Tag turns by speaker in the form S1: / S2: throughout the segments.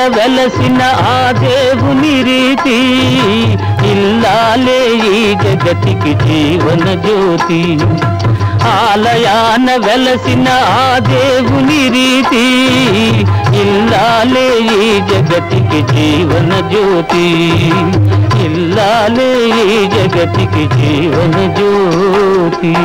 S1: వెలసిన ఆ దేవుని రీతి ఇల్లాలే ఈ జగతికి జీవన జ్యోతి ఆలయాన వెలసిన ఆ దేవుని రీతి ఇల్లాలే ఈ జగతికి జీవన జ్యోతి ఇల్లాలే ఈ జగతికి జీవన జ్యోతి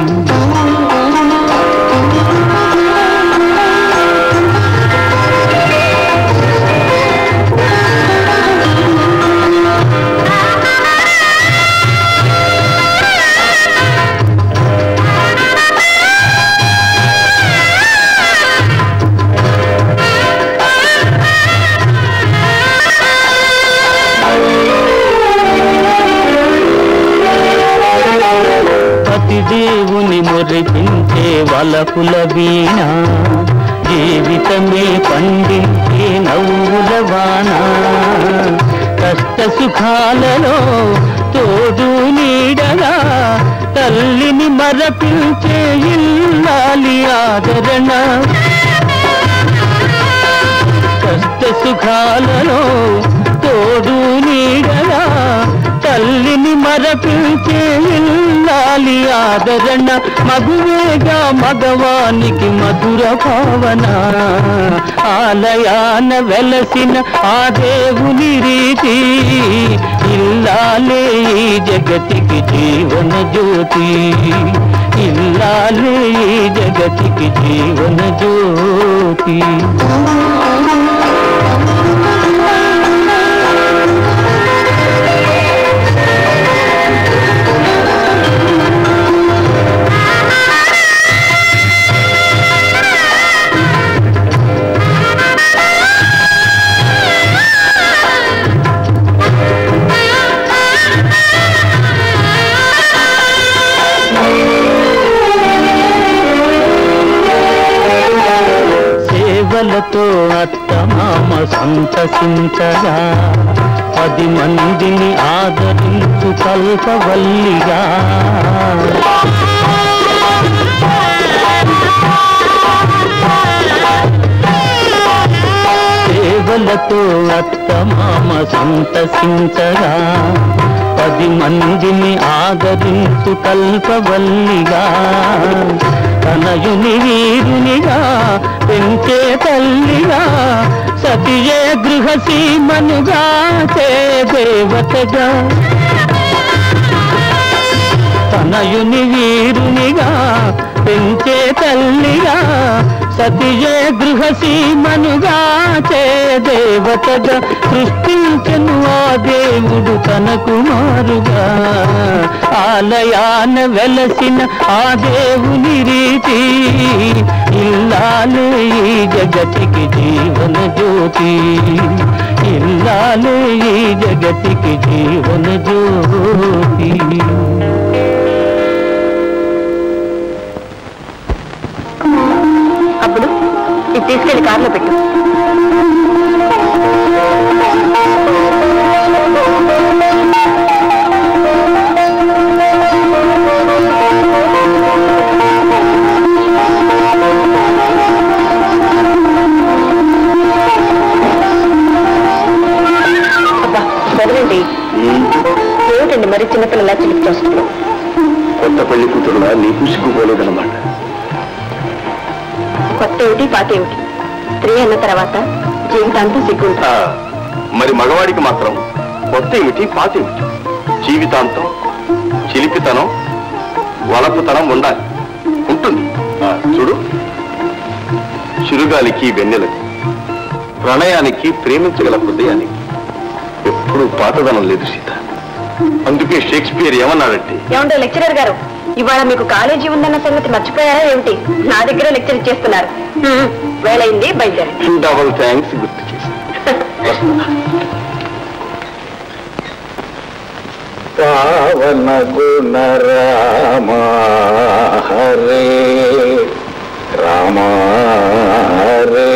S1: దేవుని మురిపించే వలపుల వీణ జీవితమే పండించే నవ్వుల వాన కష్ట సుఖాలలో తోడు నీడగా తల్లిని మరపించే ఇల్లాలి ఆదరణ కష్ట సుఖాలలో తోడు నీడగా తల్లిని మరపించే ఇల్లాలి ఆదరణ మగువేగా మగవానికి మధుర భావన ఆలయాన వెలసిన ఆ దేవుని రీతి ఇల్లాలే ఈ జగతికి జీవన జ్యోతి ఇల్లాలే ఈ జగతికి జీవన జ్యోతి సేవలతో అత్తమామ సంతసించగా 10 మందిని ఆదరించు కల్పవల్లిగా సేవలతో అత్తమామ సంతసించగా 10 మందిని ఆదరించు కల్పవల్లిగా తనయుని వీరునిగా పెంచే తల్లిగా సతియే గృహసీమనుగా చే దేవతగా తనయుని వీరునిగా పెంచే తల్లిగా సతియే గృహసీమనుగా చే దేవతగా సృష్టించెను ఆ దేవుడు తన కుమారుగా ఆలయాన వెలసిన ఆ దేవుని రీతి ఇల్లాలే ఈ జగతికి జీవన జ్యోతి ఇల్లాలే ఈ జగతికి జీవన జ్యోతి
S2: అప్పుడు ఇది తీసుకెళ్లి కారులో పెట్టు వదలండి ఏమిటండి మరి చిన్నపిల్లలా చిలిపి చూస్తున్నాం
S3: కొత్త పెళ్లి కూతురుగా నీకు సిగ్గుపోలేదన్నమాట
S2: కొత్త ఏమిటి పాత ఏమిటి స్త్రీ అన్న తర్వాత జీవితాంతం సిగ్గుంటా
S3: మరి మగవాడికి మాత్రం కొత్త ఏమిటి పాత ఏమిటి జీవితాంతం చిలిపితనం వలపుతనం ఉండాలి ఉంటుంది చూడు చిరుగాలికి వెన్నెలకి ప్రణయానికి ప్రేమించగల హృదయానికి ఎప్పుడు పాతదనం లేదు సీత అందుకే షేక్స్పియర్ ఏమన్నాడంటే
S2: ఏమంటే లెక్చరర్ గారు ఇవాళ మీకు కాలేజీ ఉందన్న సంగతి మర్చిపోయారా ఏమిటి నా దగ్గర లెక్చర్ ఇచ్చేస్తున్నారు వేళయింది బయలుదేరి
S3: డబుల్ థ్యాంక్స్ గుర్తు చేసి పావన గుణ రామ హరే రామ హరే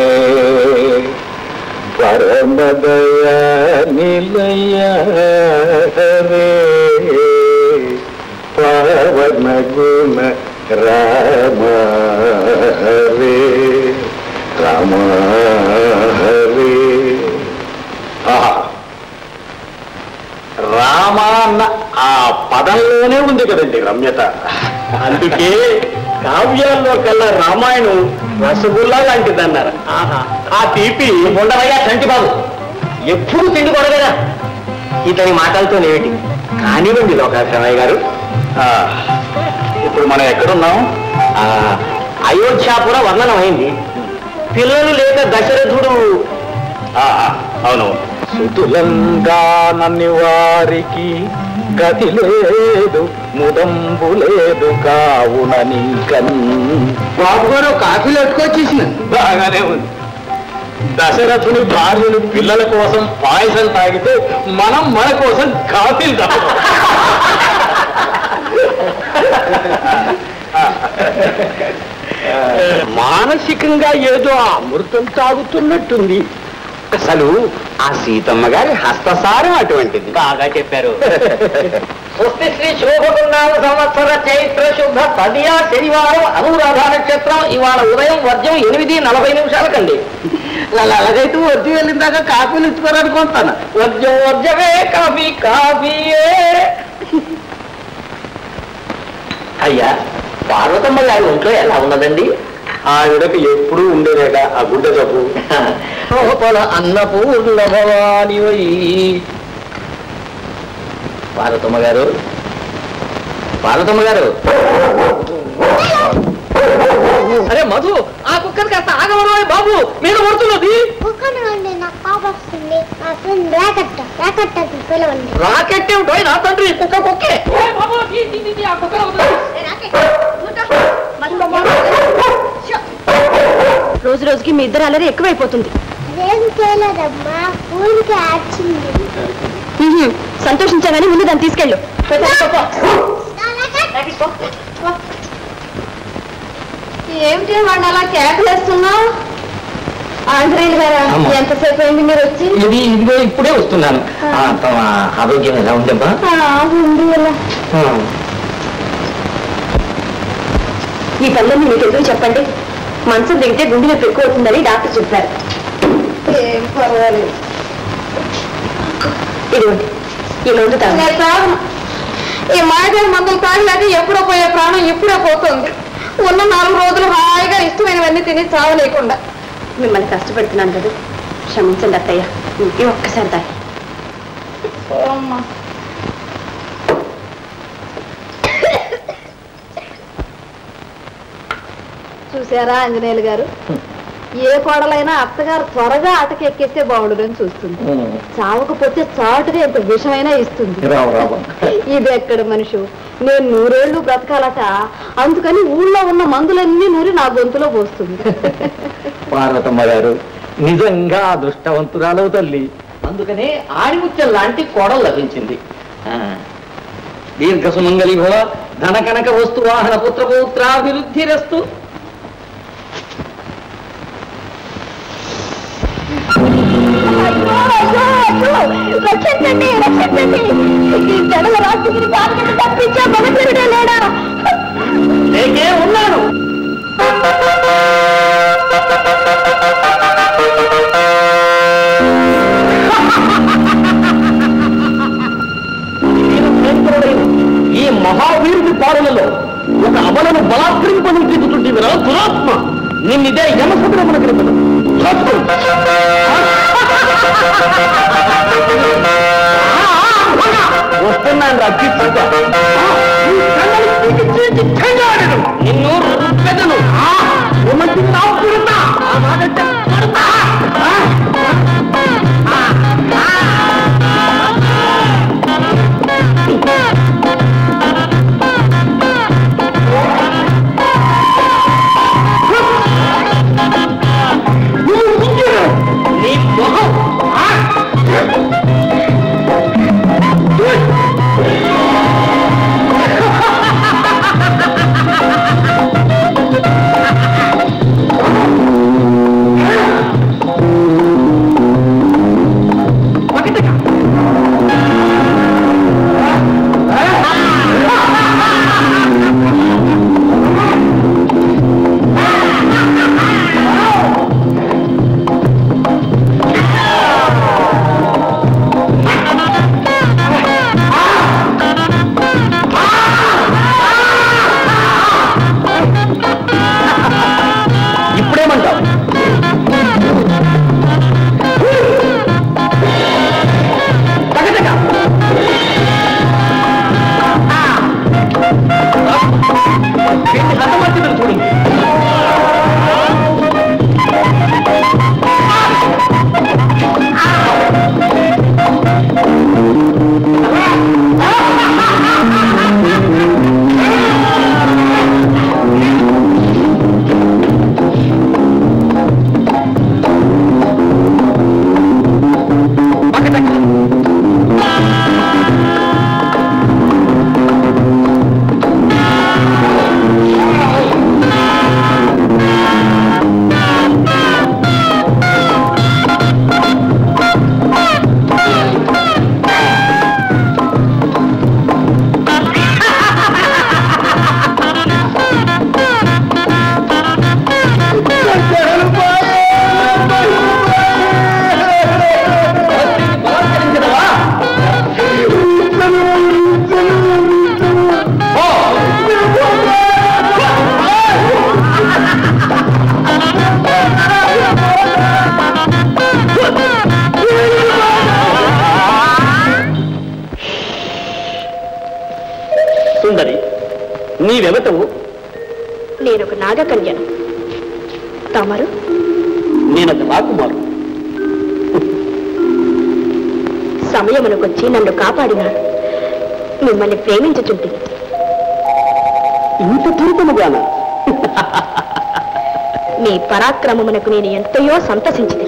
S3: పరమదయ నిలయ హరే పవన గుణ రామ హరే రామ హరే రామ అన్న ఆ పదంలోనే ఉంది కదండి రమ్యత. అందుకే కావ్యాల్లో కల్లా రామాయణం రసగుల్లా లాంటిదన్నారు. ఆ తీపి ఉండవయ్యా చంటి బాబు, ఎప్పుడు తిండి కొడగదా ఇతని మాటలతోనేమిటి. కానివ్వండి లోకాశ్రమయ్య గారు, ఇప్పుడు మనం ఎక్కడున్నాం? అయోధ్యాపుర వర్ణనం అయింది. పిల్లలు లేక దశరథుడు. అవును. సుతులంగా నన్ని వారికి గతి లేదు, ముదంబు లేదు కావున నీకన్. బాబు గారు కాఫీలు ఎట్టుకొచ్చేసిన బాగానే ఉంది. దశరథుని భార్యలు పిల్లల కోసం పాయసం తాగితే మనం మన కోసం కాఫీలు తాగుతాం. మానసికంగా ఏదో అమృతం తాగుతున్నట్టుంది. అసలు ఆ సీతమ్మ గారి హస్తసారం అటువంటిది. బాగా చెప్పారు. స్వస్తి శ్రీ శోభకున్నామ సంవత్సర చైత్ర శుద్ధ తదియా శనివారం అనురాధ నక్షత్రం. ఇవాళ ఉదయం వర్జం 8:40 అలాగైతే వర్జం వెళ్ళిన దాకా కాఫీలు ఇచ్చుకోరనుకుంటాను. వర్జం వర్జమే, కాఫీ కాఫీయే. అయ్యా, పార్వతమ్మ గారి ఒంట్లో ఎలా ఉన్నదండి? ఆవిడకి ఎప్పుడూ ఉండేదేగా ఆ గుడ్డ జబ్బు. అన్నపూర్ణ భవాని. పార్వతమ్మ గారు, పార్వతమ్మ గారు. అరే మధు, ఆ కుక్కర్ కాస్త ఆగమరా బాబు, మీద పడుతున్నది. రాకెట్ ఏమిటో నా తండ్రి, కుక్క కుక్కే.
S2: రోజు రోజుకి మీ ఇద్దరు అల్లరి ఎక్కువైపోతుంది. సంతోషించాలని ముందు దాన్ని తీసుకెళ్ళు. ఏమిటి వాడిని అలా కేకలేస్తున్నావు? ఆంజనేయులు గారా, ఎంతసేపు అయింది మీరు వచ్చి?
S3: ఇదిగో ఇప్పుడే వస్తున్నాను. ఆరోగ్యం ఎలా ఉందమ్మా?
S2: ఈ పనులన్నీ మీకు ఎందుకు చెప్పండి? మనసు దిగితే గుండె నొప్పి ఎక్కువ అవుతుందని డాక్టర్ చెప్పారు. ఏం పర్వాలేదు. ఇదిగోండి, ఈ మందు తాగు. ఈ మాయదేవి మందులు తాగలేక ఎప్పుడో పోయే ప్రాణం ఇప్పుడే పోతుంది. ఉన్న 4 రోజులు హాయిగా ఇష్టమైనవన్నీ తిని చావలేకుండా. మిమ్మల్ని కష్టపెడుతున్నాను కదా, క్షమించండి అత్తయ్య. ఈ ఒక్కసారి తాగి. చూసారా ఆంజనేయులు గారు, ఏ కోడలైనా అత్తగారు త్వరగా ఆటకి ఎక్కేస్తే బాగుండదని చూస్తుంది. చావకపోతే చాటుగా ఎంత విషమైనా ఇస్తుంది. ఇది ఎక్కడ మనిషి? నేను 100 ఏళ్ళు బ్రతకాలట, అందుకని ఊళ్ళో ఉన్న మందులన్నీ నూరి నా గొంతులో పోస్తుంది.
S3: పార్వతమ్మ గారు నిజంగా అదృష్టవంతురాలవు తల్లి. అందుకనే ఆడిముత్యం లాంటి కోడలు లభించింది. దీర్ఘ సుమంగళి భవ, ధన కనక వస్తు వాహన పుత్ర పౌత్రాభివృద్ధిరస్తు.
S2: రక్షించండి, రక్షించండి. ఈ జడల రాజుగిరి బాధను తప్పించే మగపిరుడే లేడా?
S3: నేనే ఉన్నాను. ఈ మహావీరుడి పాలనలో ఒక అబలను బలాత్కరింపనుంచుతుంటే దురాత్మ నిన్నిదే యమసముద్రమున కలుపును. వస్తున్నాను రక్షించుట. నిన్ను పెదను నీ మొహం సుందరి, నీవెవతవు?
S4: నేనొక నాగకన్యను. తమరు?
S3: నేనొక రాకుమారు.
S4: సమయమునకొచ్చి నన్ను కాపాడినారు. మిమ్మల్ని ప్రేమించుచుంటుంది.
S3: ఇంత దుర్గముగానా?
S4: మీ పరాక్రమమునకు నేను ఎంతయో సంతసించింది.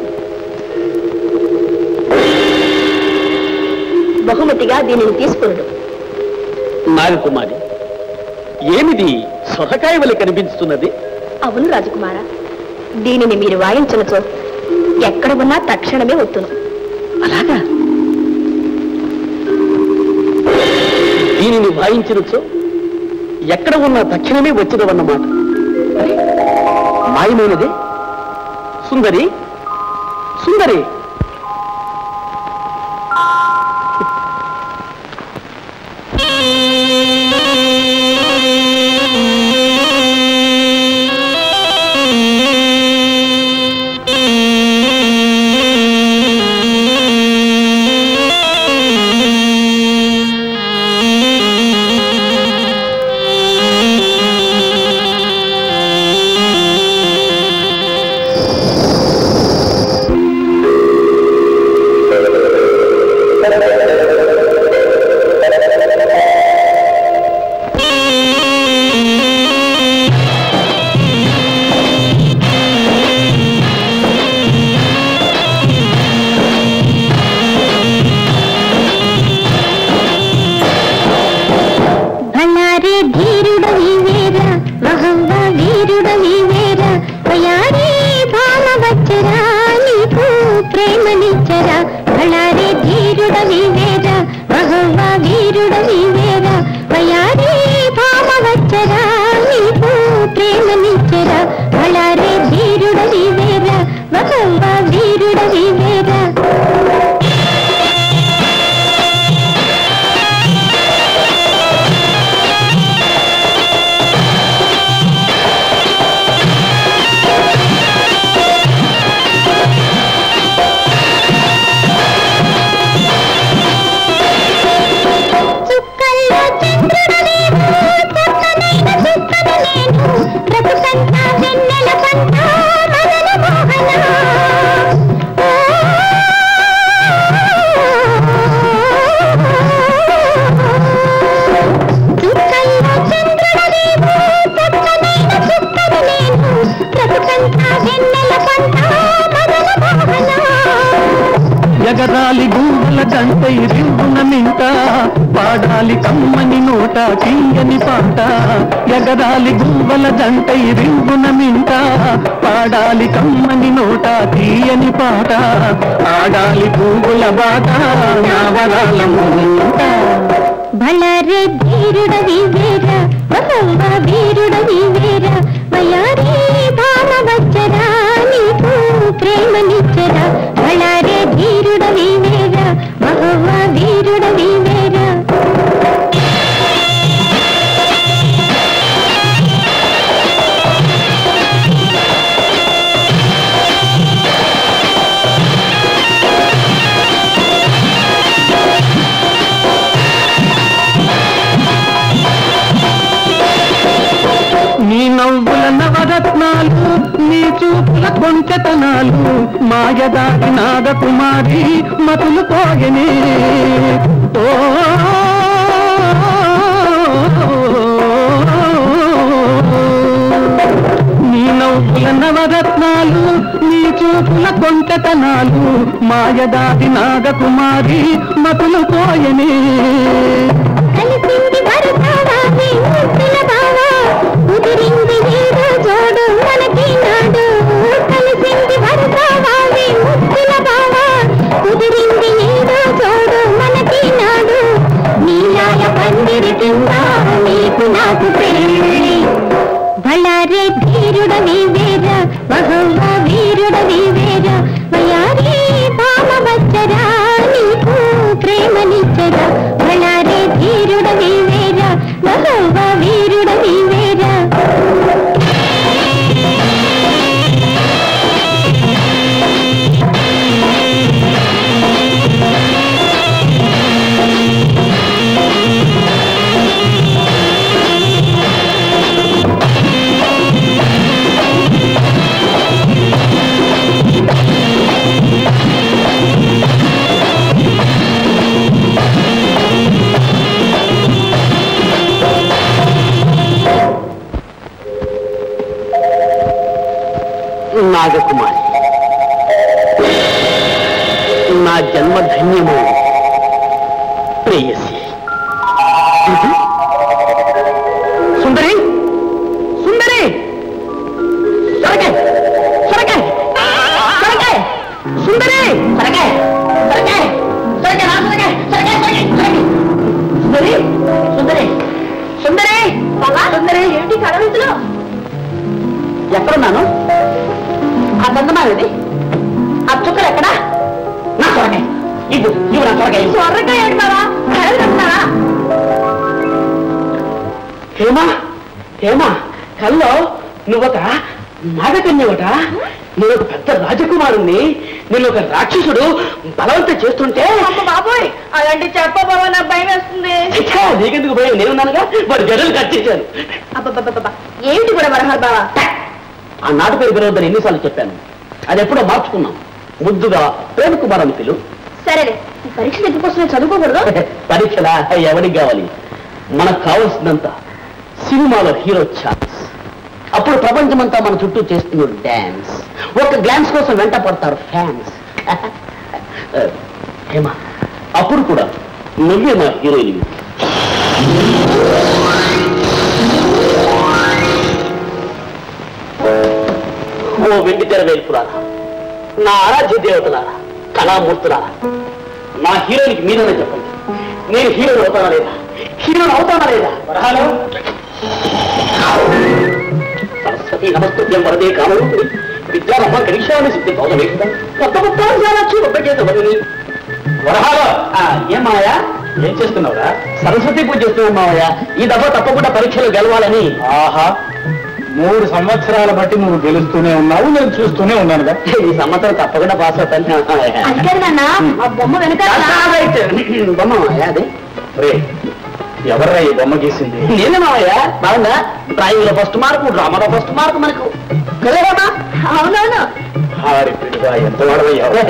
S4: బహుమతిగా దీనిని తీసుకున్నాడు.
S3: నాగకుమారి, ఏమిది సొరకాయ వలె కనిపిస్తున్నది?
S4: అవును రాజకుమార, దీనిని మీరు వాయించనచో ఎక్కడ ఉన్నా తక్షణమే వస్తును.
S3: అలాగా? దీనిని వాయించనొచ్చు ఎక్కడ ఉన్నా తక్షణమే వచ్చినవన్నమాట. మాయమైనదే. సుందరి, సుందరి,
S1: ఎగరాలి గూడల గంటై రింగున మింట పాడాలి కమ్మని నోట తీయని పాట. ఎగరాలి గూడల గంటై రింగున మింట పాడాలి కమ్మని నోట తీయని పాట. ఆడాలి పువ్వుల బాట నావరాల మూట.
S5: భళరే ధీరుడవి వేర బహవ వీరుడవి వేర వయారి భామ వచ్చరా నీకు ప్రేమనిచ్చరా. భళరే ధీరుడవి వేర బహవ వీరుడవి వేర.
S1: నీ నవ్వుల నవరత్నాలు, నీ చూపుల కొంచెతనాలు, మాయదారి నాగకుమారి మతులు పోయనే. ఓ నీ నవ్వుల నవరత్నాలు, నీ చూపుల కొంచెతనాలు, మాయదారి నాగకుమారి మతులు పోయనే.
S5: కలిసింది భరతావా నీ ముద్దుల బావా, కుదిరింది ఏదో జోడు మనకి నాడు. కలిసింది భరతావా నీ ముద్దుల బావా, కుదిరింది ఏదో జోడు మనకి నాడు. నీలాయ పందిరి కింద నీకు నాకు పెళ్ళి. భళరే ధీరుడవి వేర బహువ వీరుడవి వేర వయారి భామ వచ్చరా నీకు ప్రేమనిచ్చరా. భళరే ధీరుడవి వేర బహువ వీరుడవి వేర.
S3: నాగకుమారి, నా జన్మ ధన్యమైంది ప్రేయసి. సుందరి, సుందరి, సరకాయ్ సరకాయ్ సరకాయ్, సుందరి, సరకాయ్ సరకాయ్ సరకాయ్ సరకాయ్ సరకాయ్ సరకాయ్, సుందరి, సుందరి, సుందరి, సుందరి, ఏంటి కడవించులో? ఎక్కడున్నాను? ఆ దందమాది, ఆ చుక్కలు ఎక్కడా? నా సొరకాయ, ఇవ్వు ఇవ్వు నా సొరకాయ. సొరకాయ అంటారా? కడవిస్తున్నారా? హేమా, హేమా, కల్లో నువ్వొక నాగకన్యవట, నేను ఒక పెద్ద రాజకుమారుణ్ణి, నేను ఒక రాక్షసుడు బలవంతం చేస్తుంటే. బాబోయ్, అలాంటి చెప్పబోవా, నాకు భయం వేస్తుంది. నీకెందుకు భయం? నేనున్నానుగా, వాడు గడులు కట్టించాను. అబ్బబ్బబ్బా, ఏమిటి కూడా వరహాల్ బావా? ఆ నాటు పేరు పిలవద్దని ఎన్నిసార్లు చెప్పాను, అది ఎప్పుడో మార్చుకున్నాం. ముద్దుగా ప్రేమ కుమార్ అని పిలు. సరేలే, పరీక్ష దగ్గరకోసం చదువుకోకూడదు. పరీక్షలా ఎవరికి కావాలి? మనకు కావాల్సినంత సినిమాలో హీరో ఛాన్స్. అప్పుడు ప్రపంచమంతా మన చుట్టూ చేస్తున్నారు డాన్స్. ఒక గ్లాన్స్ కోసం వెంట పడతారు ఫ్యాన్స్. హేమా, అప్పుడు కూడా నువ్వే మా హీరోయిన్. ఓ వెండి తెర వేల్పులారా, నా ఆరాధ్య దేవతలారా, కళామూర్తులారా, నా హీరోయిన్కి మీదనే చెప్పండి, నేను హీరోని అవుతానా లేదా? హీరోని అవుతానా లేదా? వరహాలు, సరస్వతి నమస్తుభ్యం వరదే కామరూపిణి విద్యారమ్మ గణేశాన్ని సిద్ధి గౌరవేస్తా కొత్త కొత్త విషయాలొచ్చి ఒప్పచేసవని. వరహాలు, ఏం మావయ్య, ఏం చేస్తున్నావురా? సరస్వతి పూజ చేస్తున్నావు మావయ్య. ఈ దఫా తప్పకుండా పరీక్షలు గెలవాలని. ఆహా, 3 సంవత్సరాల బట్టి నువ్వు గెలుస్తూనే ఉన్నావు, నేను చూస్తూనే ఉన్నానుగా. ఈ సంవత్సరం తప్పకుండా పాస్ అవుతాను. బొమ్మ వెనక బొమ్మ అదే. ఎవర్రా ఈ బొమ్మ గీసింది? నేనే మావయ్య. బాగుందా? డ్రాయింగ్ లో ఫస్ట్ మార్కు, డ్రామాలో ఫస్ట్ మార్కు మనకు. అవునవును. హారిపిడిగా ఎంత వాడవయ్యావు.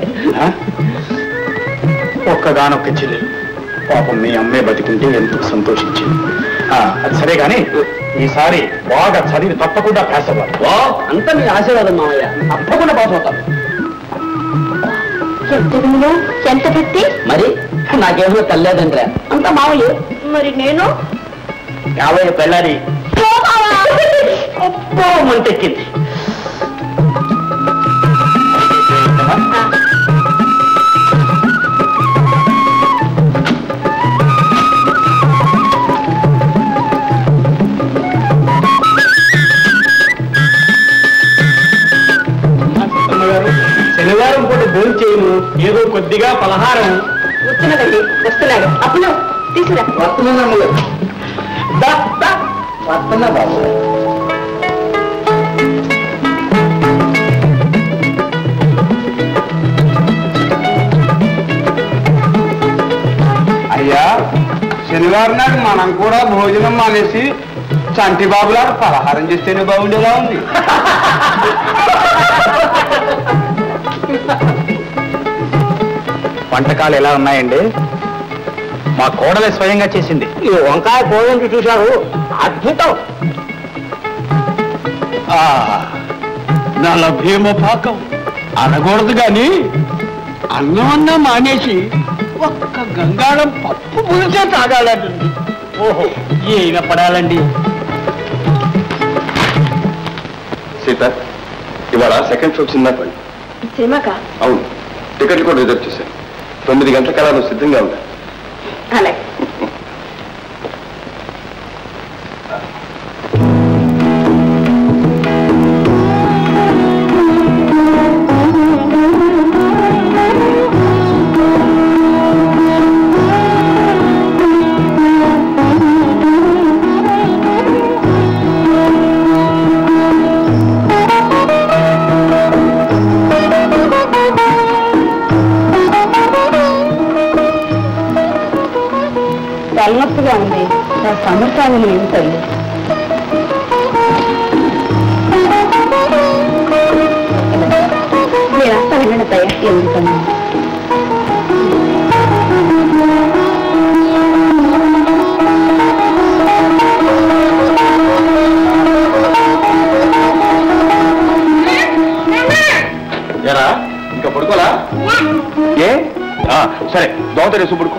S3: ఒక్కగానొక్క చెల్లెలు, పాపం మీ అమ్మే బతికుంటే ఎంతో సంతోషించింది. అది సరే గాని ఈసారి బాగా చదివి తప్పకుండా పాస్ అవ్వాలి. అంతా మీ ఆశీర్వాదం మావయ్య, తప్పకుండా పాస్ అవుతాను. ఎంత పెట్టి మరి నాకేమో తల్లేదంటే అంత మావయ్య. మరి నేను 50 పెళ్ళారి మంటెక్కింది. శనివారం పూట భోజనం చేయను, ఏదో కొద్దిగా పలహారం. వస్తున్నదండి, వస్తున్నాడు. అప్పుడు తీసుకురా. వస్తున్నా వస్తున్నా బాబు.
S6: అయ్యా, శనివారం నాడు మనం కూడా భోజనం మానేసి చంటి బాబులాగా పలహారం చేస్తేనే బాగుండేలా ఉంది.
S3: వంటకాలు ఎలా ఉన్నాయండి? మా కోడలే స్వయంగా చేసింది. ఈ వంకాయ కోడంకి చూశారు, అద్భుతం.
S6: నల్ల భీమ పాకం అనకూడదు గాని అన్నం అన్నా మానేసి ఒక్క గంగాళం పప్పు పులిసే తాగాలంటుంది.
S3: ఓహో, ఏమి పడాలండి.
S7: సీత, ఇవాళ సెకండ్ షో సినిమా పండి.
S4: సినిమాకా?
S7: అవును, టికెట్లు కూడా రిజర్వ్ చేశాను. 9 గంటల కల్లా నువ్వు సిద్ధంగా ఉందా?
S4: అలాగే. తలనొప్పిగా ఉంది, సమస్యలు ఏమిటండి? మీరు వస్తా వినండి తయ్య. ఎందుకన్నా
S7: రేసు పడుకో.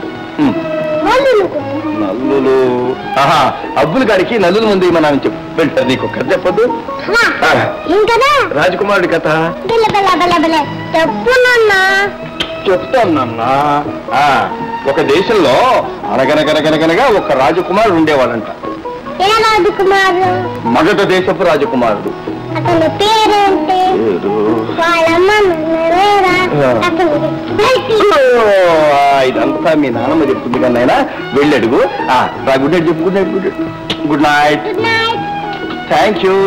S7: నల్లులు అబ్బుల గారికి నల్లుల ముందు ఏమన్నానని చెప్పు. వెళ్తారు నీకు కథ చెప్పొద్దు. రాజకుమారుడి కథ చెప్తానన్నా. ఒక దేశంలో అనగనగనగనగనగా ఒక రాజకుమారుడు ఉండేవాడంట. మగధ దేశపు రాజకుమారుడు. ఇదంతా మీ నాన్నమ్మ చెప్తుంది కానీ ఆయన వెళ్ళడుగు. గుడ్ నైట్ చెప్పు. Good night. Good night. Thank you.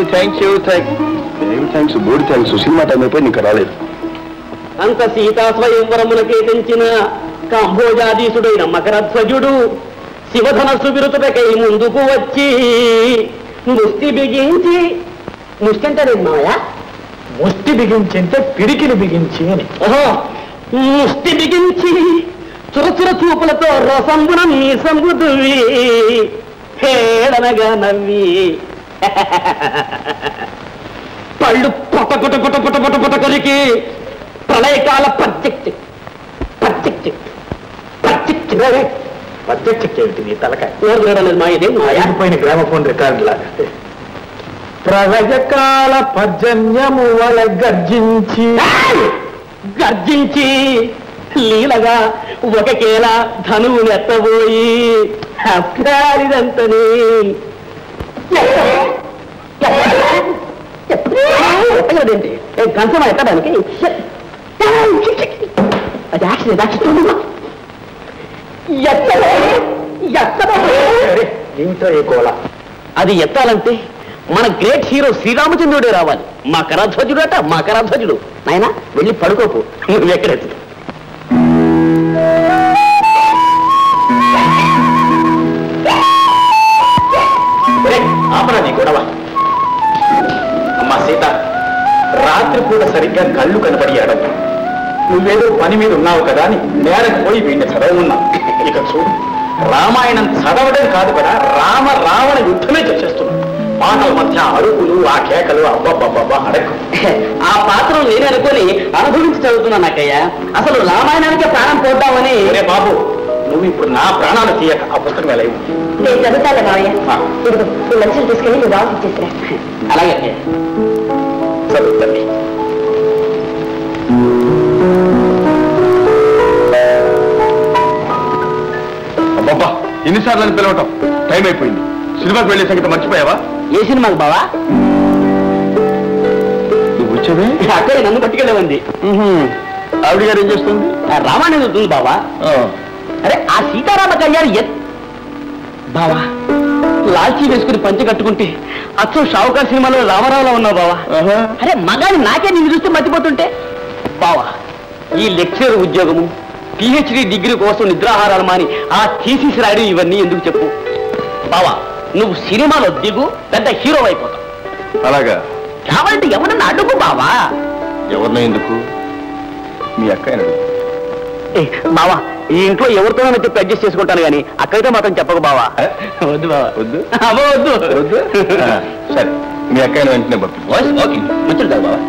S7: బోడి థ్యాంక్స్. సినిమా టైం అయిపోయి ఇంకా రాలేదు.
S3: అంత సీతా స్వయంవరములకే తెంచిన కాంభోజాధీశుడైన మకరధ్వజుడు శివధనస్సు విరుతుటకై ముందుకు వచ్చి ముష్టి బిగించి, ముష్టి అంటే మాయా, ముష్టి బిగించి అంటే పిడికిని బిగించి అని. ముష్టి బిగించి చురచుర చూపులతో రసంబున మీసంబు దువ్వి హేళనగా నవ్వి పళ్ళు పొట కొరికి ప్రళయకాల పర్జెక్ట్ ఏమిటి తలకాయ మా ఇదే మాయాపోయిన గ్రామఫోన్ రికార్డు లాగా. ప్రళయకాల పర్జన్యము వల గర్జించి లీలగా ఒకకేళ ధనువు నెత్తబోయి అప్రారిదంతని కంచమా ఎక్కడానికి అది ఏమిటో ఏ కోల. అది ఎత్తాలంటే మన గ్రేట్ హీరో శ్రీరామచంద్రుడే రావాలి. మకరధ్వజుడు అట, మకరధ్వజుడు. నాయనా వెళ్ళి పడుకోపు, నువ్వు ఎక్కడెత్తు. ఆపరా నీ గొడవ. అమ్మా సీత, రాత్రిపూట సరిగ్గా కళ్ళు కనబడియాడు. నువ్వేదో పని మీద ఉన్నావు కదా అని నేరకు పోయి వీడిని చదవనున్నా. ఇక చూడు, రామాయణం చదవడం కాదు కదా, రావణ యుద్ధమే చేసేస్తున్నాడు. పాటల మధ్య అరుపులు, ఆ కేకలు, అబ్బబ్బబ్బబ్బా అడక్కు. ఆ పాత్రను నేనే అనుకొని అనుభవించి చదువుతున్నాను నాకయ్య. అసలు రామాయణానికే ప్రాణం పోద్దామని. రే బాబు, నువ్వు ఇప్పుడు నా ప్రాణాలు తీయక ఆ పుస్తకం ఎలా
S4: నేను చదువుతాను మావయ్య. మనుషులు తీసుకెళ్ళి నువ్వు బాగా ఇచ్చేసిరా.
S3: అలాగే చదువుతండి.
S7: అబ్బబ్బా, ఎన్నిసార్లు అని పిలవటం? టైం అయిపోయింది. సినిమాకి వెళ్ళే సంగతి మర్చిపోయావా?
S3: ఏ సినిమాకి బావా?
S7: నువ్వు వచ్చావే
S3: అక్కడే నన్ను పట్టుకెళ్ళేవంది.
S7: ఆవిడ గారు ఏం చేస్తుంది?
S3: రామాయణం చదువుతుంది బావా. అరే ఆ సీతారామ కళ్యాణ్ బావా లాల్చీ వేసుకుని పంచి కట్టుకుంటే అచ్చం షావుకార్ సినిమాలో రామారావులో ఉన్నావు బావా. అరే మగాని నాకే నిన్ను చూస్తే మర్చిపోతుంటే. బావా, ఈ లెక్చరర్ ఉద్యోగము, PhD డిగ్రీ కోసం నిద్రాహారాలు మాని ఆ థీసిస్ రాయడం ఇవన్నీ ఎందుకు చెప్పు బావా. నువ్వు సినిమాలో దిగు, పెద్ద హీరో అయిపోతావు.
S7: అలాగా?
S3: కావాలంటే ఎవరన్నా అడుగు బావా.
S7: ఎవరినో ఎందుకు? మీ అక్కయ్యను అడుగు.
S3: బావా, ఈ ఇంట్లో ఎవరితోనైనా చెప్పి అడ్జస్ట్ చేసుకుంటాను కానీ అక్కడితో మాత్రం చెప్పకు బావా. వద్దు బావా. వద్దు వద్దు వద్దు.
S7: సరే, మీ అక్కయ్యను వెంటనే పంపి.
S3: ఓకే, మంచిది కాదు బావా.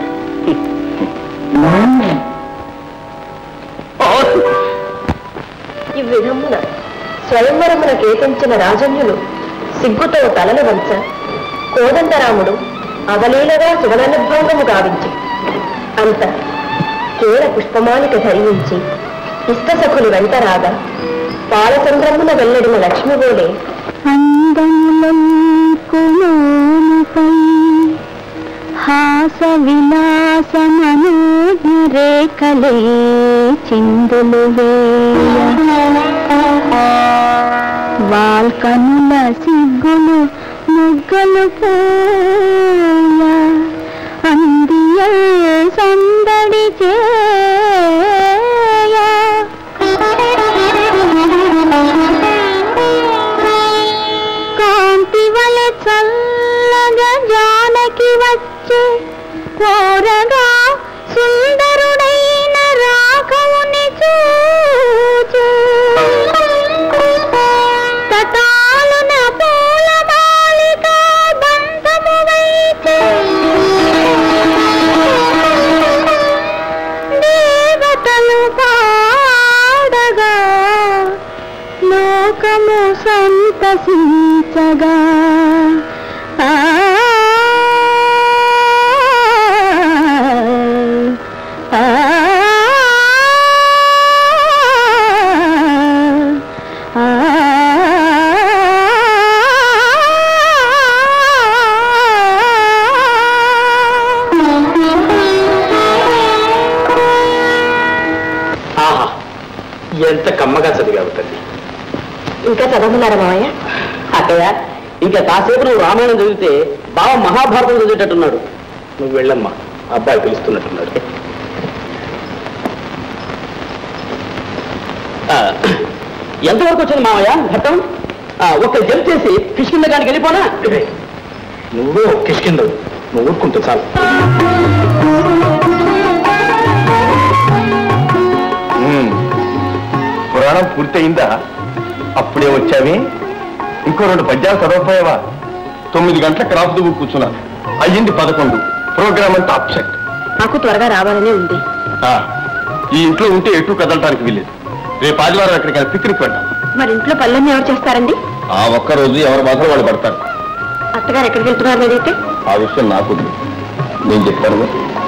S4: ఈ విధమున స్వయంవరమున కేతించిన రాజన్యులు సిగ్గుతో తలలు వంచ కోదండరాముడు అవలీలగా శుభననుభంగము గావించి అంత కేర పుష్పమాలిక ధరించి ఇష్టసఖులు వెంట రాగా పాలచంద్రమున వెల్లడిన లక్ష్మిగోలే
S5: హాస విలాస మనోజ్ఞరేఖలే చిందులు వేయ వాల్కనుల సిగ్గులు ముగ్గలు పోయ అందియ సందడి చేయ కాంతి వలె చల్లగా జానకి వచ్చే కోరగా సుందరుడైన రాఘవుని చూచే తటాలున పూల బాలిక బంధము వై లోకము సంతసించగా
S3: ఎంత కమ్మగా చదివావు తల్లి.
S4: ఇంకా చదవమన్నారా మావయ్య?
S3: అక్కయ్య ఇంకా కాసేపు నువ్వు రామాయణం చదివితే బావ మహాభారతం చదివేటట్టున్నాడు. నువ్వు వెళ్ళమ్మా, అబ్బాయి పిలుస్తున్నట్టున్నాడు. ఎంతవరకు వచ్చింది మావయ్య ఘట్టం? ఒక జంప్ చేసి కిష్కింద కాడికి వెళ్ళిపోనా? నువ్వు కిష్కింద నువ్వు ఊరుకుంటూ చాలు.
S7: పురాణం పూర్తయిందా? అప్పుడే వచ్చావి? ఇంకో 2 పద్యాలు చదవపోయావా? 9 గంటల క్రాఫ్ దువ్వు కూర్చున్నా, అయ్యింది 11. ప్రోగ్రామ్ అంతా అప్సెట్.
S4: నాకు త్వరగా రావాలనే ఉంది.
S7: ఈ ఇంట్లో ఉంటే ఎటు కదలటానికి వీలేదు. రేపు ఆదివారం ఎక్కడికైనా పిక్నిక్ వెళ్తాం.
S4: మరి ఇంట్లో పనులన్నీ ఎవరు చేస్తారండి?
S7: ఆ ఒక్కరోజు ఎవరి బాధలు వాళ్ళు పడతారు.
S4: అత్తగారు ఎక్కడికి వెళ్తున్నారు అడిగితే?
S7: ఆ విషయం నాకు నేను చెప్తాను.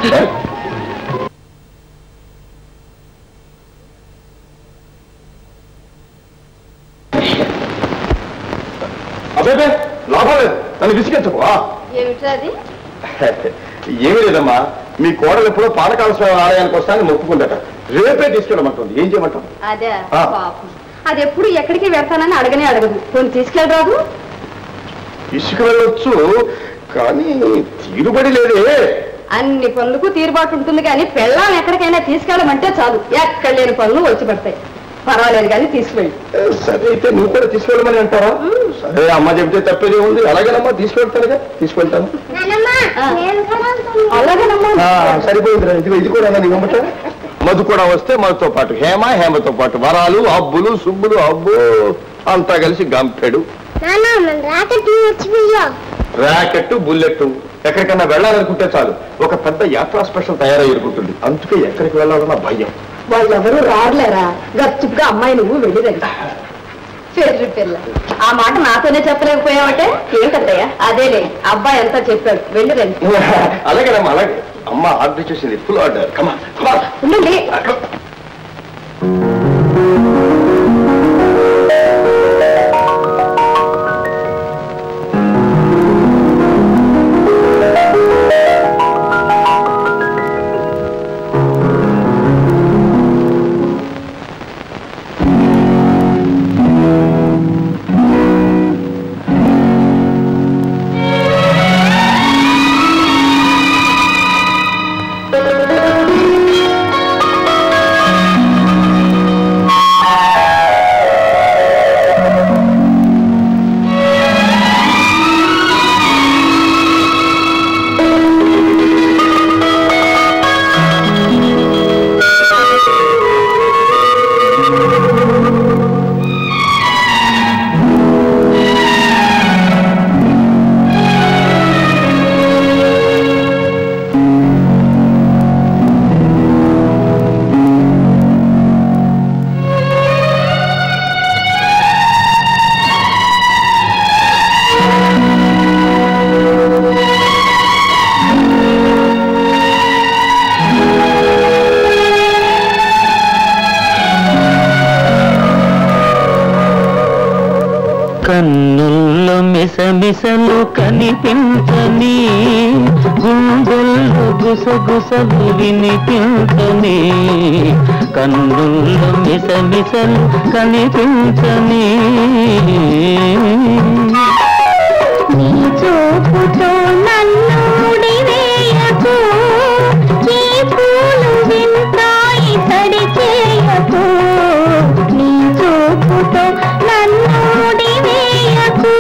S7: అబ్బాయి లాభం లేదు, నన్ను విసిగించవా?
S2: ఏమిటది?
S7: ఏమీ లేదమ్మా, మీ కోడలు ఎప్పుడో పానకాల స్వామి ఆలయానికి వస్తానని మొక్కుకుందట. రేపే తీసుకెళ్ళమంటుంది. ఏం చేయమంటావు?
S2: అదే పాపం, అది ఎప్పుడు ఎక్కడికి వెళ్తానని అడగనే అడగదు. కొన్ని తీసుకెళ్ళరాదు?
S7: ఇసుక వెళ్ళొచ్చు, కానీ తీరుబడి లేదే.
S2: అన్ని పనులకు తీరుబాటు ఉంటుంది కానీ పెళ్ళాన్ని ఎక్కడికైనా తీసుకెళ్ళమంటే చాలు, ఎక్కడ లేని పనులు వచ్చి పడతాయి. పర్వాలేదు కానీ తీసుకెళ్ళి.
S7: సరే అయితే నువ్వు కూడా తీసుకెళ్ళమని అంటారా? సరే అమ్మ చెబితే తప్పేదే ఉంది. అలాగేనమ్మా, తీసుకెళ్తానుగా, తీసుకెళ్తాను.
S2: అలాగేనమ్మా.
S7: సరిపోయిందిరా, ఇది కూడా నీ వెంబట. మధు కూడా వస్తే మధుతో పాటు హేమతో పాటు వరాలు, అబ్బులు, సుబ్బులు, అబ్బు అంతా కలిసి గంపెడు. Racket, bullet. ఎక్కడికన్నా వెళ్ళాలనుకుంటే చాలు, ఒక పెద్ద యాత్రా స్పెషల్ తయారయ్యుకుంటుంది. అందుకే ఎక్కడికి వెళ్ళాలన్న భయం.
S2: వాళ్ళెవరూ రారులేరా, గచ్చుగా అమ్మాయి నువ్వు వెళ్ళిరండి. చెర్రి పిల్ల, ఆ మాట నాతోనే చెప్పలేకపోయావంటే? ఏంటత్తయ్యా? అదేలే, అబ్బాయి అంతా చెప్పాడు, వెళ్ళిరండి.
S7: అలాగేనమ్మా, అలాగే. అమ్మ ఆర్డర్ చేసింది, ఫుల్ ఆర్డర్.
S2: ఉండండి.
S1: కన్నుల్లో మిసమిసలు కనిపించని, గుండెల్లో గుసగుసలు వినిపించని. కన్నుల్లో మిసమిసలు కనిపించని.
S5: నీ చూపుతో నన్ను వేయకు, ఈ పూలు వింతాయి తడి చేయకు. నీ చూపుతో నన్ను వేయకు.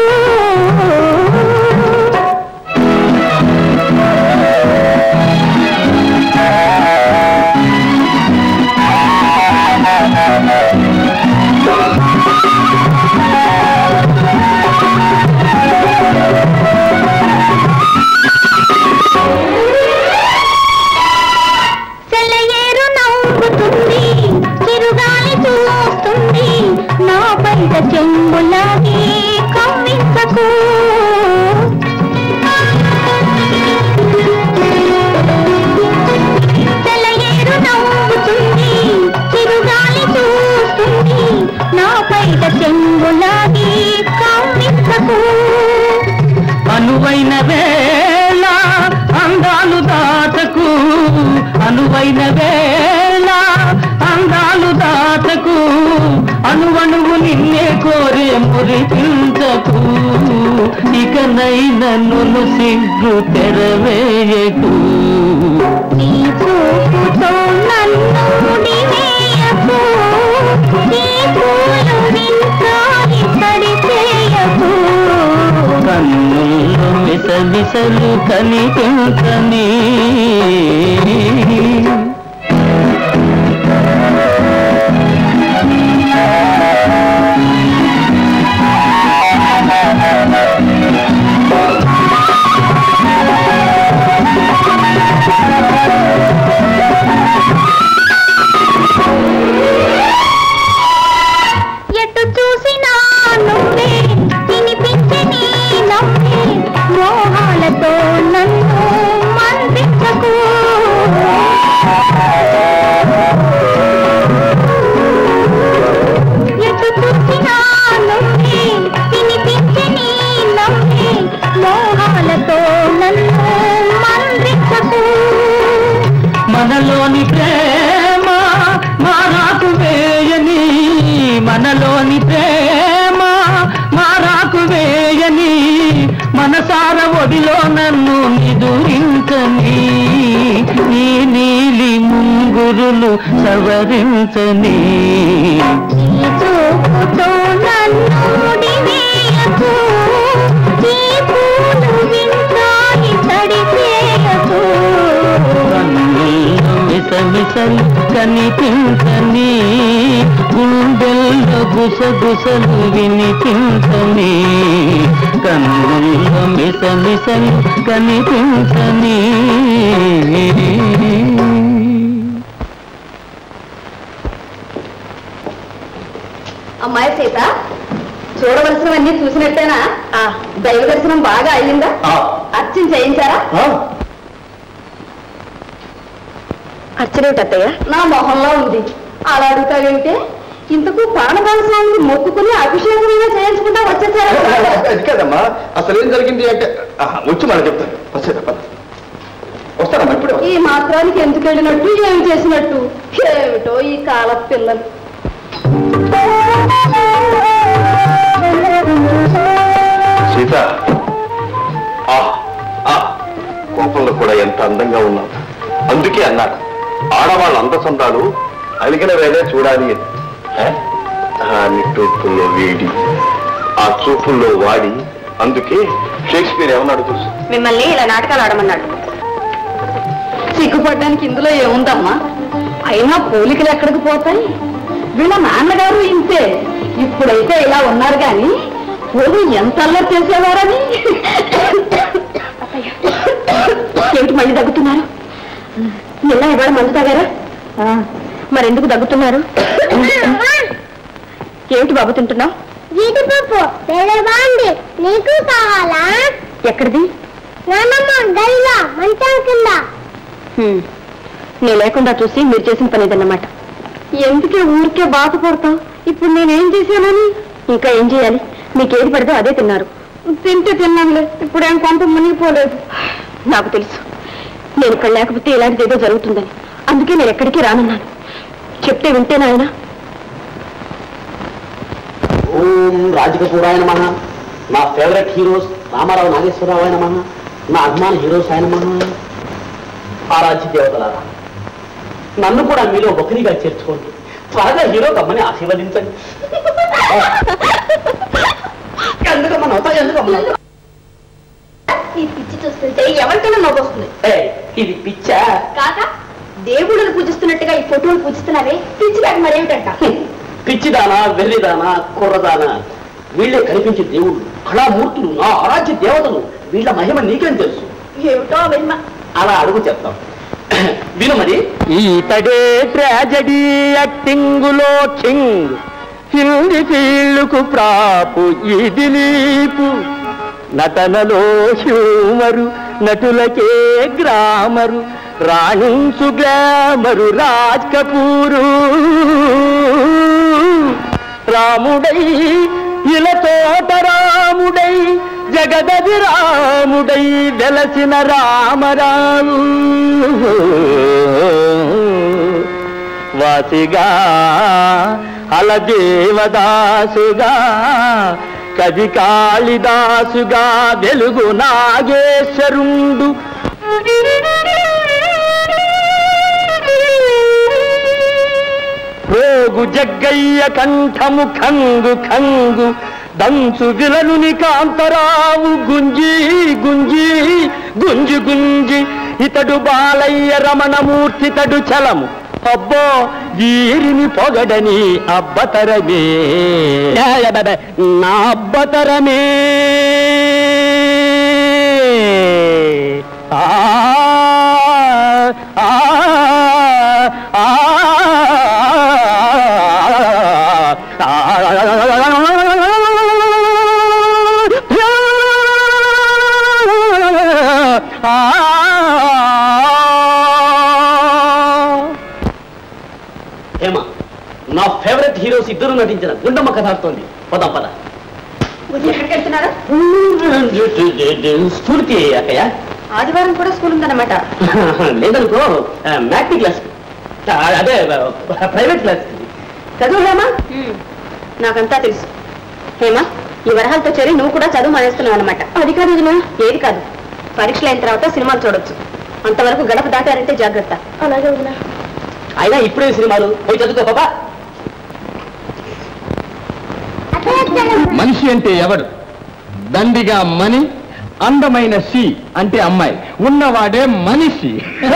S5: చెంబులాగే కవ్వించకు తెలయేరు నవ్వుతుంది చిరుగాలి చూస్తుంది నా పైట చెంబులాగే కవ్వించకు
S1: అనువైన వేళ అందాలు దాటకు అనువైన వేళ అందాలు దాటకు అనువనువు నిన్నే కోరే మురిపించకు ఇకనైనా నన్ను సిగ్గు తెరవేయకు
S5: నీ చూపుతో నన్ను ముడివేయకు నీ పూలు వింతాయి తడిచేయకు
S1: కన్నుల్లో మిసమిసలు కనిపించని
S5: ఎటు చూసినా నువ్వే వినిపించే నీ నవ్వే మోహాలతో నన్ను మందించకు ఎటు చూసినా నువ్వే వినిపించే నీ నవ్వే మోహాలతో నన్ను మందించకు
S1: మనలోని ప్రేమ మారాకు వేయని మనలోని ప్రేమ మారాకు వేయని మనసార ఒడిలో నన్ను నిదురించని నీ నీలి ముంగురులు సవరించని
S5: నీ చూపుతో నన్ను ముడివేయకు నీ పూలు వింతాయి తడిచేయకు
S1: కన్నుల్లో మిసమిసలు కనిపించని గుండెల్లో గుసగుసలు వినిపించని కన్నుల్లో మిసమిసలు కనిపించని
S2: అమ్మాయి సీత చూడవలసినవన్నీ చూసినట్టేనా దైవ దర్శనం బాగా అయ్యిందా అర్చన చేయించారా
S4: అర్చనేమిటి అత్తయ్య?
S2: నా మొహంలో ఉంది అలా అడుగుతావేమిటే ఇంతకు ప్రాణదాన స్వామికి మొక్కుకుని అభిషేకమైనా చేయించుకుంటా వచ్చేసారా
S7: అది కాదమ్మా అసలు ఏం జరిగింది అంటే వచ్చి మనం చెప్తాను వస్తానమ్మా ఇప్పుడే
S2: ఈ మాత్రానికి ఎందుకు వెళ్ళినట్టు ఏమి చేసినట్టు ఏమిటో ఈ కాల పిల్లలు
S7: సీత కోపంలో కూడా ఎంత అందంగా ఉన్నావు అందుకే అన్నారు ఆడవాళ్ళ అందసందాలు అలిగిన వేళ చూడాలి అని ఆ నిట్టూర్పుల్లో వేడి ఆ చూపుల్లో వాడి అందుకే షేక్స్పియర్ ఏమన్నాడు తెలుసు
S4: మిమ్మల్ని ఇలా నాటకాలు ఆడమన్నాడు.
S2: సిగ్గుపడడానికి ఇందులో ఏముందమ్మా అయినా పోలికలు ఎక్కడికి పోతాయి వీళ్ళ నాన్నగారు ఇంతే ఇప్పుడైతే ఇలా ఉన్నారు కానీ పోలు ఎంత అల్లరి చేసేవారని
S4: ఏమిటి మళ్ళీ దగ్గుతున్నారు? నిన్న ఇవాళ మందు తాగారా? మరెందుకు దగ్గుతున్నారు? ఏమిటి బాబు తింటున్నావు?
S5: జీడిపప్పు బాగుంది నీకు కావాలా?
S4: ఎక్కడిది?
S5: నానమ్మ గదిలో మంచం కింద.
S4: నీ లేకుండా చూసి మీరు చేసిన పని ఇదన్నమాట.
S2: ఎందుకే ఊరికే బాధపడతావు ఇప్పుడు నేనేం చేశానని
S4: ఇంకా ఏం చేయాలి? మీకేది పడితే అదే తిన్నారు.
S2: తింటే తిన్నానులే ఇప్పుడేం కొంత మునిగిపోలేదు
S4: నాకు తెలుసు నేను ఇక్కడ లేకపోతే ఇలాంటిది ఏదో జరుగుతుందని. అందుకే నేను ఎక్కడికి రానున్నాను. చెప్తే వింటేనా ఆయన?
S3: ఓం రాజకపూరాయ నమః. నా ఫేవరెట్ హీరోస్ రామారావు నాగేశ్వరరావు ఆయన నమః. నా అభిమాన హీరోస్ ఆయన నమః. ఆరాధ్య దేవతలారా నన్ను కూడా మీలో ఒకరిగా చేర్చుకోండి. త్వరగా హీరో కమ్మని ఆశీర్వదించండి. ఎందుకమ్మా నవ్వుతావు? ఎందుకమ్మా
S2: ఈ పిచ్చి చూస్తుంటే ఎవరికైనా నవ్వొస్తుంది
S3: ఇది పిచ్చా?
S2: కాక దేవుళ్ళని పూజిస్తున్నట్టుగా ఈ ఫోటోలు పూజిస్తున్నారే పిచ్చి కాక మరేమిటంట
S3: పిచ్చిదానా వెర్రిదానా కుర్రదానా వీళ్ళే కనిపించే దేవుళ్ళు కళామూర్తులు నా ఆరాధ్య దేవతలు. వీళ్ళ మహిమ నీకేం తెలుసు?
S2: ఏమిటో వెన్న
S3: అలా అడుగు చెప్తాం. విను మరి.
S1: ఈతడే ట్రాజడీ యాక్టింగులో కింగ్ హిందీ ఫీల్డ్కు ప్రాపు ఈ దిలీపు నటనలో హ్యూమరు నటులకే గ్రామరు రాణించు గ్లామరు రాజ్ కపూరు రాముడై ఇలతోట రాముడై జగదది రాముడై వెలసిన రామరావు వాసిగా అలదేవదాసుగా కవి కాళిదాసుగా వెలుగు నాగేశ్వరుండు రోగు జగ్గయ్య కంఠము ఖంగు ఖంగు దంచు విలనుని కాంతరావు గుంజి గుంజి గుంజి గుంజి ఇతడు బాలయ్య రమణమూర్తి తడు చలము అబ్బో వీరిని పొగడని అబ్బతరమే నా అబ్బతరమే
S3: హేమ, నా ఫేవరెట్ హీరోస్ ఇద్దరు నటించిన గుండమ్మ కథ ఆడుతోంది. పద పద.
S4: ఎక్కడికి వెళ్తున్నారా?
S3: స్ఫూర్తి అక్కయ్య.
S4: ఆదివారం కూడా స్కూల్ ఉందన్నమాట.
S3: లేదనుకో, మ్యాట్రిక్ క్లాస్, అదే ప్రైవేట్ క్లాస్.
S4: చదువు హేమా? నాకంతా తెలుసు. హేమా, ఈ వరహాలతో చేరి నువ్వు కూడా చదువు మానేస్తున్నావు అనమాట. అది కాదు వదినా. ఏది కాదు, పరీక్షలు అయిన తర్వాత సినిమాలు చూడొచ్చు. అంతవరకు గడప దాటారంటే జాగ్రత్త. అలాగే వదినా.
S3: అయినా ఇప్పుడే సినిమాలు పోయి చదువుకో బాబా.
S1: మనిషి అంటే ఎవడు? దండిగా మని, అందమైన సి అంటే అమ్మాయి, ఉన్నవాడే మనిషి.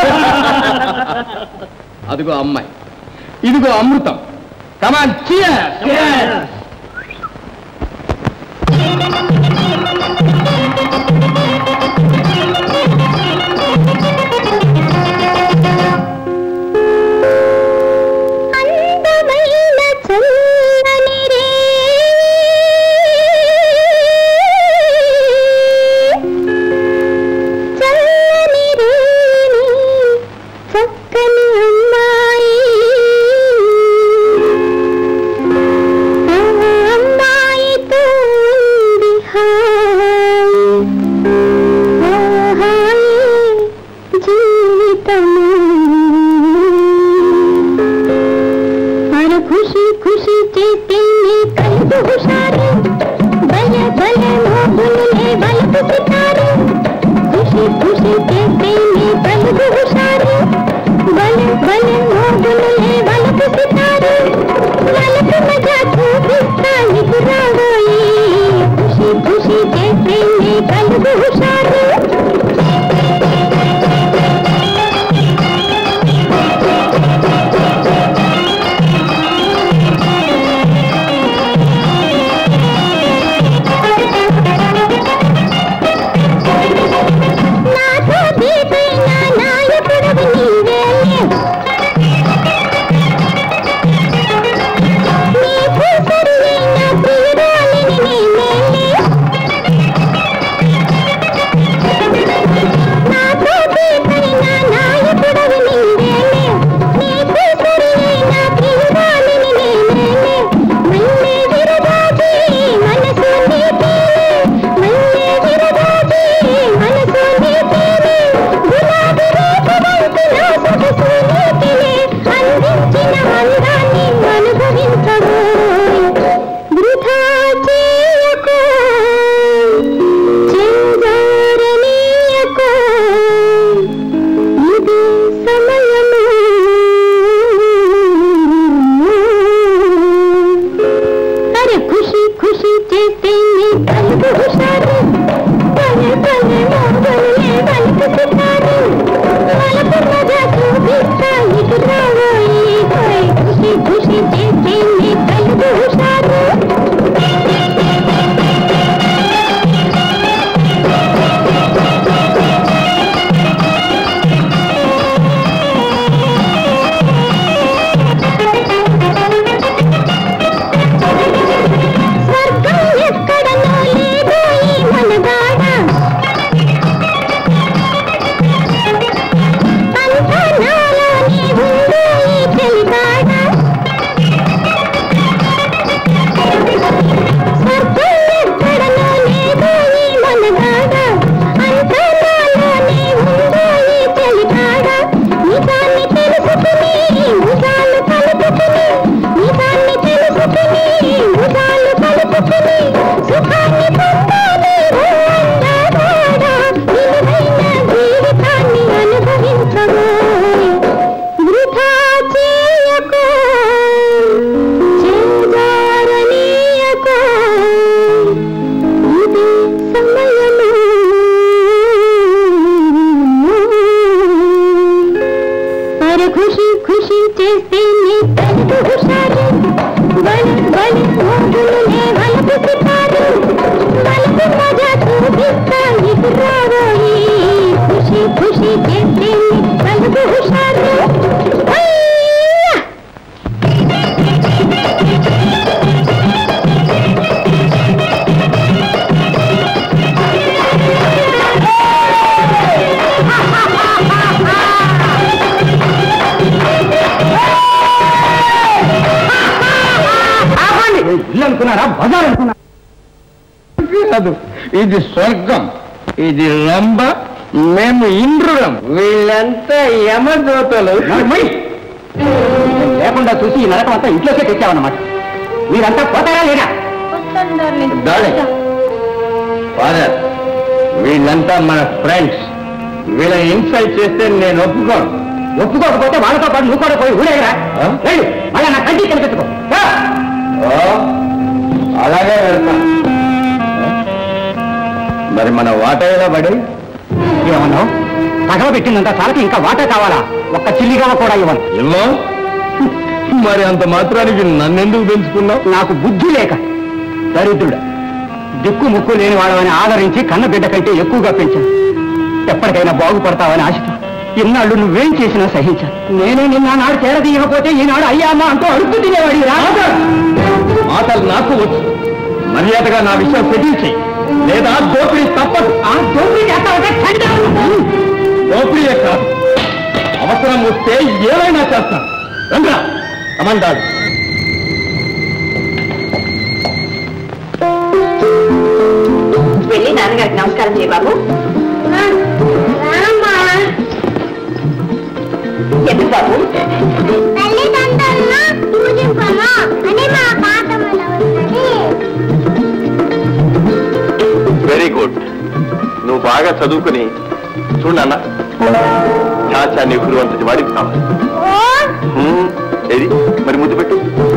S1: అదిగో అమ్మాయి, ఇదిగో అమృతం. కమాన్ cheers. ఇది స్వర్గం, ఇది రంభ, మేము ఇంద్రులం, వీళ్ళంతా యమదూతలు.
S3: లేకుండా చూసి ఈ నరకం అంతా ఇంట్లోకే తెచ్చామన్నమాట. మీరంతా పోతారా లేదా?
S1: ఫాదర్, వీళ్ళంతా మన ఫ్రెండ్స్. వీళ్ళని ఇన్సల్ట్ చేస్తే నేను ఒప్పుకోను.
S3: ఒప్పుకోకపోతే వాళ్ళతో పాటు నువ్వు కూడా పోయి ఊరేగరా. మళ్ళీ నా కంటికి కనిపెట్టుకో.
S1: అలాగే వెళ్తాను. మరి మన వాటా ఎలా పడి?
S3: ఏమన్నావు? పగవ పెట్టిందంతా చాలకి ఇంకా వాటా కావాలా? ఒక్క చిల్లిగవ కూడా ఇవ్వను.
S1: ఏమో, మరి అంత మాత్రానికి నన్నెందుకు పెంచుకున్నావు?
S3: నాకు బుద్ధి లేక. దరిద్రుడు, దిక్కు ముక్కు లేని వాళ్ళని ఆదరించి కన్న బిడ్డ కంటే ఎక్కువగా పెంచాను. ఎప్పటికైనా బాగుపడతావని ఆశతో ఇన్నాళ్ళు నువ్వేం చేసినా సహించాను. నేనే నిన్న నాడు చేరదీయకపోతే ఈనాడు అయ్యామా అంటూ అడుగు తినేవాడి.
S1: మాటలు నాకు వచ్చు. మర్యాదగా నా విషయం సెటిల్ చెయ్యి, లేదా దోపిడీ తప్పదు.
S3: ఆ దోపిడీ
S1: దోపిడీయే కాదు, అవసరం వస్తే ఏమైనా చేస్తాను. రంగా కమండాడు.
S4: వెళ్ళి నాన్నగారికి నమస్కారం చేయ బాబు. ఎందుకు బాబు?
S5: తల్లిదండ్రులను పూజింపను అని మా పాఠములో ఉన్నది.
S7: Very good. నువ్వు బాగా చదువుకుని చూడన్న, చాచా నెహ్రూ అంతటి వాడికి కావాలి. ఏది మరి ముద్దు పెట్టు.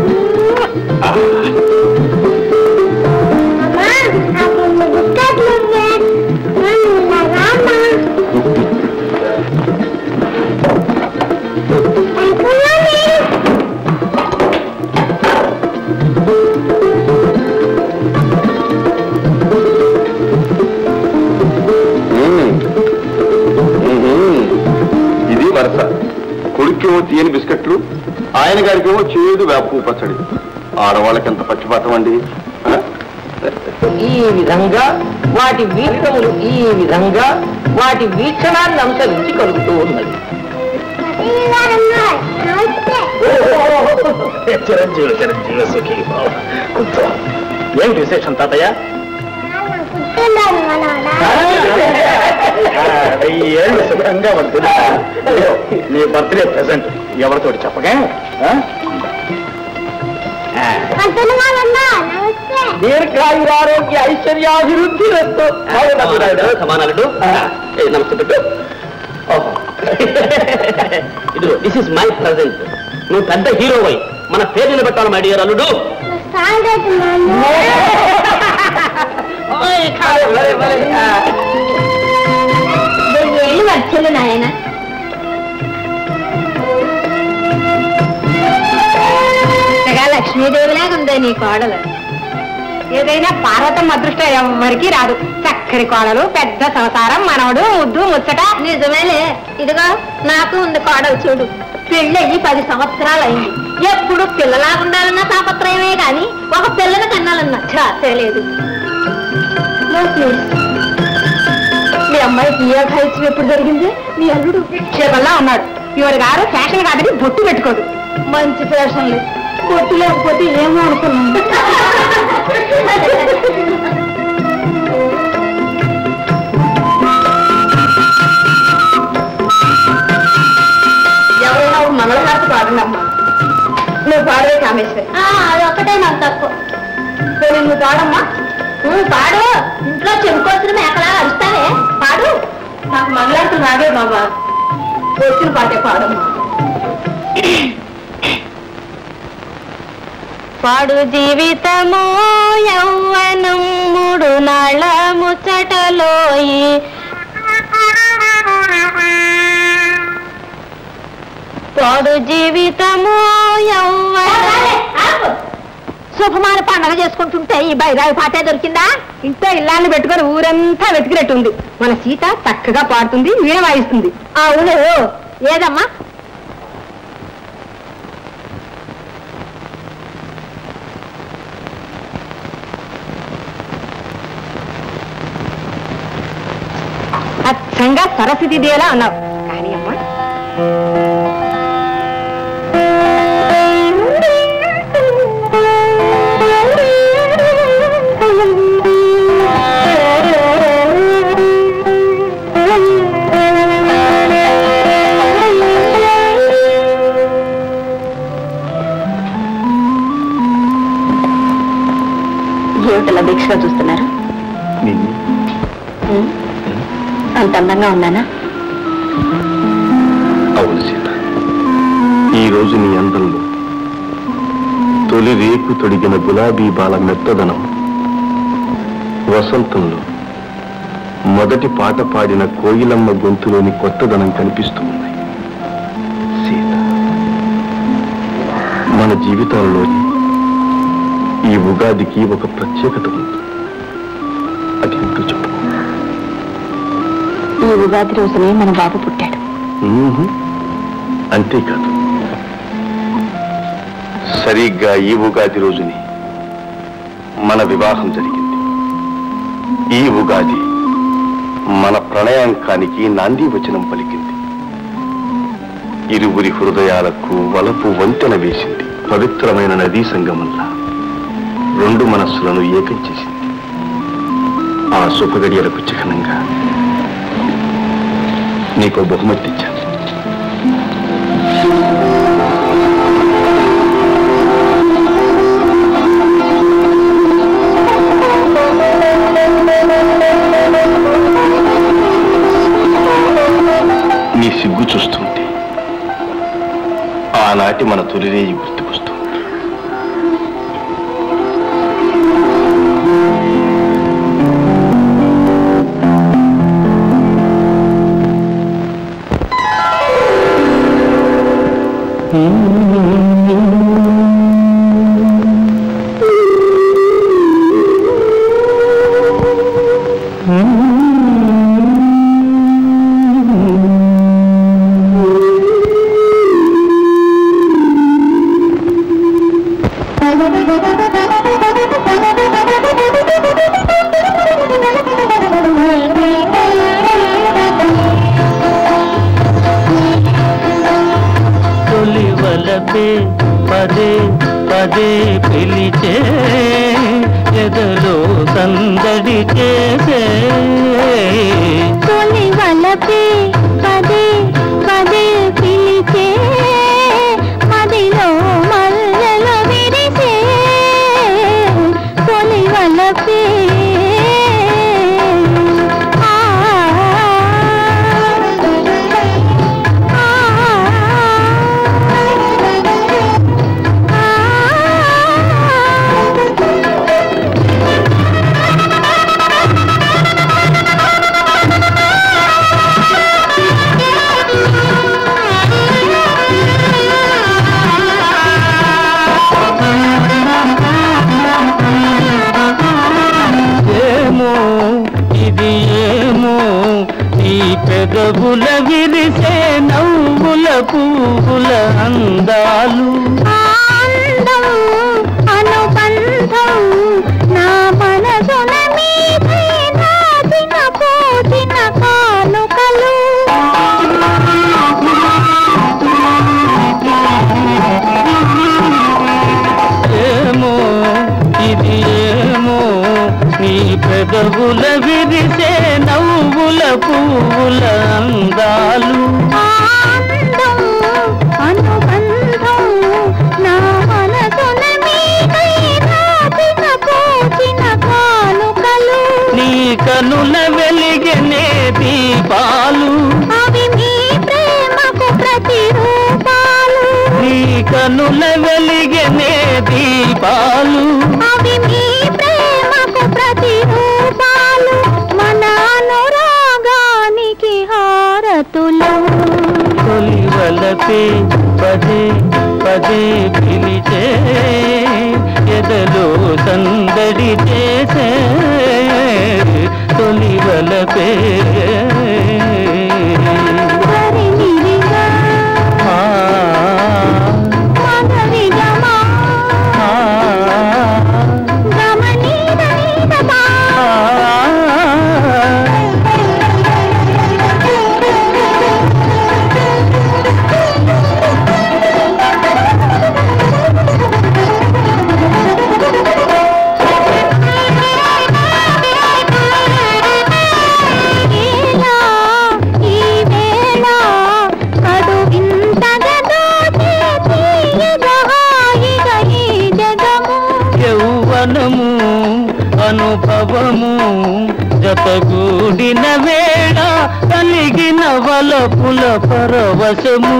S7: ఇది వరస. కొడుకేమో తీయని బిస్కెట్లు, ఆయన గారికేమో చేదు వేపు పచ్చడి. ఆడవాళ్ళకి ఎంత పక్షపాతం అండి.
S8: ఈ విధంగా వాటి వీక్షణములు ఈ విధంగా వాటి వీక్షణాన్ని అనుసరించి కలుగుతూ ఉన్నది.
S7: చిరంజీవి చిరంజీవి సుఖీ కూర్చో. ఏమిటి విశేషం తాతయ్య? 1000 ఏళ్ళు సుఖంగా ఉంటుంది. నీ బర్త్డే ప్రెసెంట్ ఎవరితోటి చెప్పగా?
S8: దీర్ఘాయురారోగ్య ఐశ్వర్యాభివృద్ధి సమానాలు. నమస్తే పెట్టు. ఇదిగో దిస్ ఇస్ మై ప్రజెంట్. నువ్వు పెద్ద హీరో అయి మన పేరు నిలబెట్టాలి మై డియర్ అల్లుడు.
S5: వచ్చలు నాయన లక్ష్మీదేవిలాగా ఉందే నీ కోడలు.
S4: ఏదైనా పార్వతమ్మ అదృష్టం ఎవరికి రాదు. చక్కని కోడలు, పెద్ద సంసారం, మనవడు, ముద్దు ముచ్చట.
S5: నిజమేలే. ఇదిగో నాకు ఉంది కోడలు చూడు. పెళ్ళయ్యి 10 సంవత్సరాలు అయింది. ఎప్పుడు పిల్లలా ఉండాలన్న తాపత్రయమే కానీ ఒక పిల్లని కన్నాలన్న ఛాసే లేదు.
S4: మీ అమ్మాయికి ఏ ఖాయిత్యం ఎప్పుడు జరిగింది? మీ అల్లుడు క్షేమంలా ఉన్నాడు. ఇవరి గారు ఫ్యాషన్ కాబట్టి బొట్టు పెట్టుకోడు.
S5: మంచి ఫ్యాషన్లు. బొట్టు లేకపోతే ఏమో అనుకున్నాను.
S4: ఎవరైనా మంగళహారతి పాడండమ్మా. నువ్వు పాడవే కామేశ్వరి.
S5: అది ఒక్కటే నాకు తక్కువ.
S4: నువ్వు పాడమ్మా. నాకు మంగళారతులు రాగే బాబా. వచ్చిన పాటే పాడమ్మా.
S5: పాడు జీవితమో యౌవనం మూడు నాళ్ళ ముచ్చటలోయి. పాడు జీవితమో యౌవనం. శుభమాన పండగ చేసుకుంటుంటే ఈ బైరాగి పాటే దొరికిందా?
S4: ఇంట్లో ఇల్లాన్ని పెట్టుకొని ఊరంతా వెతికినట్టుంది. మన సీత చక్కగా పాడుతుంది, వీణ వాయిస్తుంది.
S5: అవును, ఏదమ్మా?
S4: అచ్చంగా సరస్వతి దేలా అన్నావు. కానీ అమ్మా
S5: ఏమిటలా దీక్షగా చూస్తున్నారు? అంత అందంగా ఉన్నానా?
S7: అవును సీత, ఈ రోజు నీ అందంలో తొలి రేపు తొడిగిన గులాబీ బాల మెత్తదనం, వసంతంలో మొదటి పాట పాడిన కోయిలమ్మ గొంతులోని కొత్తదనం కనిపిస్తూ ఉన్నాయి. సీత, మన జీవితాల్లోని ఈ ఉగాదికి ఒక ప్రత్యేకత ఉంది. అదేంటో చెప్పు.
S5: ఈ ఉగాది రోజునే మన బాబు పుట్టాడు.
S7: అంతేకాదు, సరిగ్గా ఈ ఉగాది రోజుని మన వివాహం జరిగింది. ఈ ఉగాది మన ప్రణయాంకానికి నాంది వచనం పలికింది. ఇరువురి హృదయాలకు వలపు వంతెన వేసింది. పవిత్రమైన నదీ సంగమంలా రెండు మనస్సులను ఏకం చేసింది. ఆ శుభగడియలకు చిహ్నంగా నీకు బహుమతి ఇచ్చాను. నీ సిగ్గు చూస్తుంటే ఆనాటి మన తొలిరేయి గుర్తుకొస్తుంది.
S9: పదే పదే పిలిచే ఎదలో సందడి చేసే
S5: తొలి వలపే పదే పదే పిలిచే మదిలో మల్లెలు విరిసే తొలి వలపే
S9: పెదవుల విరిసే నవ్వుల పువ్వుల అందాలు
S5: ఆనందం అనుబంధం నా మనసున మీదే నాచిన పోచిన కానుకలు
S9: ఏమో ఇది ఏమో నీ పెదవుల విరిసే నవ్వుల పువ్వుల అందాలు
S5: ఆనందం అనుబంధం నా మనసున మీదే నాచిన పోచిన కానుకలు
S9: నీ కనుల వెలిగే వెలిగనే దీపాలు
S5: అవి మీ ప్రేమకు ప్రతిరూపాలు
S9: నీ కనుల వెలిగనే దీపాలు
S5: అవి మీ ప్రేమకు ప్రతిరూపాలు మన అనురాగానికి హారతులు
S9: తొలివలపే పదే పదే పిలిచే ఎదలో సందడి చేసే తొలివలపే అనుభవము జతగూడిన వేళ కలిగిన వలపుల పరవశము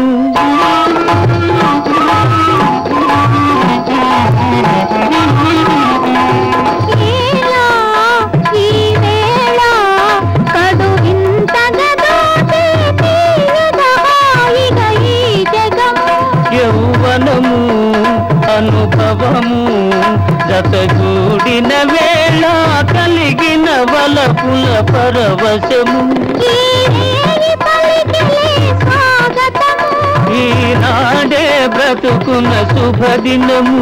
S9: యౌవనము అనుభవము జతగూడిన వేళ కలిగిన వలపుల పరవశము ఈనాడే బ్రతుకున్న శుభదినము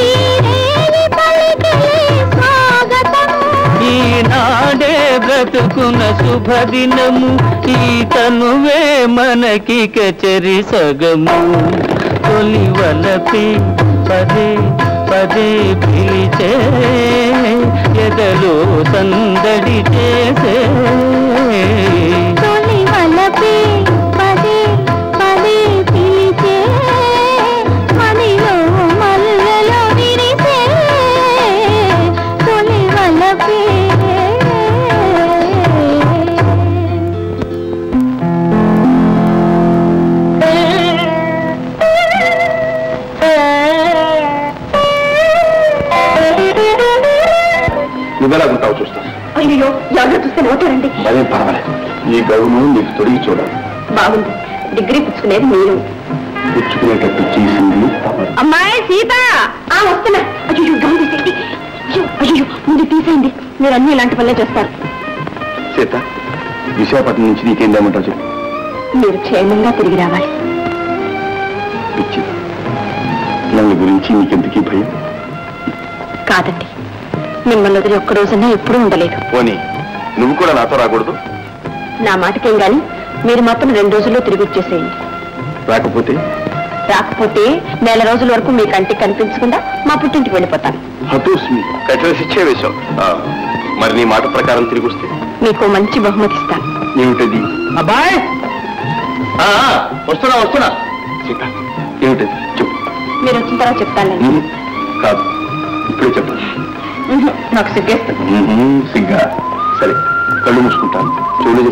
S9: ఈనాడే బ్రతుకున్న శుభదినము ఈ తనువే మనకి కచరి సగము తొలివలపి పదే పదే పిలిచే ఎదలో సందడి చేసే
S5: తొలివలపి పదే పదే పిలిచే మదిలో మల్లెలో విరిసే తొలివలపి
S7: నువ్వెలాగుంటావు చూస్తాను.
S4: అయ్యో ఎవరో చూస్తే నవ్వుతారండి.
S7: మరేం పర్వాలేదు, ఈ గౌను నీకు తొడిగి చూడాలి.
S4: బాగుంది. డిగ్రీ పుచ్చుకునేది మీరు.
S7: పుచ్చుకునేటట్టు చేసింది
S4: అమ్మాయి సీత వస్తున్నా. అయ్యో గౌను తీసేయండి. అయ్యో ముందు తీసేయండి. మీరు అన్ని ఇలాంటి పనులే చేస్తారు.
S7: సీత, విశాఖపట్నం నుంచి నీకేం తెమ్మంటావు చెప్పు.
S4: మీరు క్షేమంగా తిరిగి రావాలి.
S7: పిచ్చి, నన్ను గురించి నీకెందుకీ భయం?
S4: కాదండి, మిమ్మల్ని వదిలి ఒక్క రోజున్నా ఎప్పుడూ ఉండలేదు.
S7: పోనీ నువ్వు కూడా నాతో రాకూడదు?
S4: నా మాటకేం గాని మీరు మాత్రం 2 రోజుల్లో తిరిగి వచ్చేసేయండి. రాకపోతే నెల రోజుల వరకు మీ కంటికి కనిపించకుండా మా పుట్టింటికి వెళ్ళిపోతాను.
S7: కఠిన శిక్ష వేశావు. మరి నీ మాట ప్రకారం తిరిగి వస్తే
S4: మీకు మంచి బహుమతి ఇస్తాను.
S7: ఏమిటది?
S1: అబ్బాయి
S7: వస్తున్నా వస్తున్నా. సీత, ఏమిటది చెప్పు.
S4: మీరు వచ్చిన తర్వాత చెప్తానండి.
S7: కాదు, ఇప్పుడే చెప్పాలి.
S4: నాకు సిగ్గేస్తుంది.
S7: సిగ్గా? సరే, కళ్ళు మూసుకుంటాను. చూడలేదు.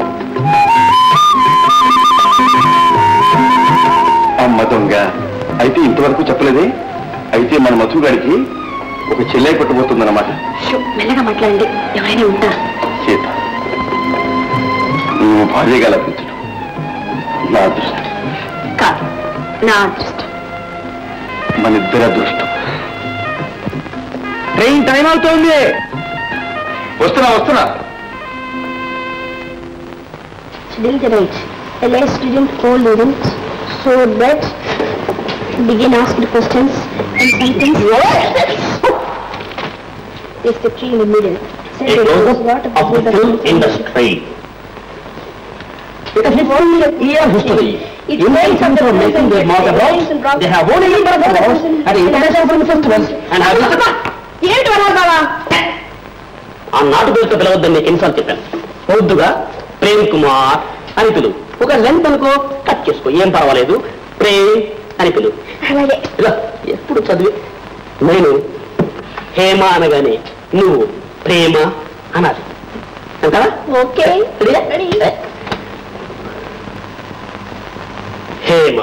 S7: అమ్మ దొంగ, అయితే ఇంతవరకు చెప్పలేదే? అయితే మన మధు గారికి ఒక చెల్లె పట్టబోతుందన్నమాట.
S4: మెల్లగా మాట్లాడండి, ఎవరైనా ఉంటారు.
S7: సీత, నువ్వు భార్యగా లభించడం నా అదృష్టం.
S4: కాదు, నా అదృష్టం.
S7: మన ఇద్దరి అదృష్టం.
S1: ట్రైన్ టైం అవుతోంది.
S7: వస్తున్నా వస్తున్నా.
S4: A lay student called Lawrence showed that begin asked questions and sentence. Is the tree in the middle?
S8: A close-up of the film industry.
S3: It is only a year history. Indian countries are making their mark abroad. They have only number of awards at international film festivals and have
S4: ఏంటి వరాలు బావా?
S8: ఆ నాటు పేరుతో పిలవద్దని నీకు ఎన్నిసార్లు చెప్పాను. పొద్దుగా ప్రేమ్ కుమార్ అని పిలువు. ఒక లెంత్ అనుకో, కట్ చేసుకో, ఏం పర్వాలేదు. ప్రేమ్ అని పిలువు.
S4: అలాగే.
S8: ఇలా ఎప్పుడు చదివి నేను హేమ అనగానే నువ్వు ప్రేమ అనాలి. అంత అంటావా?
S5: ఓకే
S8: హేమ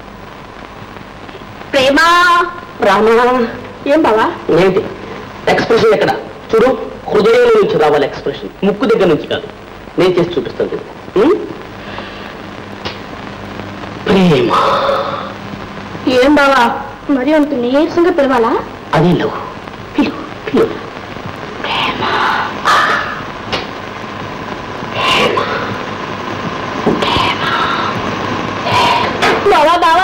S5: ప్రేమ
S8: రామా
S5: ఏం బావా
S8: ఏంటి ఎక్స్ప్రెషన్ ఎక్కడ చూడు, హృదయంలో నుంచి రావాలి ఎక్స్ప్రెషన్, ముక్కు దగ్గర నుంచి కాదు. నేను చేసి చూపిస్తాను చూడు. ప్రేమ
S5: ఏం బావా మరి అంత నీరసంగా పిలవాలా?
S8: అది లవ్. పిలు పిలు.
S5: బావా బావా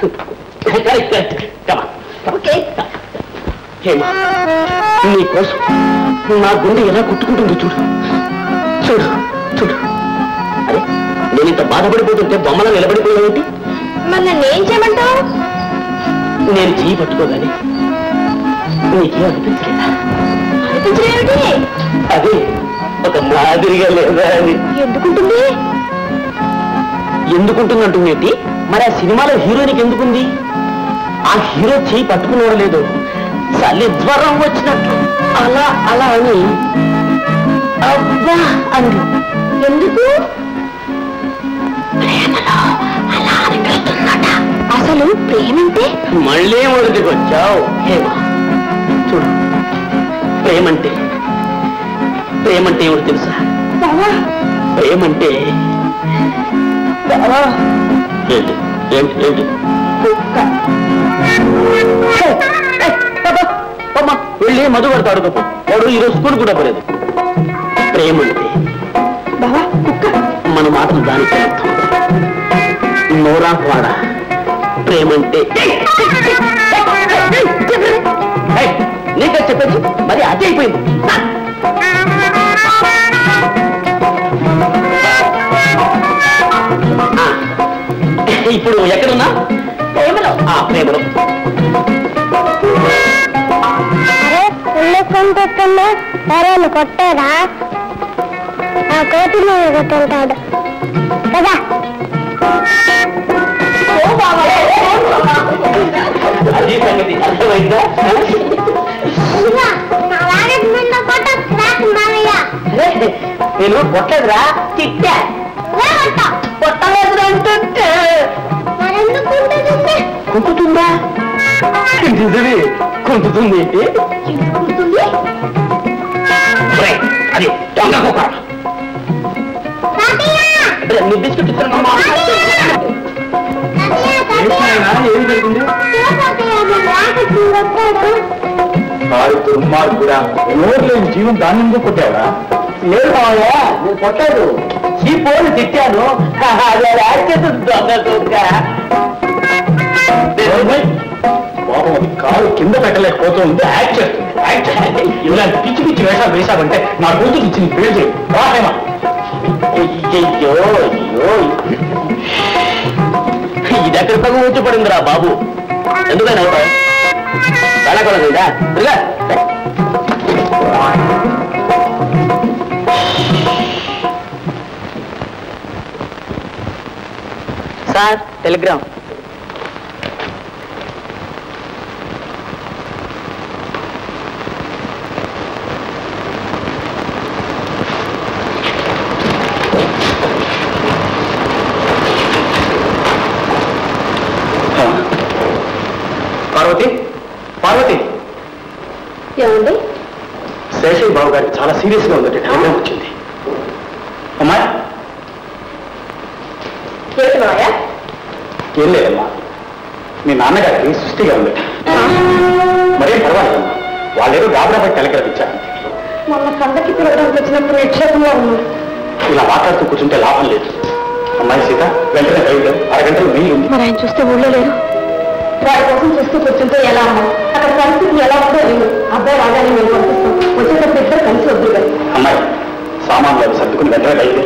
S8: ఓకే హేమ, నీకోసం నా గుండె ఎలా కొట్టుకుంటుందో చూడు చూడు చూడు. అరే నేను ఇంత బాధపడిపోతుంటే బొమ్మలా నిలబడిపోయావేంటి?
S5: మరి నన్ను ఏం చేయమంటావు?
S8: నేను చెయ్యి పట్టుకోగానే నీకే అనిపించలేదా?
S5: అనిపించలేమిటి?
S8: అదే ఒక మాదిరిగా లేదా అని.
S5: ఎందుకుంటుంది?
S8: ఎందుకుంటుందంటుందేంటి? మరి ఆ సినిమాలో హీరోయిన్కి ఎందుకుంది? ఆ హీరో చెయ్యి పట్టుకున్నాడో లేదో చలి జ్వరం వచ్చినట్టు అలా అలా అని అబ్బా అంది.
S5: ఎందుకు? ప్రేమలో అలా అనిపిస్తుందట. అసలు ప్రేమంటే?
S8: మళ్ళీ మొదటికి వచ్చావు హేమా. చూడు, ప్రేమంటే ఏమిటి తెలుసా? ప్రేమంటే ఏంటి ఏంటి ఏంటి? వెళ్ళి మధు పడితే అడుగుపో, వాడు ఈరోజు స్కూల్ కూడా పోలేదు. ప్రేమంటే మన మాటలు దానికి అర్థం. నోరా వాడా ప్రేమంటే నీకే చెప్పేది మరి అదే అయిపోయింది. ఇప్పుడు ఎక్కడున్నా? ప్రేమలో. ప్రేమలో
S5: సరేను కొట్టారా? ఆ కోతి మీద కొట్టుంటాడు కదా.
S8: అది సంగతి అర్థమైందా? నేను కొట్టదురా, తిట్టా. కొట్టలేదు అంటుంటే కుంటుతుందా? నిజమే కుంటుంది. అది దొంగ కుక్క. నిర్దిష్టిస్తున్నామా? ఏం జరిగింది?
S1: దుర్మార్గుడా, నోరులేని జీవం దాన్ని ఎందుకు కొట్టావరా?
S8: లేదు మావయ్య, నేను కొట్టాను. ఈ పోలు తిట్టాను.
S1: బాబు అది కాలు కింద పెట్టలేకపోతుంది, యాక్ట్ చేస్తుంది. ఇలాంటి పిచ్చి పిచ్చి వేషాలు వేశావంటే నా కూతురు ఇచ్చి నీ పెళ్లి చేయి. రాహేమా.
S8: అయ్యో అయ్యో, ఇది ఎక్కడ తగు వచ్చి పడిందిరా బాబు. ఎందుకైనా వెళ్ళకూడదా? Sir telegram.
S1: పార్వతి, పార్వతి.
S5: ఏమండి?
S1: శేషయ్య బాబు గారికి చాలా సీరియస్ గా ఉందంటే టెలిగ్రామ్ వచ్చింది. అమ్మాయి
S5: ఏంటి మావయ్య?
S1: ఏం లేదమ్మా, మీ నాన్నగారికి సృష్టిగా ఉంది. మరేం పర్వాలేదమ్మా, వాళ్ళేదో గాబరాపై టెలిగ్రామ్ ఇచ్చారు.
S5: మొన్న పండకి పిలవడానికి వచ్చినప్పుడు నిక్షేపంగా ఉన్నారు.
S1: ఇలా మాట్లాడుతూ కూర్చుంటే లాభం లేదు. అమ్మాయి సీత, వెంటనే బయలుదేరు, అరగంటలో వీలు ఉంది.
S5: మరి ఆయన చూస్తే ఊళ్ళో లేరు. వాడి కోసం చూస్తూ కూర్చుంటే ఎలా అన్నా? అక్కడ పరిస్థితి ఎలా ఉందో లేదు. అబ్బాయి రాగానే మేము పంపిస్తాం. వచ్చేటప్పుడు ఇద్దరు కలిసి వద్దు కదా.
S1: అమ్మాయి సామాన్లు అవి సర్దుకుని వెంటనే బయలుదేరు.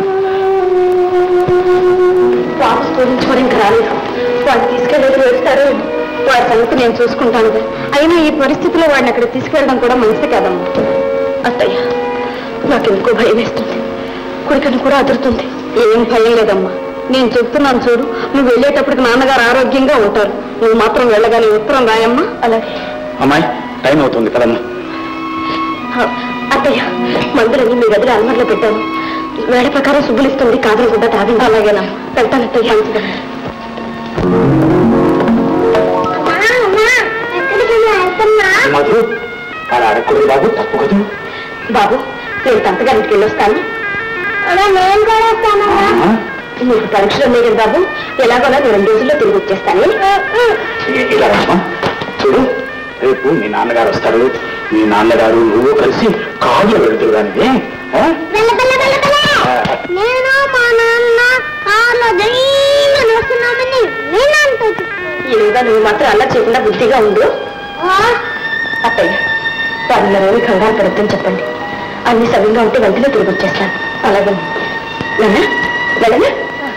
S5: పాప స్కూల్ నుంచి కూడా ఇంకా రాలేదు. వాడు తీసుకెళ్ళేది వేస్తారో వాడి సంగతి నేను చూసుకుంటాను. అయినా ఈ పరిస్థితిలో వాడిని అక్కడ తీసుకెళ్ళడం కూడా మంచిది కాదమ్మా. అత్తయ్య, నాకెందుకో భయం వేస్తుంది. కుడికని కూడా అదురుతుంది. ఏం భయం లేదమ్మా, నేను చెప్తున్నాను చూడు. నువ్వు వెళ్ళేటప్పటికి నాన్నగారు ఆరోగ్యంగా ఉంటారు. నువ్వు మాత్రం వెళ్ళగానే ఉత్తరం రాయమ్మా. అలాగే
S1: అమ్మాయి, టైం అవుతుంది కదమ్మా.
S5: అత్తయ్య అత్తయ్య మందులన్నీ మీ గదిలో అల్మార్లో పెట్టాను. వేళ ప్రకారం సుబ్బులు ఇస్తుంది, కాదులు కూడా తాగింది. అలాగేనా? వెళ్తాను అత్తయ్య.
S1: మధు అలా అడగకూడదు బాబు, తప్పు కదా.
S5: బాబు నేను తంతగారికి వెళ్ళొస్తాను. నీకు పరీక్షలు ఉన్నాయి కదా బాబు, ఎలాగోలా నేను 2 రోజుల్లో తిరిగి వచ్చేస్తాను.
S1: ఇలా రామా, చూడు రేపు మీ నాన్నగారు వస్తారు. మీ నాన్నగారు నువ్వు కలిసి కారులో వెళుతురు కానీ
S2: నేను మా నాన్న కారులో ధైర్యంగా వస్తున్నామని
S5: ఈలోగా నువ్వు మాత్రం అలా చేయకుండా బుద్ధిగా ఉండు. అత్తయ్య వాళ్ళ రోజు కంగారు పడద్దని చెప్పండి. అన్ని సవ్యంగా ఉంటే వెంటనే తిరిగి వచ్చేస్తాను. అలాగే వెళ్ళనా వెళ్ళనా?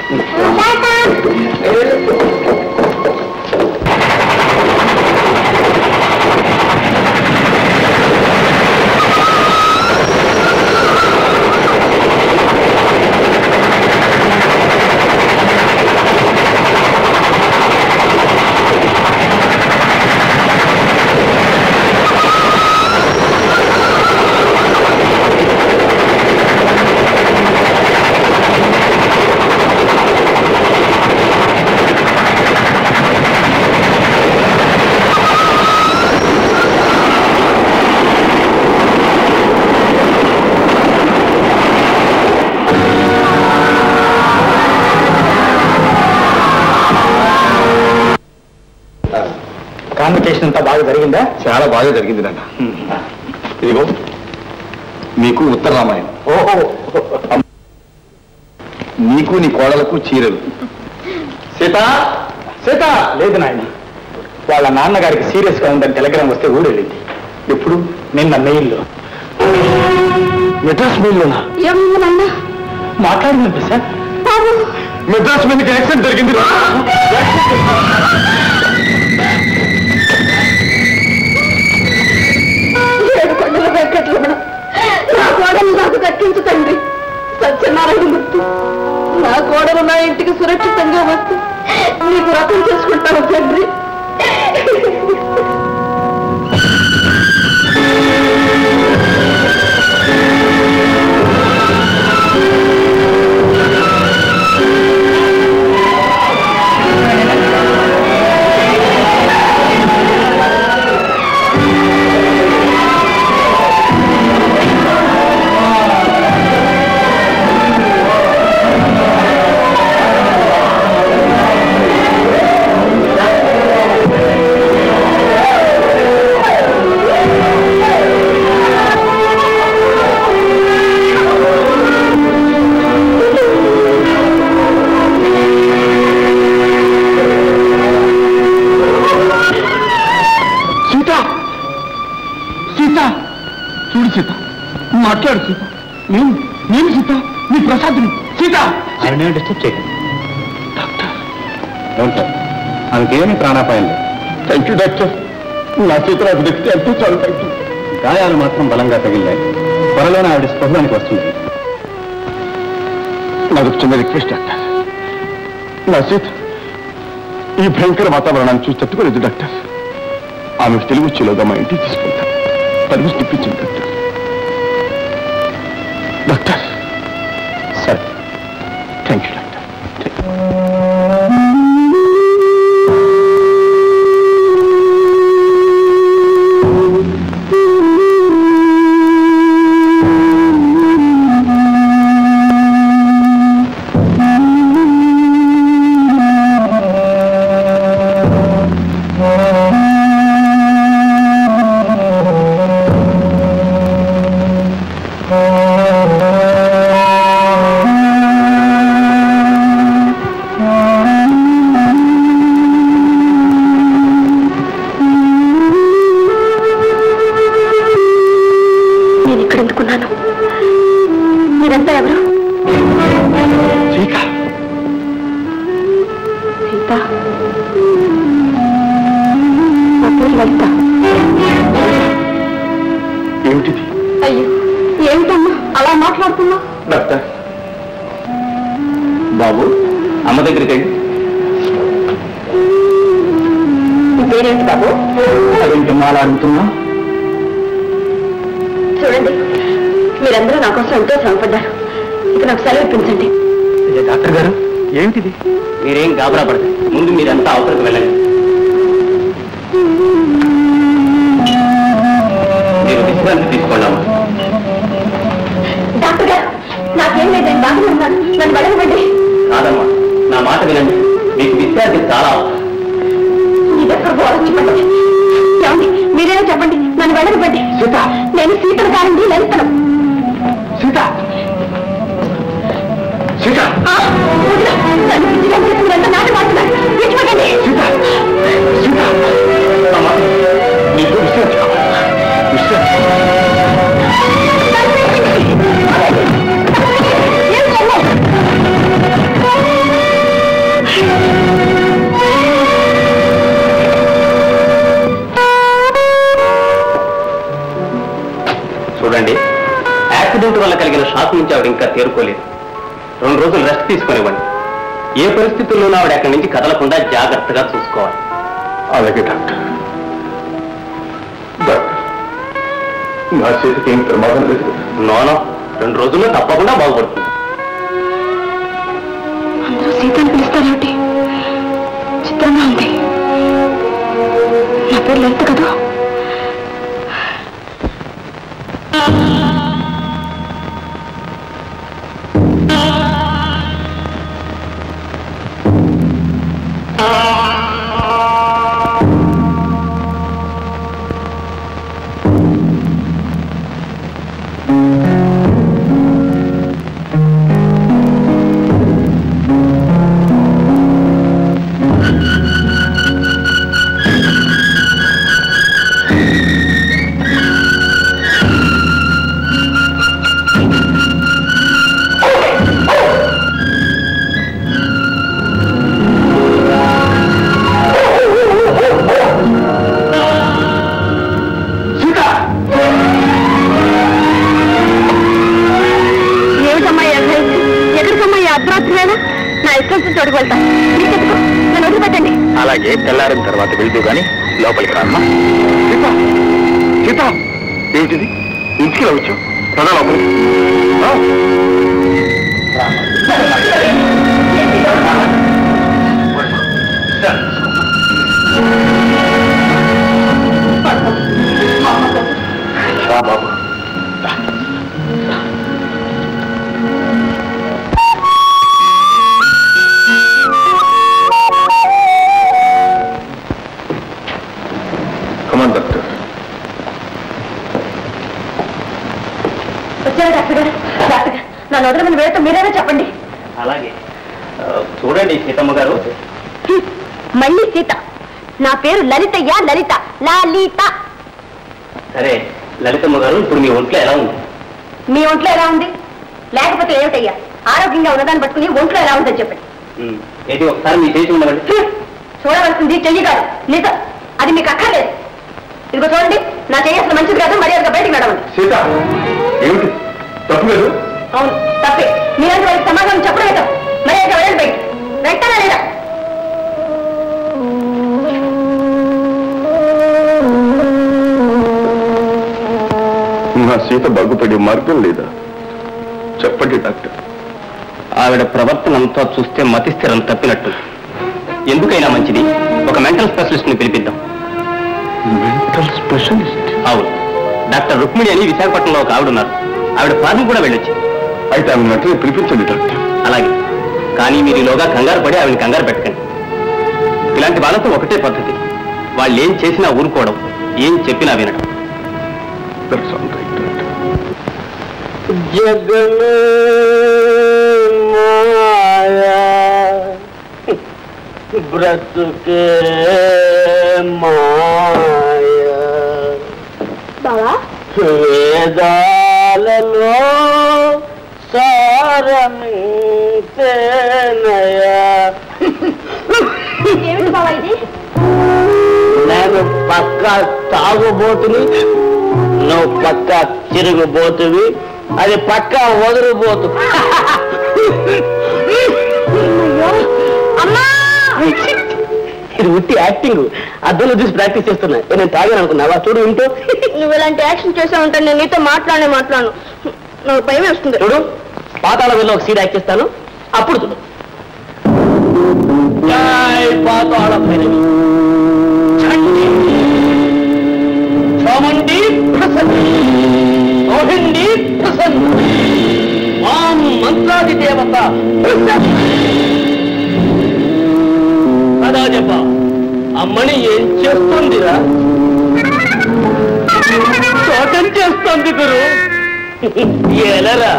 S1: కాన్వర్సేషన్ అంతా బాగా జరిగిందా?
S7: చాలా బాగా జరిగింది నాన్న. ఇదిగో మీకు ఉత్తర రామాయణం.
S1: ఓహో,
S7: నీకు నీ కోడలకు చీరలు.
S1: సీత సీత లేదు నాయన, వాళ్ళ నాన్నగారికి సీరియస్ గా ఉందని టెలిగ్రామ్ వస్తే ఊరెళ్ళింది. ఇప్పుడు నిన్న మెయిల్లో. మెడ్రాస్ మెయిల్లోనా?
S5: ఏమన్నా
S1: మాట్లాడిందంటే సార్,
S7: మెడ్రాస్ మీదకి యాక్సిడెంట్ జరిగింది.
S5: ఏడుకొండల వెంకటరమణ, నా కోడలు నాకు దక్కించు తండ్రి. సత్యనారాయణ మూర్తి, నా కోడలు నా ఇంటికి సురక్షితంగా వస్తూ నీకు వ్రతం చేసుకుంటాను తండ్రి.
S6: సీత మాట్లాడు సీత. నేను సీత, నీ ప్రసాద్ని. సీత
S1: ఆయన డిస్టర్బ్ చేయకండి డాక్టర్. డాక్టర్ ఆమెకేమీ ప్రాణాపాయం లేదు.
S6: Thank you doctor. నా చేతులు అది వ్యక్తి ఎంతో చాలు. Thank you.
S1: గాయాలు మాత్రం బలంగా తగిలాయి. త్వరలోనే ఆవిడ స్పృహానికి వస్తుంది.
S6: నాకు చిన్న రిక్వెస్ట్ డాక్టర్. నా సీత ఈ భయంకర వాతావరణాన్ని చూసి తట్టుకోలేదు డాక్టర్. ఆమెకు తెలివి వచ్చేలోగా మా ఇంటికి తీసుకెళ్తాను. పర్మిషన్ ఇప్పించింది డాక్టర్. డాక్టర్
S1: సరే,
S6: థ్యాంక్ యూ డాక్టర్.
S5: మీరంతా ఎవరు?
S6: సీత.
S5: సీత నా పేరు లలిత.
S6: ఏమిటిది?
S5: అయ్యో ఏమిటమ్మా అలా మాట్లాడుతున్నా?
S6: డాక్టర్
S1: బాబు అమ్మ దగ్గరికి వెళ్ళి.
S5: పేరేంటి బాబు?
S1: అదేంటమ్మా అలా అడుగుతున్నా?
S5: చూడండి కోసం ఎంతో శ్రమపడ్డారు. ఇక నాకు సెలవు ఇప్పించండి.
S1: డాక్టర్ గారు ఏమిటిది?
S8: మీరేం గాబరా పడదు. ముందు మీరంతా అవసరం వెళ్ళండి. మీరు విశ్రాంతి తీసుకోండి.
S5: డాక్టర్ గారు నాకేం లేదు, నేను బాగానే ఉన్నాను. నన్ను వెళ్ళనివ్వండి.
S8: కాదమ్మా, నా మాట వినండి. మీకు విశ్రాంతి చాలా అవసరం.
S5: ఇదెక్కడ పోవాలని ఏమండి? మీరేమో చెప్పండి, నన్ను వెళ్ళనివ్వండి.
S1: సీత,
S5: నేను సీతను కాదండి, లలితను.
S1: సీత, సీత,
S5: నన్ను పిచ్చిగా నాటి మాట్లాడారు. విడిచిపెట్టండి.
S1: సీత, సీత, నీకు విశ్రాంతి కావాలి. విశ్రాంతి.
S8: చూడండి, యాక్సిడెంట్ వల్ల కలిగిన షాక్ నుంచి ఆవిడ ఇంకా తేరుకోలేదు. 2 రోజులు రెస్ట్ తీసుకునివ్వండి. ఏ పరిస్థితుల్లోనూ ఆవిడ అక్కడి నుంచి కదలకుండా జాగ్రత్తగా చూసుకోవాలి.
S6: అలాగే డాక్టర్. డాక్టర్, నా చేతికి ఏం ప్రమాదం లేదు.
S8: నోనో, 2 రోజుల్లో తప్పకుండా బాగుపడుతుంది.
S5: అందరూ సీతను పిలుస్తారేమిటి? చిత్రంగా ఉంది. నా పేరు లలిత కదా.
S6: అలాగే తెల్లారిన తర్వాత వెళ్తూ గాని లోపలికి రామ్మా. సీత, సీత, ఏమిటిది? ఇంటికి రావచ్చు. ప్రజా లోపలికి బాబు.
S5: వచ్చారు డాక్టర్ గారు. డాక్టర్ గారు, నన్ను వదలమని వేయటం మీరేనా చెప్పండి.
S8: అలాగే చూడండి సీతమ్మ గారు.
S5: మళ్ళీ సీత. నా పేరు లలితయ్య. లలిత, లలిత.
S8: సరే లలితమ్మ గారు, ఇప్పుడు మీ ఒంట్లో ఎలా ఉంది?
S5: మీ ఒంట్లో ఎలా ఉంది లేకపోతే ఏమిటయ్యా? ఆరోగ్యంగా ఉన్నదాన్ని పట్టుకుని ఒంట్లో ఎలా ఉందని చెప్పండి.
S8: ఏది ఒకసారి మీ చేసి ఉండవండి.
S5: చూడవలసింది చెయ్యి కాదు, నిజం. అది మీకు అక్కర్లేదు. ఇదిగో చూడండి, నా చెయ్యి అసలు మంచిది కాదు. మర్యాదగా బయటికి నడవండి.
S6: సీత, ఏమిటి? తప్పు లేదు.
S5: అవును, తప్పే. మీరంటే వాళ్ళకి సమాధానం చెప్పడం కదా. మర్యాదగా వెళ్ళండి బయట. వెళ్తానా లేదా?
S6: నా సీత బాగుపడే మార్గం లేదా? చెప్పండి డాక్టర్.
S8: ఆవిడ ప్రవర్తన అంతా చూస్తే మతిస్థిరం తప్పినట్టు. ఎందుకైనా మంచిది ఒక మెంటల్ స్పెషలిస్ట్ ని పిలిపిద్దాం.
S6: Mental specialist?
S8: అవును, డాక్టర్ రుక్మిణి అని విశాఖపట్నంలో ఒక ఆవిడ ఉన్నారు. ఆవిడ ఫాదర్ కూడా వెళ్ళొచ్చు.
S6: అయితే ఆమె వెంటనే పిలిపించండి డాక్టర్.
S8: అలాగే, కానీ మీరు ఈలోగా కంగారు పడి ఆవిడని కంగారు పెట్టకండి. ఇలాంటి వాళ్ళతో ఒకటే పద్ధతి, వాళ్ళు ఏం చేసినా ఊరుకోవడం, ఏం చెప్పినా వినడం.
S3: జగమే మాయా బ్రతుకే మాయా
S5: బావా,
S3: వేదాలలో సారమించేనయా.
S5: ఏమిటి బావా ఇది?
S3: నేను పక్క తాగుబోతుని, నువ్వు పక్క తిరుగుబోతువి, అది పక్క వదిలిపోతు. ఇది ఉట్టి యాక్టింగ్. అద్దంలో చూసి ప్రాక్టీస్ చేస్తున్నా. నేను తాగాను అనుకున్నావా? చూడు ఇంటూ.
S5: నువ్వు ఇలాంటి యాక్షన్ చేసావంటే నేను నీతో మాట్లాడను.
S4: నాకు భయం వేస్తుంది.
S8: చూడు, పాతాళ వెళ్ళి ఒక సీడ్ ఎక్కిస్తాను, అప్పుడు చూడు. జై పాతాళ భైరవి, చండి, చాముండి ప్రసన్న, రోహిణి ప్రసన్న, మాం మంత్రాది దేవత ప్రసన్న. కదా చెప్ప, అమ్మని ఏం చేస్తుందిరా? చోటం చేస్తుంది గురు. ఎలరా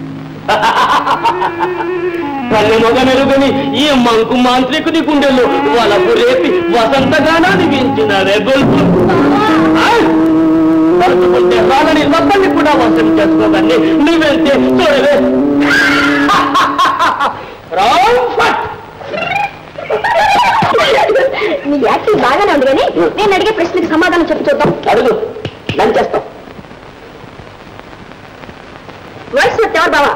S8: కన్ను మొగ మెరుగుని ఈ మంకు మాంత్రికుని గుండెలు వలపు రేపి వసంతగానాన్ని మించినారే గొల్పు. పరుచుకుంటే వాళ్ళని ఒక్కడిని కూడా వశం చేసుకోదాన్ని నువ్వెళ్తే చూడవే.
S4: నీ యాక్టింగ్ బాగానే ఉంది కానీ నేను అడిగే ప్రశ్నకి సమాధానం చెప్పి చూద్దాం.
S8: అడుగు, నేను చేస్తాం.
S4: వాయిస్ ఎవరు బావా?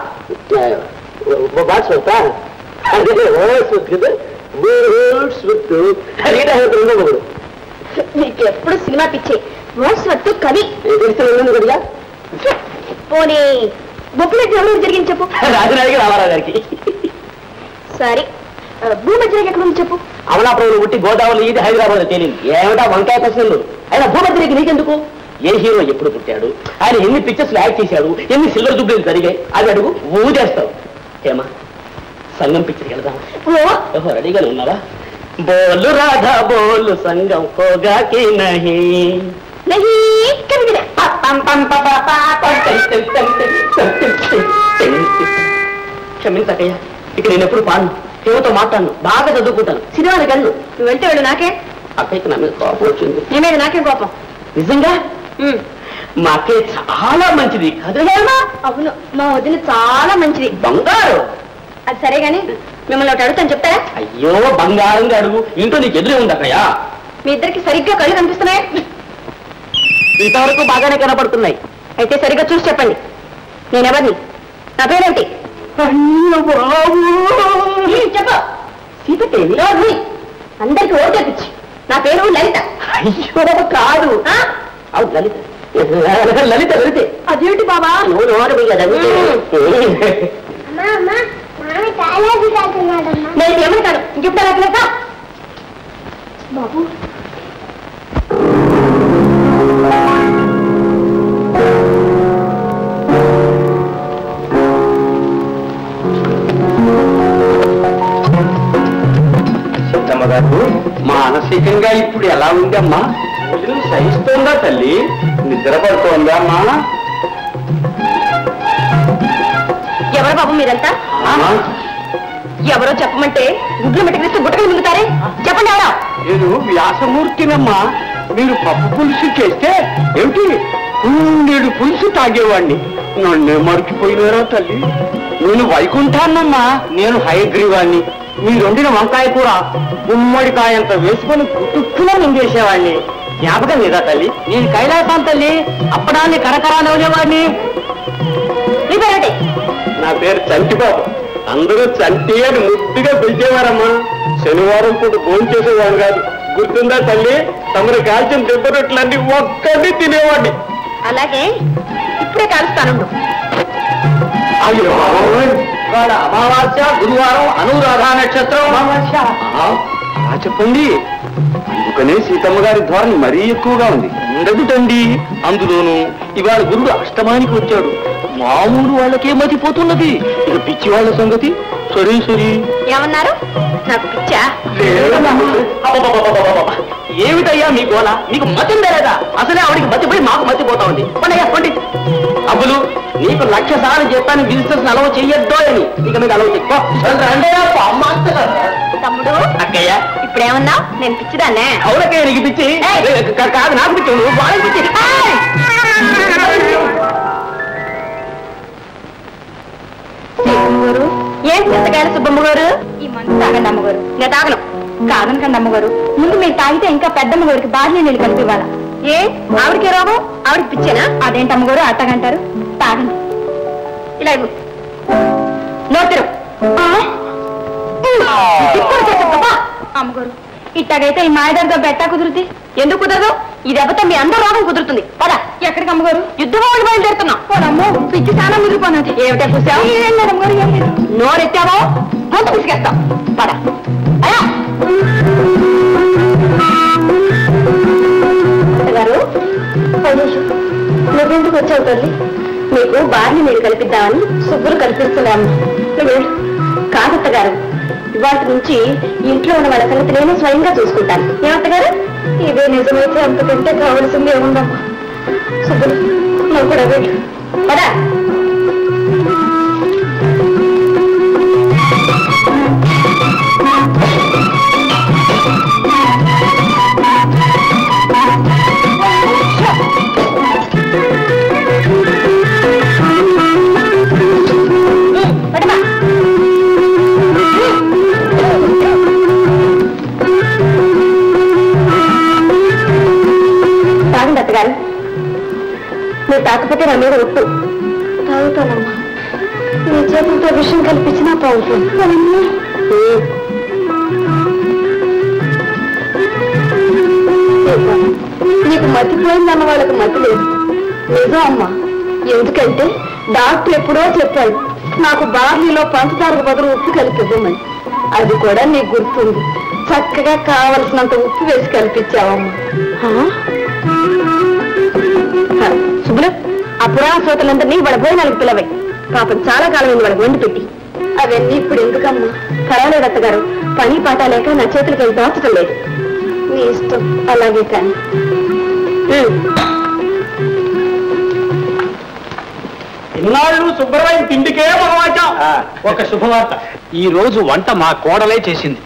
S4: నీకు ఎప్పుడు సినిమా పిచ్చే. వాయిస్ వట్టు కవి
S8: గడిగా
S4: పోనీ బొక్కులెట్ ఎవరు జరిగింది చెప్పు.
S8: రాజరాజుకి రామారావు గారికి.
S4: సరే భూమధ్యరేఖ ఎక్కడ ఉంది చెప్పు.
S8: అమలాపురంలో పుట్టి గోదావరి ఇది హైదరాబాద్ తేలింది. ఏమిటా వంకాయ ప్రశ్నలు? ఆయన భూమధ్యరేఖ నీకెందుకు? ఏ హీరో ఎప్పుడు పుట్టాడు, ఆయన ఎన్ని పిక్చర్స్ యాక్ట్ చేశాడు, ఎన్ని సిల్వర్ జూబ్లీలు జరిగాయి, అది అడుగు, ఊదేస్తావు. ఏమా సంగం పిక్చర్కి వెళ్దాం? రెడీగానే ఉన్నావా? బోలు రాధా బోలు సంగం హోగాకి నహీ క్షమించకయ్యా, ఇక నేను ఎప్పుడు పాను, ఏమతో మాట్లాడను, బాగా చదువుకుంటాను, సినిమాకి వెళ్ళు.
S4: నువ్వు వెళ్తే వెళ్ళు, నాకే
S8: అక్కడికి నా మీద కోపం వచ్చింది.
S4: నీ మీద నాకే కోపం.
S8: నిజంగా మా అక్కయ్య చాలా మంచిది కదా?
S4: అవును, మా వదిన చాలా మంచిది,
S8: బంగారు.
S4: అది సరే గాని మిమ్మల్ని ఒకటి అడుగుతాను చెప్తారా?
S8: అయ్యో బంగారంగా అడుగు, ఇంట్లో నీకు ఎదురే ఉంది అక్కయ్య.
S4: మీ ఇద్దరికి సరిగ్గా కళ్ళు కనిపిస్తున్నాయి?
S8: ఇంతవరకు బాగానే కనపడుతున్నాయి.
S4: అయితే సరిగ్గా చూసి చెప్పండి, నేనెవరిని, నా పేరేంటి? చెప్పు.
S8: సీతకేమి?
S4: అందరికి ఓటే పిచ్చి. నా పేరు లలిత.
S8: అయ్యో కాదు, అవును లలిత. లలిత లలిత.
S4: అదేంటి బాబా? నేను ఏమంటాను ఇంకెప్పుడు రాకలేక బాబు.
S3: సీతమ్మగారు, మానసికంగా ఇప్పుడు ఎలా ఉంది అమ్మా? సహిస్తోందా తల్లి? నిద్ర పడుతోందా అమ్మా?
S4: ఎవరు బాబు మీరంతా? ఎవరో చెప్పమంటే గుడ్లు మెట్టుకేస్తే గుట్టకలు మింగుతారే, చెప్పండి ఎవరా?
S3: నేను వ్యాసమూర్తినమ్మా. మీరు పప్పు పులుసు చేస్తే ఏమిటి నేను పులుసు తాగేవాడిని. నన్నే మర్చిపోయినారా తల్లి? నేను వైకుంఠాన్నమ్మా. నేను హయగ్రీవాణ్ణి. మీరు వండిన వంకాయ కూర గుమ్మడికాయంత వేసుకొని కుట్టుక్కున మింగేసేవాడిని. జ్ఞాపకం లేదా తల్లి? నేను కైలాసం తల్లి, అప్పడాన్ని కరకరాని ఉండేవాడిని.
S4: నీ పేరేంటి?
S3: నా పేరు చంటిబాబు. అందరూ చంటి అని ముద్దుగా పిలిచేవారమ్మా. శనివారం పూట భోజనం చేసేవాడు కాదు. గుర్తుందా తల్లి? తమరు కాల్చిన దెబ్బ రొట్టెలన్నీ ఒక్కడిని తినేవాడిని.
S4: అలాగే ఇప్పుడే కాలుస్తాను.
S3: అయ్యో,
S8: అమావాస్య గురువారం అనురాధ నక్షత్రం.
S3: అమావాస్య చెప్పండి. అందుకనే సీతమ్మ గారి ధోరణి మరీ ఎక్కువగా ఉంది.
S8: ఉండదుటండి, అందులోనూ ఇవాళ గురుడు అష్టమానికి వచ్చాడు. మామూలు వాళ్ళకే మతిపోతున్నది, ఇక పిచ్చి వాళ్ళ సంగతి సరే సరే.
S4: ఏమన్నారు? నాకు పిచ్చా?
S8: ఏమిటయ్యా మీ గోళ? మీకు మతిందా లేదా? అసలే ఆవిడికి మతిపోయి మాకు మతిపోతా ఉంది. పండయ్యా పండి. అబ్బులు, నీకు 1,00,000 సార్లు చెప్పాను విజిటర్స్ అలవ చెయ్యొద్దో అని. ఇక మీకు అలవ చెప్పుకో.
S4: తమ్ముడు,
S8: అక్కయ్య
S4: ఇప్పుడేమన్నా? నేను పిచ్చిదాన్నే?
S8: అవునక్కయ్య, నీకు పిచ్చి కాదు, నాకు పిచ్చి, నువ్వు వాళ్ళకి పిచ్చి.
S4: ఏం చింతకాయల సుబ్బమ్మ గారు? ఈ మందు తాగండి అమ్మగారు. నేను తాగను. కాదనకండి అమ్మగారు, ముందు మీరు తాగితే ఇంకా పెద్దమ్మ గారికి బాగా నేను కనిపివ్వాలా? ఏ ఆవిడకే రోగం? ఆవిడకి పిచ్చేనా? అదేంటి అమ్మగారు అట్టగంటారు? తాగండి. ఇలా ఇవ్వు. నోటిరు. అమ్మగారు, ఇట్టగైతే ఈ మాయదారితో బెట్టా కుదురుతుంది. ఎందుకు కుదరదు? ఈ దెబ్బతో మీ అందరూ రోగం కుదురుతుంది. పద
S5: ఎక్కడికి అమ్మగారు? యుద్ధ వాళ్ళు బయలుదేరుతున్నాం. అమ్మో పిచ్చి చాలా మురిగిపోయినది. ఏమిటా కూర్చావు? అమ్మగారు ఏం లేదు. నోరెత్తావో గొంతు పిసికేస్తాం. పద గారు. నువ్వెందుకు వచ్చావు తల్లి? మీకు బార్ని మీరు కల్పిద్దామని శుభ్రు కల్పిస్తున్నాము. కాదత్త గారు, ఇవాటి నుంచి ఇంట్లో ఉన్న వాళ్ళ సంగతి నేను స్వయంగా చూసుకుంటాను. ఏమత్త గారు? ఇదే నిజమైతే అంతకంటే కావలసింది ఏముందమ్మా. శుభ్రు నువ్వు కూడా వెళ్ళు. పదా గారు. మీరు తాకపోతే నా మీద ఒట్టు. తాగుతానమ్మా. నీ చేతులతో విషయం కల్పించినా తాగుతుంది. నీకు మతిపోయిందన్న వాళ్ళకి మతి లేదు. నిజం అమ్మా. ఎందుకంటే డాక్టర్ ఎప్పుడో చెప్పాడు నాకు బార్లీలో పంచదారకు బదులు ఉప్పు కలిపి ఇవ్వమని. అది కూడా నీకు గుర్తుంది. చక్కగా కావలసినంత ఉప్పు వేసి కల్పించావమ్మా. శుభ్ర, ఆ పురాణ శ్రోతలందరినీ వాళ్ళ భోజనాలకు పిలవై. పాపం చాలా కాలమైంది వాళ్ళకి వండి పెట్టి. అవన్నీ ఇప్పుడు ఎందుకమ్మా? పర్వాలేదు అత్తగారు, పని పాట లేక నా చేతులకి వెళ్ళి దాచడం లేదు. నీ ఇష్టం. అలాగే కానీ
S1: ఇన్నాళ్ళు శుభ్రమైన తిండికే మనవాచం. ఒక శుభవార్త. ఈ రోజు వంట మా కోడలే చేసింది.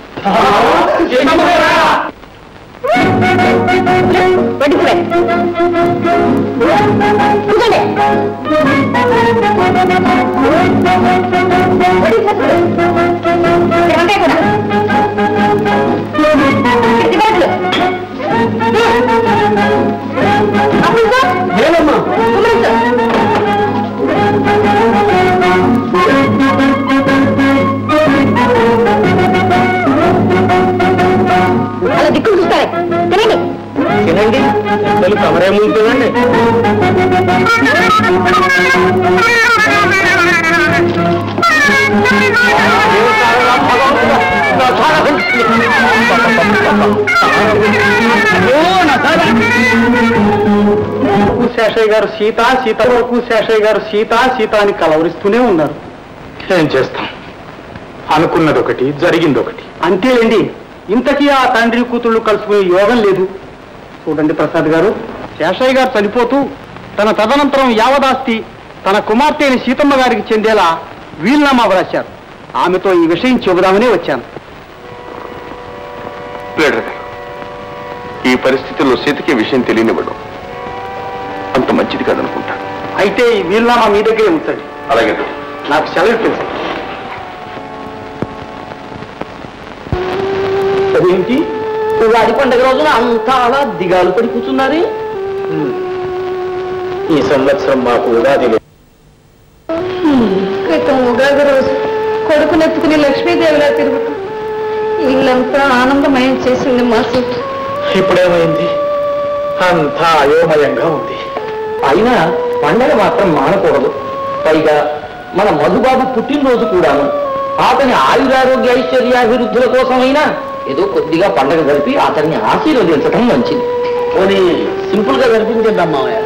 S5: అలా దిక్కులు చూస్తారే. తినండి
S1: తినండి. ఎంతలు కమరేముంటుందండి. శేషయ్య గారు సీత, సీత వరకు శేషయ్య గారు సీత సీత అని కలవరిస్తూనే ఉన్నారు. ఏం చేస్తాం? అనుకున్నది ఒకటి, జరిగింది ఒకటి. అంతేలేండి. ఇంతకీ ఆ తండ్రి కూతుళ్ళు కలుసుకునే యోగం లేదు. చూడండి ప్రసాద్ గారు, శేషయ్య గారు చనిపోతూ తన తదనంతరం యావదాస్తి తన కుమార్తె అయిన సీతమ్మ గారికి చెందేలా వీలునామా వ్రాశారు. ఆమెతో ఈ విషయం చెబుదామనే వచ్చాను.
S6: ఈ పరిస్థితుల్లో సీతకి విషయం తెలియనివ్వడం అంత మంచిది కాదనుకుంటా.
S1: అయితే ఈ వీలునామా మీ దగ్గరే ఉంచండి.
S6: అలాగే
S1: నాకు సెలవు తెలుసు. అదేంటి
S8: ఉగాది పండుగ రోజున అంతా అలా దిగాలు పడి కూర్చున్నారే?
S1: ఈ సంవత్సరం మాకు ఉగాది లేదు.
S2: క్రితం ఉగాది రోజు కొడుకు నెత్తుకుని లక్ష్మీదేవిలా తిరుగుతూ ఇల్లంతా ఆనందమయం చేసింది మా సీత.
S1: ఇప్పుడేమైంది? అంతా అయోమయంగా ఉంది.
S8: అయినా పండగ మాత్రం మానకూడదు. పైగా మన మధుబాబు పుట్టినరోజు కూడాను. అతని ఆయురారోగ్య ఐశ్వర్యాభివృద్ధుల కోసమైనా ఏదో కొద్దిగా పండగ జరిపి అతన్ని ఆశీర్వదించడం మంచిది.
S1: పోనీ సింపుల్ గా కనిపించేద్దాం మావయ్య.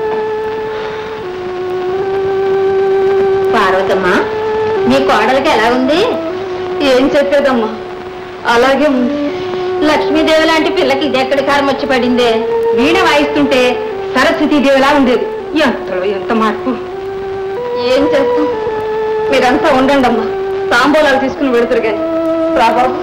S2: పార్వతమ్మ, నీ కోడలికి ఎలా ఉంది? ఏం చెప్పేదమ్మా, అలాగే ఉంది. లక్ష్మీదేవి లాంటి పిల్లకి ఇది ఎక్కడి కారం వచ్చి పడిందే. వీణ వాయిస్తుంటే సరస్వతీదేవిలా ఉండేది. ఎంతలో ఎంత మార్పు. ఏం చేస్తాం? మీరంతా ఉండండి అమ్మా, తాంబూలాలు తీసుకుని వెళుతురు కానీ. రాబాబు,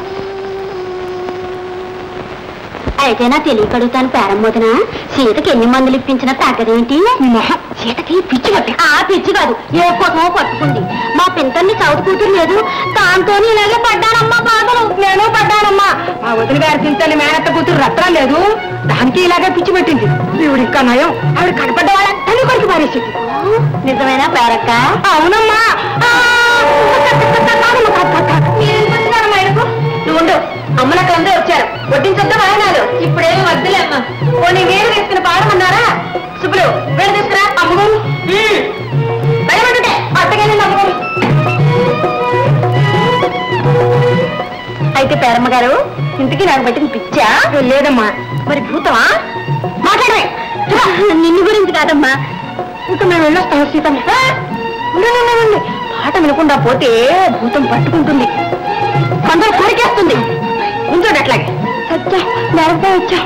S5: అయితేనా తెలియకడుగుతాను పేరమ్మోదన, సీతకి ఎన్ని మందులు ఇప్పించినా తగ్గదేంటి? సీతకి పిచ్చి పట్టి. ఆ పిచ్చి కాదు, ఏ కోసమో పట్టుకుంది. మా పింతల్ని చౌట కూతురు లేదు, దాంతో ఇలాగే పడ్డానమ్మా బాధలు.
S2: నేను పడ్డానమ్మా. మా వదిన గారి చింతని మేనత్త కూతురు రత్నం లేదు, దానికి ఇలాగే పిచ్చి పెట్టింది. ఈవిడ ఇంకా నయం, ఆవిడ కనపడ్డ వాళ్ళ తల్లి కొరికి పారేసింది.
S5: నిజమేనా పేరక్క?
S2: అవునమ్మా. నువ్వు ఉండు, అమ్మలక్కడ అందరూ వచ్చారు. వడ్డించొద్దా వాయనాలు? ఇప్పుడేమి వద్దులేమ్మా. పోనీ వేరు వేసుకుని పాడమన్నారా? శుభ్రు వెళ్ళి
S4: పేరమ్మగారు ఇంటికి నాకు పెట్టిన పిచ్చా? లేదమ్మా. మరి భూతమా? మాట్లాడే. నిన్ను గురించి కాదమ్మా. ఇంకా మేము వెళ్ళొస్తాము సీతమ్మ. పాట వినకుండా పోతే భూతం పట్టుకుంటుంది, కొందరు కొరికేస్తుంది. ఉంచండి అట్లాగే. వచ్చా నేరపై వచ్చా.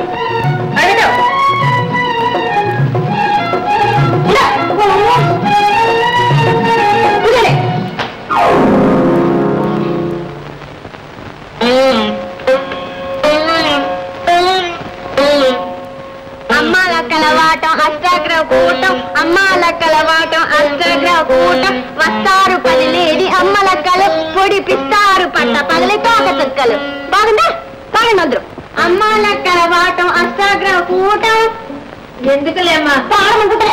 S5: అమ్మాలక్కలవాటం అష్టాగ్రహ కూటం, అమ్మాలక్కలవాటం అష్టాగ్రహ కూటం. వస్తారు పదిలేడి అమ్మలక్కలు, పొడిపిస్తారు పట్ట పగలి తోక చుక్కలు. బాగుందా? బాగుంది అందరూ. అమ్మాలక్కలవాటం అష్టాగ్రహ కూటం. ఎందుకులేమ్మా పాడమంటుంటే.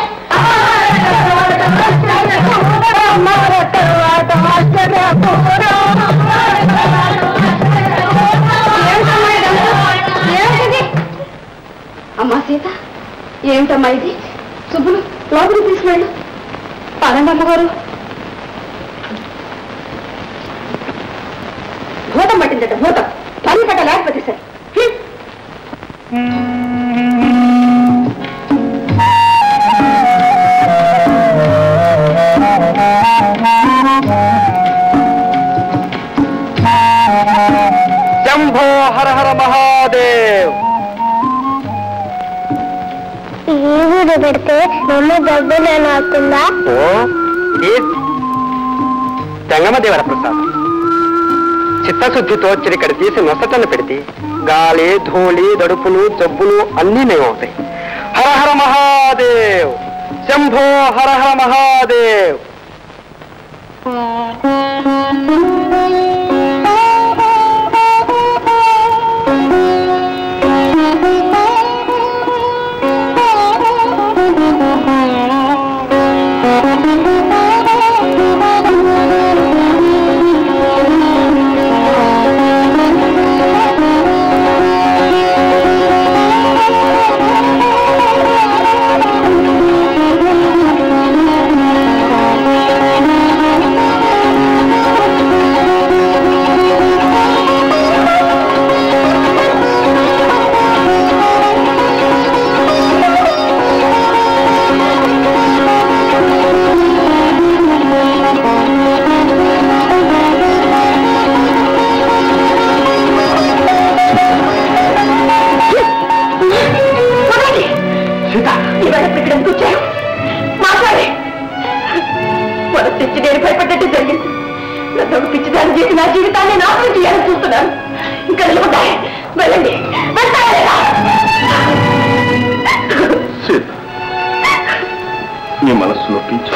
S4: అమ్మా సీత, ఏమిటమ్మా ఇది? సుబ్బులు లోపలికి తీసుకువెళ్ళు. పదండి అమ్మగారు. భూతం పట్టిందట, భూతం. పని పట్ట లేకపోతే సార్.
S3: శంభో హర హర మహాదేవ్.
S5: ఊరు పెడితే మమ్మ డబ్బులు అవుతుందా?
S3: ఓ జంగమదేవర ప్రసాద్. చిత్తశుద్ధితో చిరికడ తీసి నొసటను పెడితే గాలి, ధూళి, దడుపులు, జబ్బులు అన్నీ మేమవుతాయి. హర హర మహాదేవ్. శంభో హర హర మహాదేవ్.
S6: నీ మనస్సు నొప్పించు.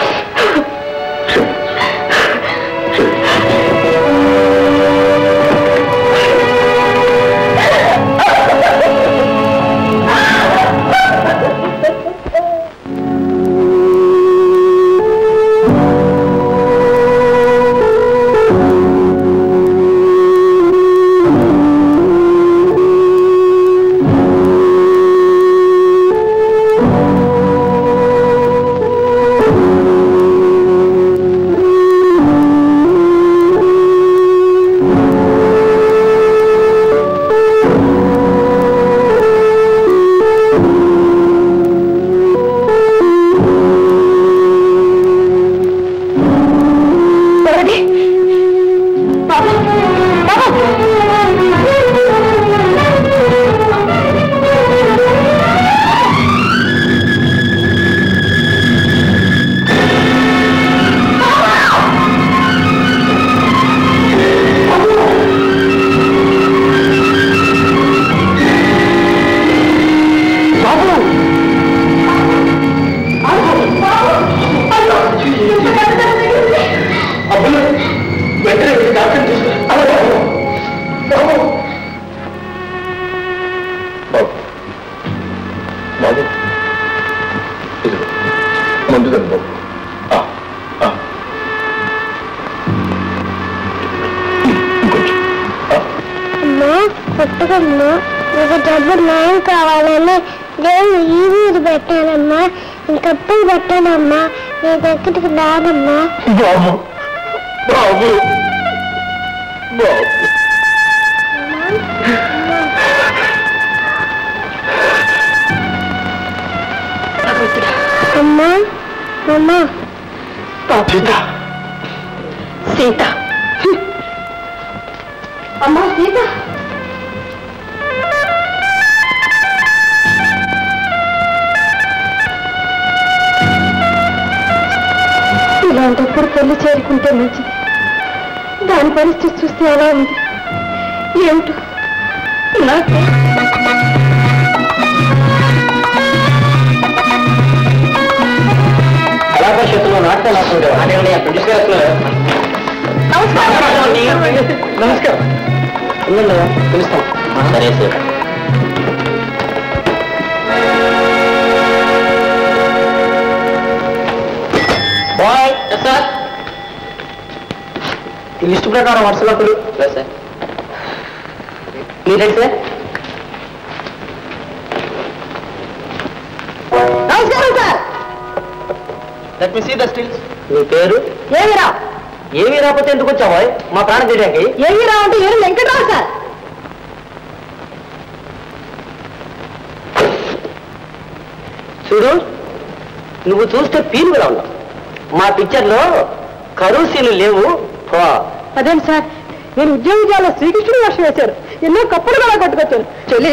S5: డబ్బులు న్యాయం కావాలని నేను ఈ ఊరు పెట్టానమ్మా, ఇంకప్పుడు పెట్టానమ్మా, నీ దగ్గరికి రానమ్మా.
S6: బాబు బాబు బాబు
S5: అమ్మా అమ్మా
S1: సీత
S5: సీత
S2: అమ్మా సీత
S5: ఇలాంటప్పుడు తల్లి చేరుకుంటే మంచిది. దాని పరిస్థితి చూస్తే ఎలా ఉంది ఏమిటో నాకు
S8: కళాపరిషత్తులో నాట్యాలు నమస్కారం పిలుస్తాం. సరే సార్. బాయ్ సార్ ఈ లిస్టు ప్రకారం వరుసగా సార్ మీరేంటి సార్?
S2: నమస్కారం sir.
S8: Let me see the stills. నీ పేరు
S2: ఏమిరా
S8: ఏమీ రాకపోతే ఎందుకు వచ్చావా మా ప్రాణం తీయడానికి?
S2: ఏమిరా అంటే ఏమి వెంకటరావు సార్.
S8: చూడు నువ్వు చూస్తే పీనుగులా ఉన్నావు. మా పిక్చర్లో కరువు సీన్లు లేవు.
S2: అదేం సార్ నేను ఉద్యోగాల్లో శ్రీకృష్ణుడు వేషం వేశారు. ఎన్నో కప్పులు కూడా కట్టుకొచ్చాను. చెల్లి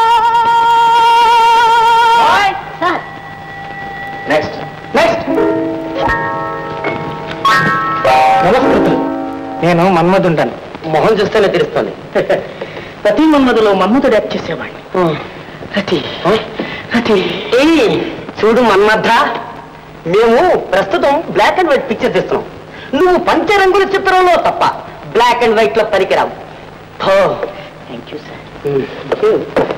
S2: సార్
S8: నెక్స్ట్ నెక్స్ట్. నమస్కృతులు. నేను మన్మధుంటాను. మొహం చూస్తేనే తెలుస్తుంది. ప్రతి మన్మధులో మన్మధుడు యాక్ట్ చేసేవాడిని. రతి రతి చూడు మన్మథ, మేము ప్రస్తుతం బ్లాక్ అండ్ వైట్ పిక్చర్ తీస్తున్నాం. నువ్వు పంచరంగుల చిత్రంలో తప్ప బ్లాక్ అండ్ వైట్ లో పనికిరావు. Thank you sir.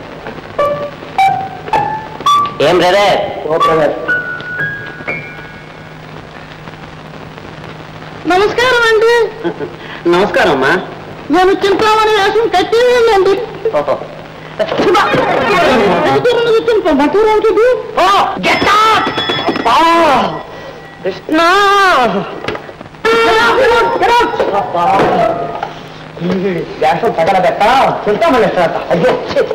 S8: ఏం బ్రదర్? Oh brother.
S2: నమస్కారం అండి.
S8: నమస్కారం అమ్మా.
S2: నేను చింతామణి వేషం కట్టి అండి.
S8: కృష్ణ వేషం పగల పెట్ట చింతామణి అయ్యో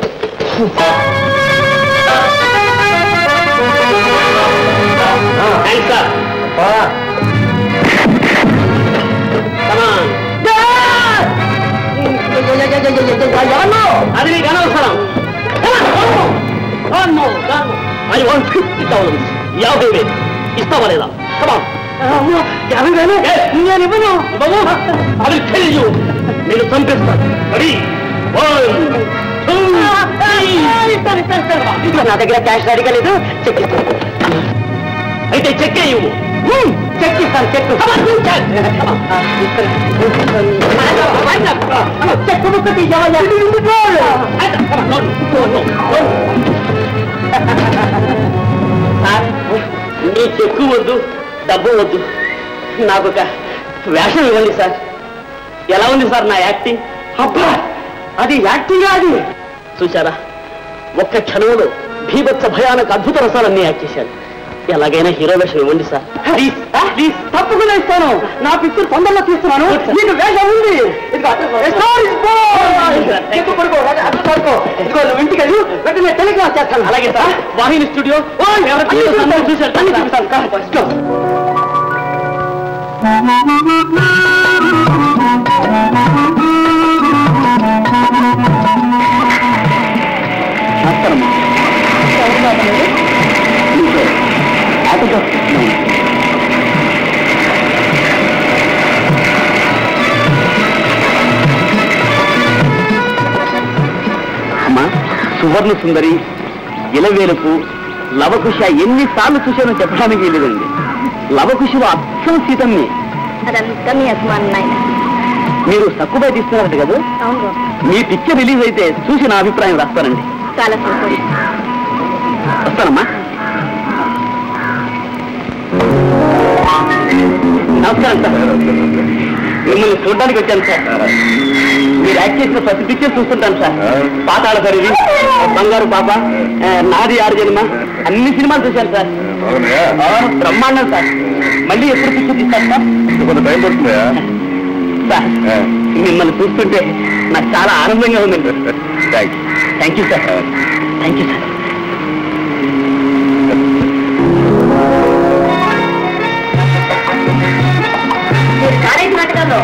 S8: అది నీకు అనవసరం. I want 50,000. 50,000 ఇస్తావా లేదా? కమాన్. 50,000 నేను ఇవ్వను. అది తెలియదు. నేను చంపిస్తాను. రెడీ 1 2 నా దగ్గర క్యాష్ రెడీగా లేదు. చెక్ ఇస్తాను. అయితే చెక్ ఇవ్వు. చెక్ ఇస్తాను. చెక్ చెక్ బుక్ నీ చెక్కు వద్దు, డబ్బు వద్దు, నాకు ఒక వేషం ఇవ్వండి సార్. ఎలా ఉంది సార్ నా యాక్టింగ్? అబ్బా అది యాక్టింగ్. అది చూశారా, ఒక్క క్షణంలో భీభత్స భయానక అద్భుత రసాలన్నీ యాక్ట్ చేశాను. ఎలాగైనా హీరో వేషం ఇవ్వండి సార్. Please please. తప్పకుండా ఇస్తాను. నా పిక్చర్ తొందరలో తీస్తున్నాను. నీకు వేషం ఉంది. ఇదిగో నువ్వు ఇంటికి వెళ్ళి వెంటనే టెలిగ్రామ్ చేస్తాను. అలాగే సార్. వాహిని స్టూడియో చూశారు. అమ్మా సువర్ణ సుందరి, ఇలవేలుపు, లవకుశ ఎన్నిసార్లు చూశానో చెప్పడానికి లేదండి. లవకుశలో అచ్చం సీతమ్ని.
S5: అదంతా మీ అభిమానం నాయన.
S8: మీరు తక్కువ తీస్తున్నారంట కదా?
S5: అవును.
S8: మీ పిక్చర్ రిలీజ్ అయితే చూసి నా అభిప్రాయం రాస్తానండి.
S5: చాలా సంతోషం.
S8: వస్తానమ్మా. నమస్కారం సార్. మిమ్మల్ని చూడడానికి వచ్చాను సార్. మీరు యాక్ట్ చేసిన ప్రతి పిక్చర్ చూస్తుంటాను సార్. పాతాళ సరిది, బంగారు పాప, నాది 6 జన్మ, అన్ని సినిమాలు చూశాను సార్. బ్రహ్మాండం సార్. మళ్ళీ ఎప్పుడు పిక్చర్ తీస్తాను సార్?
S6: కొంత టైం పడుతుందా
S8: సార్? మిమ్మల్ని చూస్తుంటే నాకు చాలా ఆనందంగా ఉందండి. Thank you sir. Thank you sir.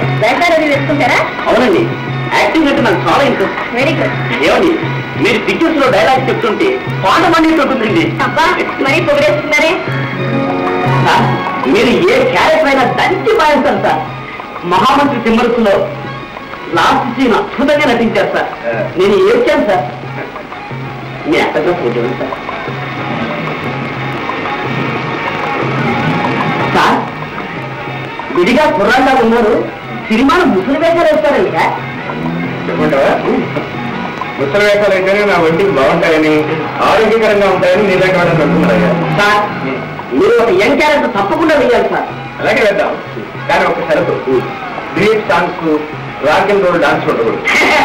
S4: వేషాలు వేసుకుంటారా?
S3: అవునండి, యాక్టింగ్ అంటే నాకు చాలా ఇంట్రెస్ట్.
S4: Very good.
S3: ఏమండి, మీరు పిక్చర్స్ లో డైలాగ్ చెప్తుంటే పాట మండిట్టు ఉంటుందండి.
S4: అబ్బా మరీ పొగిడేస్తున్నారే.
S3: సార్, మీరు ఏ క్యారెక్టర్ అయినా దంచి పాయిస్తారు సార్. మహామంత్రి తిమ్మరుసులో లాస్ట్ సీన్ అద్భుతంగా నటించారు సార్. నేను ఏడ్చాను సార్. మీ అక్కగా ఫోటో సార్. సార్, విడిగా కుర్రాగా ఉన్నారు, సినిమాను ముసలి వేషాలు వేస్తారండి సార్.
S7: చెప్పంటావా? ముసలి వేషాలు అయితేనే నా ఒంటికి బాగుంటాయని, ఆరోగ్యకరంగా ఉంటాయని నీ దగ్గర అనుకున్నారయ్యా.
S3: సార్, మీరు ఒక యంగ్ క్యారెక్టర్ తప్పకుండా వేయాలి సార్.
S7: అలాగే వేద్దాం, కానీ ఒక షరతు, greet songs, rock and roll dance ఉండకూడదు.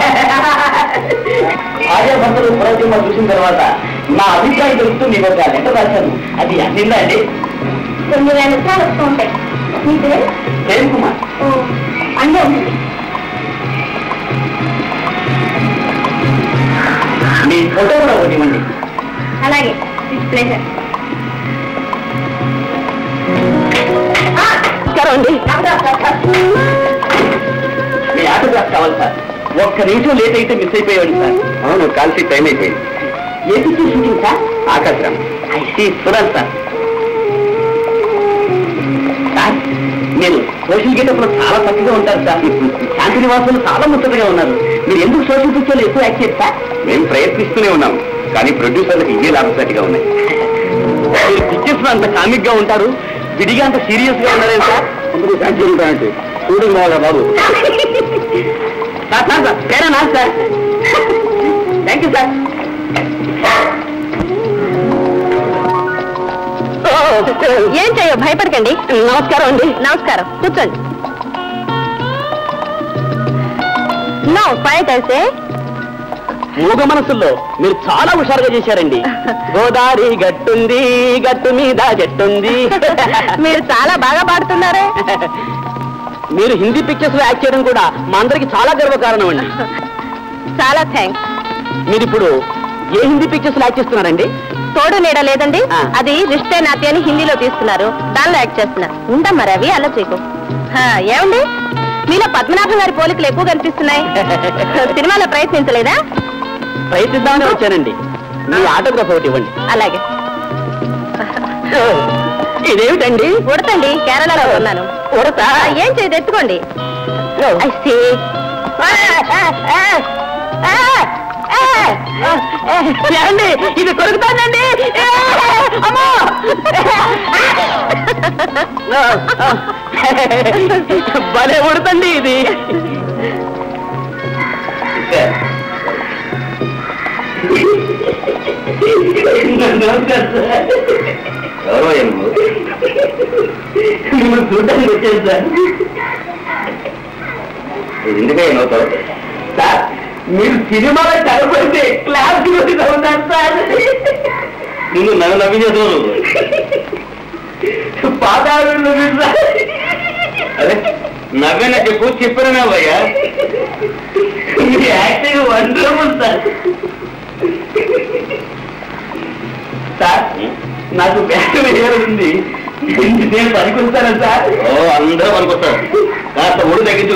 S3: ఆర్యభక్తులు పురోగతిమ చూసిన తర్వాత నా అభిప్రాయం తెలుస్తూ మీకు ఒక లెటర్ రాశాను. అది అందిందా అండి?
S4: కొన్ని వేల రూపాయలు వస్తూ ఉంటాయి. మీ పేరు?
S3: ప్రేమ్ కుమార్.
S4: అంటే ఉంటుంది.
S3: మీ ఫోటో కూడా ఒకటి ఇవ్వండి.
S4: అలాగే, ఇట్స్ ప్లేజర్.
S3: నమస్కారం అండి. మీ ఆటోగ్రాఫ్ కావాలి సార్. ఒక్క నిమిషం లేట్ అయితే మిస్ అయిపోయాడు సార్.
S7: అవును, కాల్సీ టైం అయిపోయింది.
S3: ఏ పిక్చర్ షూటింగ్ సార్?
S7: ఆకాశరామ్.
S3: చూడాలి సార్. సార్, మీరు సోషల్ గేటప్లో చాలా చక్కగా ఉంటారు సార్. శాంతి నివాసులు చాలా ముచ్చటగా ఉన్నారు. మీరు ఎందుకు సోషల్ పిక్చర్లు ఎక్కువ యాక్ట్ చేస్తారు సార్?
S7: మేము ప్రయత్నిస్తూనే ఉన్నాం, కానీ ప్రొడ్యూసర్లకు ఇవే లాభసాటిగా ఉన్నాయి.
S3: మీరు పిక్చర్స్ లో అంత కామిక్ గా ఉంటారు, విడిగా అంత సీరియస్ గా ఉన్నారే సార్.
S7: అందరూ ఫ్యాక్టరీ ఉంటాయంటే షూటింగ్ వాళ్ళ బాబు.
S3: సార్ సార్ సార్ పేరేనా సార్? Thank you sir.
S4: ఏం చెయ్యో, భయపడకండి.
S3: నమస్కారం అండి.
S4: నమస్కారం, కూర్చోండి. నో ఫైట్ అయితే
S3: మూగ మనసుల్లో మీరు చాలా హుషారుగా చేశారండి. గోదావరి గట్టుంది, గట్టు మీద జట్టుంది.
S4: మీరు చాలా బాగా పాడుతున్నారే.
S3: మీరు హిందీ పిక్చర్స్ లో యాక్ట్ చేయడం కూడా మా అందరికి చాలా గర్వకారణం అండి.
S4: చాలా థ్యాంక్స్.
S3: మీరు ఇప్పుడు ఏ హిందీ పిక్చర్స్ లో యాక్ట్ చేస్తున్నారండి?
S4: తోడు నీడ లేదండి,
S3: ఆ.
S4: అది రిష్తే నాతి అని హిందీలో తీస్తున్నారు, దానిలో యాక్ట్ చేస్తున్నారు. ఉండమ్మా రవి, అలా చేయకు. ఏమండి, మీలో పద్మనాభం గారి పోలికలు ఎక్కువ కనిపిస్తున్నాయి. సినిమాలో ప్రయత్నించలేదా?
S3: ప్రయత్నిద్దామని వచ్చానండి. మీ ఆటోగ్రాఫ్ ఒకటి ఇవ్వండి.
S4: అలాగే.
S3: ఇదేమిటండి?
S4: ఉడతండి, కేరళలో ఉన్నాను.
S3: ఉడతా?
S4: ఏం చేయదు, ఎత్తుకోండి. I see.
S3: ఏమండి, ఇది కొరుకుతానండి. అమ్మో! భలే ఉడుతండి ఇది.
S7: ఎవరో ఏమో
S3: మిమ్మల్ని చూడడానికి వచ్చాను సార్.
S7: ఎందుకే నవ్వుతావు?
S3: సార్, మీరు సినిమాలో చనిపోతే క్లాస్ ఉన్నారు సార్.
S7: ముందు నన్ను నవ్వించేదో
S3: పాదాలు
S7: అదే నవ్వేనా చెప్పు, చెప్పినా భయ్యా.
S3: మీ యాక్టింగ్ వండర్ఫుల్ సార్. సార్, నాకు బ్యాక్ వేయాలి, నేను పనికొస్తానా సార్?
S7: ఓ, అందరూ పనికొస్తారు. కాస్త ఒడి తగ్గించు.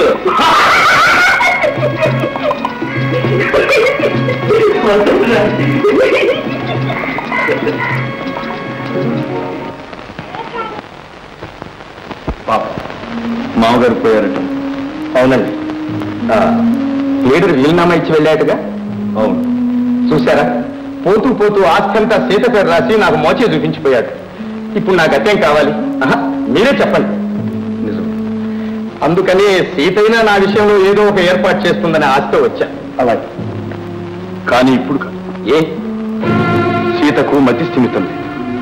S7: పాప, మామగారు పోయారట.
S6: అవునండి, లీడర్ వీలునామా ఇచ్చి వెళ్ళాటుగా.
S7: అవును,
S6: చూశారా, పోతూ పోతూ ఆస్తి అంతా సీత పేరు రాసి నాకు మోచే చూపించిపోయాడు. ఇప్పుడు నాకు అదేం కావాలి? మీరే చెప్పండి.
S7: నిజం.
S6: అందుకని సీతైనా నా విషయంలో ఏదో ఒక ఏర్పాటు చేస్తుందని ఆశతో వచ్చా.
S7: అలాగే, కానీ ఇప్పుడు కాదు.
S6: ఏ?
S7: సీతకు మతి స్థిమితం లేదు.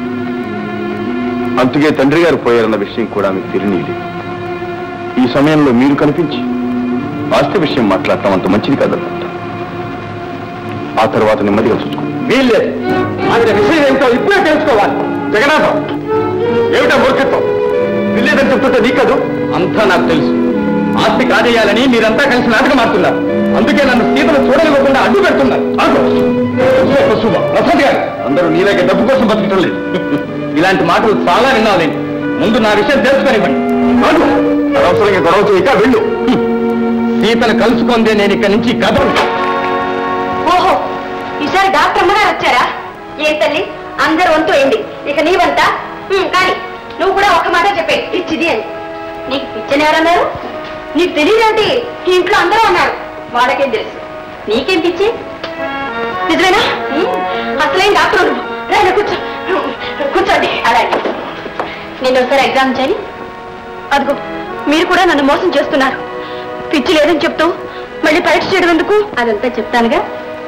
S7: అందుకే తండ్రి గారు పోయారన్న విషయం కూడా మీకు తెలియలేదు. ఈ సమయంలో మీరు కనిపించి ఆస్తి విషయం మాట్లాడటం అంత మంచిది కాదనుకుంటా. ఆ తర్వాత నెమ్మదిగా చూసుకో.
S6: వీల్లేదు, ఆయన విషయం ఏంటో ఇప్పుడే తెలుసుకోవాలి. జగన్నాథం, ఏమిటా మూర్ఖత్వం? వీల్లేదని చెప్తుంటే నీ కదూ? అంతా నాకు తెలుసు. ఆస్తి కాజేయాలని మీరంతా కలిసి నాటకం ఆడుతున్నారు. అందుకే నన్ను సీతను చూడనివ్వకుండా అడ్డు పెడుతున్నారు. ప్రసాద్ గారు, అందరూ నీలాగే డబ్బు కోసం బతకటం లేదు. ఇలాంటి మాటలు చాలా విన్నాలేండి. ముందు నా విషయం తెలుసుకొనివ్వండి. అనవసరంగా గొడవ చేయక వెళ్ళు. సీతను కలుసుకుందే నేను ఇక్కడి నుంచి కదలు.
S4: ఓహో, ఈసారి డాక్టర్ అమ్మగారు వచ్చారా? ఏ తల్లి, అందరు వంతు అయింది, ఇక నీ వంత. కానీ నువ్వు కూడా ఒక మాట చెప్పే, పిచ్చిది అని. నీకు పిచ్చని ఎవరన్నారు? నీకు తెలియదంటే ఇంట్లో అందరూ అన్నారు, వాళ్ళకేం తెలుసు, నీకేం పిచ్చి? నిజమేనా? అసలేం డాక్టర్ రైనా కూర్చో, కూర్చోండి. అలాగే నేను ఒకసారి ఎగ్జామ్ చేయాలి. అదిగో మీరు కూడా నన్ను మోసం చేస్తున్నారు. పిచ్చి లేదని చెప్తూ మళ్ళీ పరీక్ష చేయడం ఎందుకు? అదంతా చెప్తానుగా.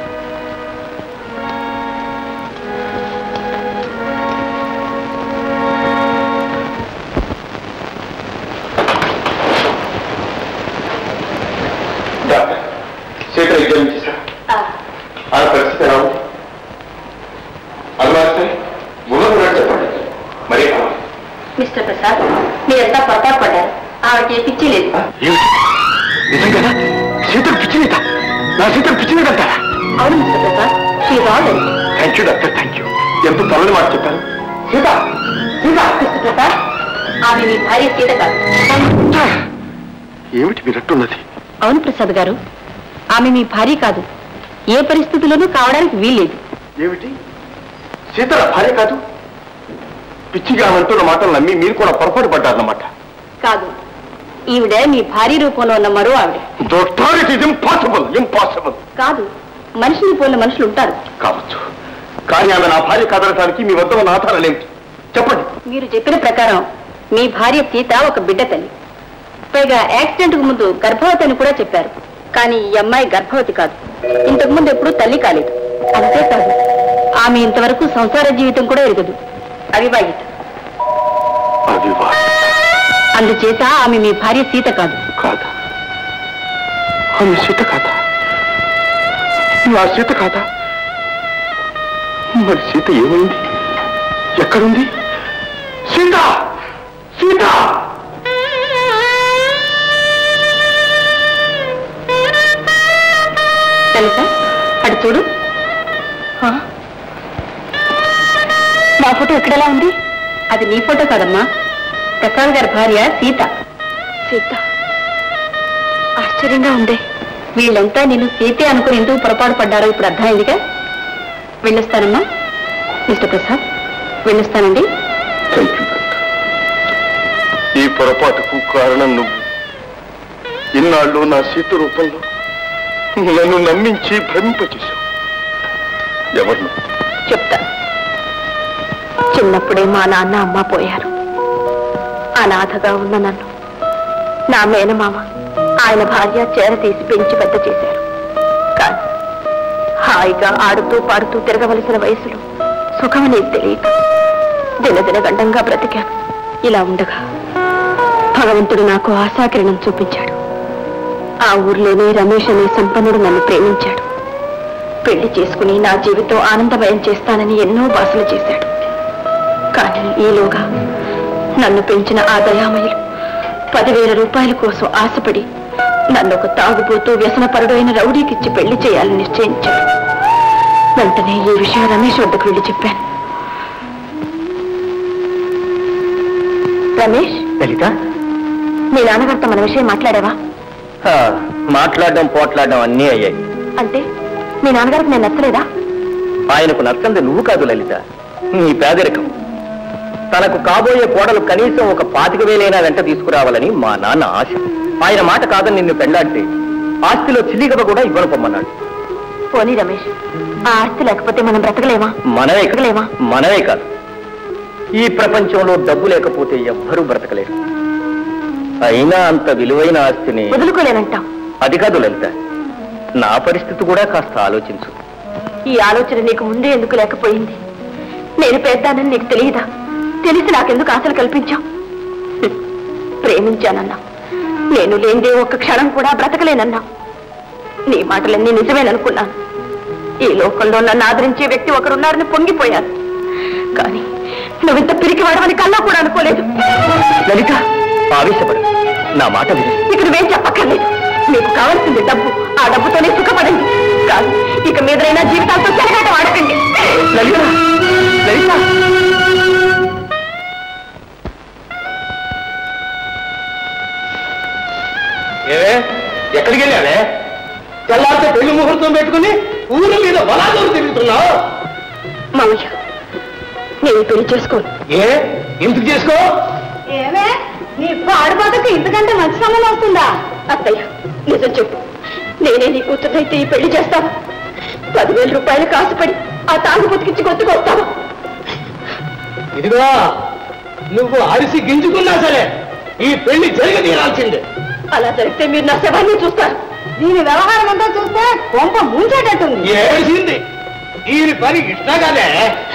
S7: సీత ఎగ్జామ్ చేశారు, ఆ పరిస్థితి ఎలా ఉంది? అది ముందు చెప్పండి. మరీ
S4: మిస్టర్ ప్రసాద్, మీరంతా పొరపాటు పడ్డారు. ఆవిడకి ఏ పిచ్చి లేదు.
S7: నిజం కదా? సీతకు పిచ్చి లేదా? నా సీతకు పిచ్చి లేదంటారా?
S4: అవును mister Prasad, she rod.
S7: Thank you doctor, thank you. ఎంత తలని మాట చెప్పారు. సీత, సీత.
S4: మిస్టర్ ప్రసాద్, ఆమె మీ భార్య సీత కాదు.
S7: ఏమిటి మీరట్టున్నది?
S4: అవును ప్రసాద్ గారు, ఆమె మీ భార్య కాదు. ఏ పరిస్థితుల్లోనూ కావడానికి వీల్లేదు.
S7: ఏమిటి? సీత భార్య కాదు? పిచ్చిగా అంటున్న మాటలు నమ్మి మీరు కూడా పొరపాటు పడ్డారన్నమాట.
S4: కాదు, ఈవిడ మీ భార్య రూపంలో ఉన్న మరో ఆవిడ.
S7: Doctor, it is impossible. Impossible
S4: కాదు, మనిషిని పోలిన మనుషులు ఉంటారు.
S7: కావచ్చు, కానీ ఆమె నా భార్య కాదనడానికి మీ వద్ద ఉన్న ఆధారాలు ఏమిటి? చెప్పండి.
S4: మీరు చెప్పిన ప్రకారం మీ భార్య సీత ఒక బిడ్డ తల్లి. పైగా యాక్సిడెంట్ కు ముందు గర్భవతి అని కూడా చెప్పారు. కానీ ఈ అమ్మాయి గర్భవతి కాదు, ఇంతకు ముందు ఎప్పుడూ తల్లి కాలేదు. అంతేకాదు, ఆమె ఇంతవరకు సంసార జీవితం కూడా ఎరగదు. అవివాహిత. అందుచేత ఆమె మీ భార్య సీత కాదు.
S7: కాదా? ఆమె సీత కాదా? నా సీత కాదా? మరి సీత ఏమైంది? ఎక్కడుంది సీత? సీత!
S4: తెలుసా, అటు చూడు. నా ఫోటో ఎక్కడెలా ఉంది? అది నీ ఫోటో కాదమ్మా, ప్రసాద్ గారి భార్య సీత. సీత? ఆశ్చర్యంగా ఉంది. వీళ్ళంతా నేను సీతే అనుకుని ఎందుకు పొరపాటు పడ్డారో ఇప్పుడు అర్థమైందిగా. వెళ్ళొస్తానమ్మా. మిస్టర్ ప్రసాద్, వెళ్ళొస్తానండి.
S7: ఈ పొరపాటుకు కారణం నువ్వు. ఇన్నాళ్ళు నా సీత రూపంలో నన్ను నమ్మించి భ్రమింపచేశావు. ఎవరు?
S4: చెప్తా. చిన్నప్పుడే మా నాన్న అమ్మ పోయారు. అనాథగా ఉన్న నన్ను నా మేనమామ ఆయన భార్య చేర తీసి పెంచి పెద్ద చేశారు. కానీ హాయిగా ఆడుతూ పాడుతూ తిరగవలసిన వయసులో సుఖమనేది తెలియక దినదిన గండంగా బ్రతికాను. ఇలా ఉండగా భగవంతుడు నాకు ఆశాకిరణం చూపించాడు. ఆ ఊర్లోనే రమేష్ అనే సంపన్నుడు నన్ను ప్రేమించాడు. పెళ్లి చేసుకుని నా జీవితం ఆనందమయం చేస్తానని ఎన్నో భాషలు చేశాడు. కానీ ఈలోగా నన్ను పెంచిన ఆ దయామయులు 10,000 రూపాయల కోసం ఆశపడి నన్ను ఒక తాగుబోతూ వ్యసనపరుడు అయిన రౌడీకిచ్చి పెళ్లి చేయాలని నిశ్చయించాడు. వెంటనే ఈ విషయం రమేష్ వద్దకు వెళ్ళి చెప్పాను. రమేష్,
S8: లలిత,
S4: మీ నాన్నగారితో మన విషయం మాట్లాడావా?
S8: మాట్లాడడం పోట్లాడడం అన్నీ అయ్యాయి.
S4: అంటే మీ నాన్నగారికి నేను నచ్చలేదా?
S8: ఆయనకు నచ్చంది నువ్వు కాదు లలిత, నీ పేదరికం. తనకు కాబోయే కోడలు కనీసం ఒక 25,000 వెంట తీసుకురావాలని మా నాన్న ఆశ. ఆయన మాట కాదని నిన్ను పెండాడితే ఆస్తిలో చిల్లిగవ కూడా ఇవ్వను పొమ్మన్నాడు.
S4: పోనీ రమేష్, ఆ ఆస్తి లేకపోతే మనం బ్రతకలేమా?
S8: మనమే కాదు, ఈ ప్రపంచంలో డబ్బు లేకపోతే ఎవ్వరూ బ్రతకలేరు. అయినా అంత విలువైన ఆస్తిని
S4: వదులుకోలేనంటాం.
S8: అది కాదు లలిత, నా పరిస్థితి కూడా కాస్త ఆలోచించు.
S4: ఈ ఆలోచన నీకు ముందే ఎందుకు లేకపోయింది? నేను పేద్దానని నీకు తెలియదా? తెలిసి నాకెందుకు ఆశలు కల్పించావు? ప్రేమించానన్నా, నేను లేనిదే ఒక్క క్షణం కూడా బ్రతకలేనన్నా. నీ మాటలన్నీ నిజమేననుకున్నాను. ఈ లోకంలో నన్ను ఆదరించే వ్యక్తి ఒకరున్నారని పొంగిపోయాను. కానీ నువ్వింత పిరికి వాడవని కన్నా కూడా అనుకోలేదు.
S8: లలిత, ఆవేశపడు, నా మాట విను.
S4: ఇక నువ్వేం చెప్పక్కర్లేదు. మీకు కావాల్సింది డబ్బు, ఆ డబ్బుతోనే సుఖపడండి. కాదు, ఇక మీదైనా జీవితాలతో చెరగాట వాడకండి.
S8: లలిత, లలిత.
S6: ఎక్కడికి వెళ్ళావే? తెల్లారితే పెళ్లి ముహూర్తం పెట్టుకుని ఊరి మీద బలాదూరు తిరుగుతున్నావు.
S5: మామయ్య, నేను పెళ్లి చేసుకోను.
S6: ఎందుకు చేసుకో?
S2: ఏమే నీ పాడుబాతకు ఇంతకంటే మంచి సంబంధం వస్తుందా?
S5: అత్తయ్య, నిజం చెప్పు, నేనే నీ కూతురైతే ఈ పెళ్లి చేస్తావా? 10,000 రూపాయలు కాసుపడి ఆ తాగు బతికించి కొట్టుకొస్తావా?
S6: ఇదిగో, నువ్వు అరిసి గింజుకున్నా సరే ఈ పెళ్లి జరిగి తీరాల్సిందే.
S5: అలా జరిగితే మీరు నా శవాన్ని చూస్తారు.
S2: దీని వ్యవహారం అంతా చూస్తే కొంప ముంచేటట్టుంది.
S6: ఏడిసింది ఈ పని ఇష్టగానే.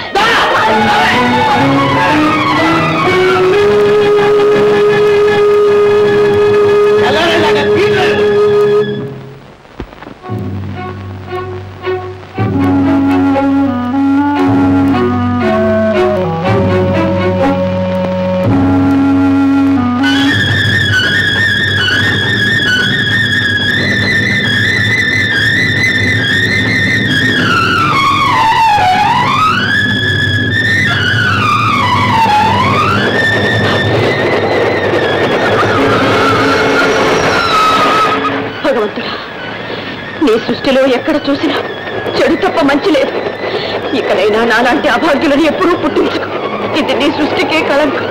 S5: నీ సృష్టిలో ఎక్కడ చూసినా చెడు తప్ప మంచి లేదు. ఇకనైనా నాలాంటి అభాగ్యులను ఎప్పుడూ పుట్టించుకో. ఇది నీ సృష్టికే కళంకం.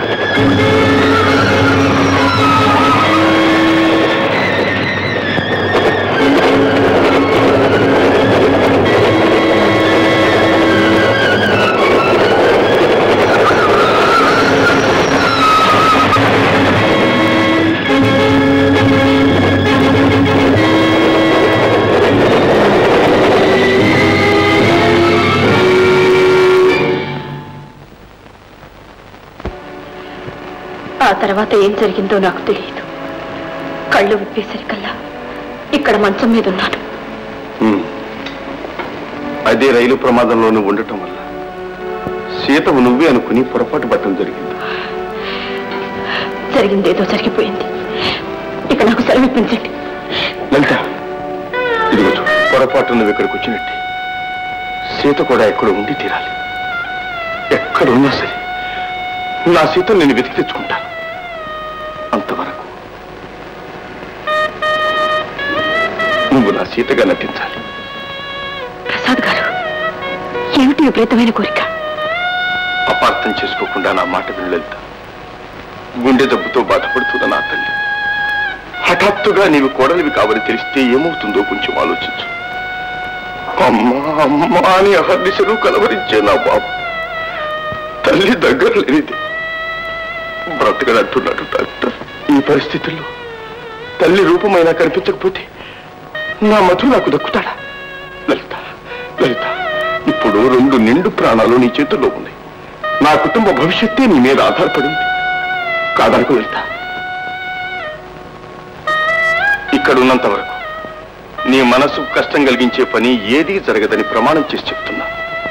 S5: ఆ తర్వాత ఏం జరిగిందో నాకు తెలియదు. కళ్ళు విప్పేసరికల్లా ఇక్కడ మంచం మీద ఉన్నాను.
S7: అదే రైలు ప్రమాదంలోనూ ఉండటం వల్ల సీతవు నువ్వే అనుకుని పొరపాటు పట్టడం జరిగింది.
S5: జరిగిందేదో జరిగిపోయింది. ఇక నాకు సెలవు ఇప్పించండి.
S7: లలిత, ఇదిగో పొరపాటు నువ్వు ఇక్కడికి వచ్చినట్టే సీత కూడా ఎక్కడ ఉండి తీరాలి. ఎక్కడున్నా సరే నా సీతను నేను వెతికి తెచ్చుకుంటాను. అంతవరకు నువ్వు నా సీతగా నటించాలి.
S5: ప్రసాద్ గారు, ఏమిటి విపరీతమైన కోరిక?
S7: అపార్థం చేసుకోకుండా నా మాట విను లలిత. గుండె జబ్బుతో బాధపడుతున్న నా తల్లి హఠాత్తుగా నీవు కోడలివి కావని తెలిస్తే ఏమవుతుందో కొంచెం ఆలోచించు. అమ్మా అమ్మా అని అహర్నిశలు కలవరించే నా బాబు తల్లి దగ్గర లేనిది బ్రతకడంటున్నాడు డాక్టర్. ఈ పరిస్థితుల్లో తల్లి రూపమైనా కనిపించకపోతే నా మధు నాకు దక్కుతాడా? లలిత లలిత, ఇప్పుడు 2 నిండు ప్రాణాలు నీ చేతుల్లో ఉన్నాయి. నా కుటుంబ భవిష్యత్తే నీ మీద ఆధారపడింది కాదనుకు లలిత. ఇక్కడున్నంత వరకు నీ మనసు కష్టం కలిగించే పని ఏదీ జరగదని ప్రమాణం చేసి చెప్తున్నా.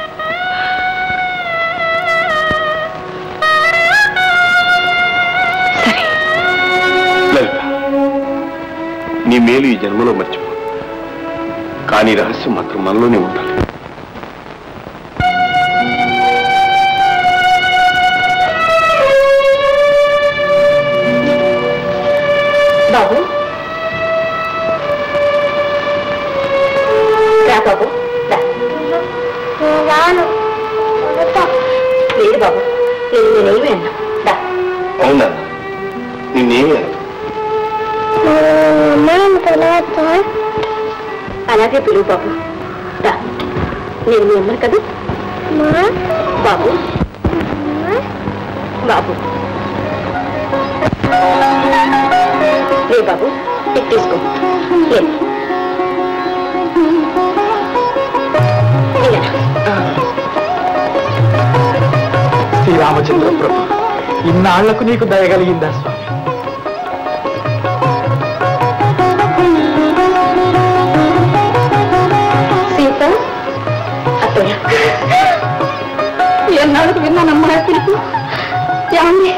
S7: లలిత, నీ మేలు ఈ జన్మలో మర్చిపో. కానీ రహస్యం మాత్రం మనలోనే ఉండాలి.
S5: బాబు, రా బాబు, రా. లేదు బాబు, నేనేమి అన్నా. రా.
S7: అవునా? నిన్నేమి
S5: అలాగే పిలువు బాబు. రా, నేను మీ అమ్మను కదా. బాబు బాబు, లే బాబు, ఇది తీసుకో.
S1: శ్రీరామచంద్ర ప్రభు, ఇన్నాళ్లకు నీకు దయగలిగిందా స్వామి?
S5: సీత, అత్తయ్య, ఎన్నాళ్ళకు విన్నానమ్మా పిలుపు. ఏమండి?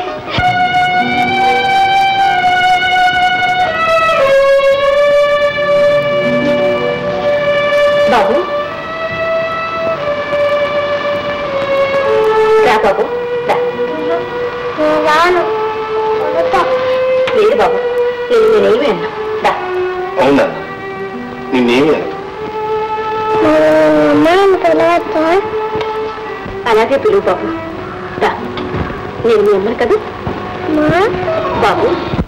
S5: బాబు, రా బాబు, రా.
S4: అలాగే పిలువు బాబు. నేను మీ అమ్మను కదా బాబు.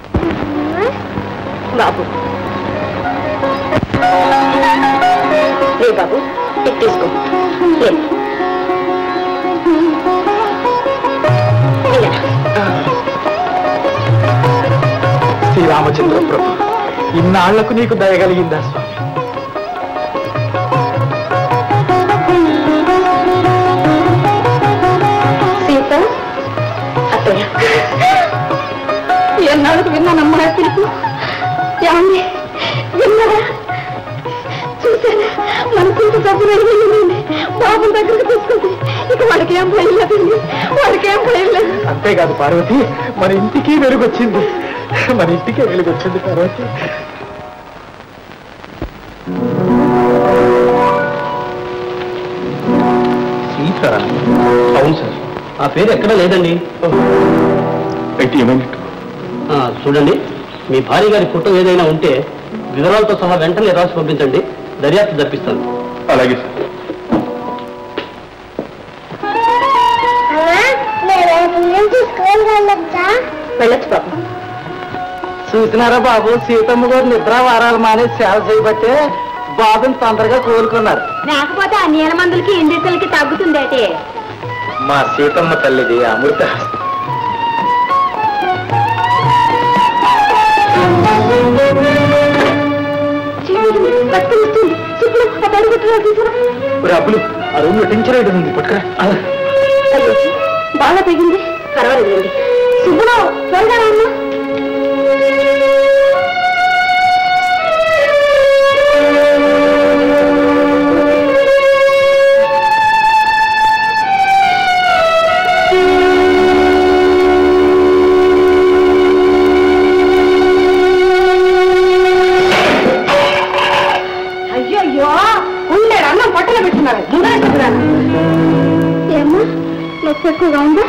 S4: బాబు రే బాబు, ఇది తీసుకో.
S1: శ్రీరామచంద్ర ప్రభు, ఇన్నాళ్లకు నీకు దయగలిగిందా స్వామి?
S4: సీత అత్తయ్య, ఎన్నాళ్ళకు విన్నానమ్మా పిలుపు. ఏమండి విన్నారా? చూసారా, మనకుంటూ డబ్బు వెళ్ళింది. బాబు దగ్గరకు తీసుకుంది. ఇక వాడికేం భయం లేదండి, వాడికేం భయం లేదు.
S1: అంతేకాదు పార్వతి, మన ఇంటికి వెలుగొచ్చింది, మన ఇంటికే వెలుగొచ్చింది పార్వతి. సీత? అవును సార్.
S8: ఆ పేరు ఎక్కడ లేదండి.
S1: అయితే ఏమైనట్టు?
S8: చూడండి, మీ భార్య గారి ఫోటో ఏదైనా ఉంటే వివరాలతో సహా వెంటనే రాసి పంపించండి, దర్యాప్తు జరిపిస్తాను.
S1: అలాగే సార్.
S4: వెళ్ళొచ్చు బాబు.
S1: చూసినారా బాబు, సీతమ్మ గారు నిద్ర వారాలు మానే సేవ చేయబట్టే బాబుని తొందరగా కోలుకున్నారు.
S4: లేకపోతే ఆ నీల మందులకి ఇంజక్షన్లకి తగ్గుతుంది అయితే.
S1: మా సీతమ్మ తల్లిది అమృత. అప్పులు ఆ రూమ్ లో టెన్షన్ అయితే ఉంది, పట్టుకురా.
S4: బాగా తెగింది, పర్వాలేదండి. సుబ్బరావు త్వరగా రామ్మా. అయ్యో, ఉండేడు అన్నం పొట్టలో పెట్టున్నారు. ఏమ్మా, నొప్పి ఎక్కువగా ఉందా?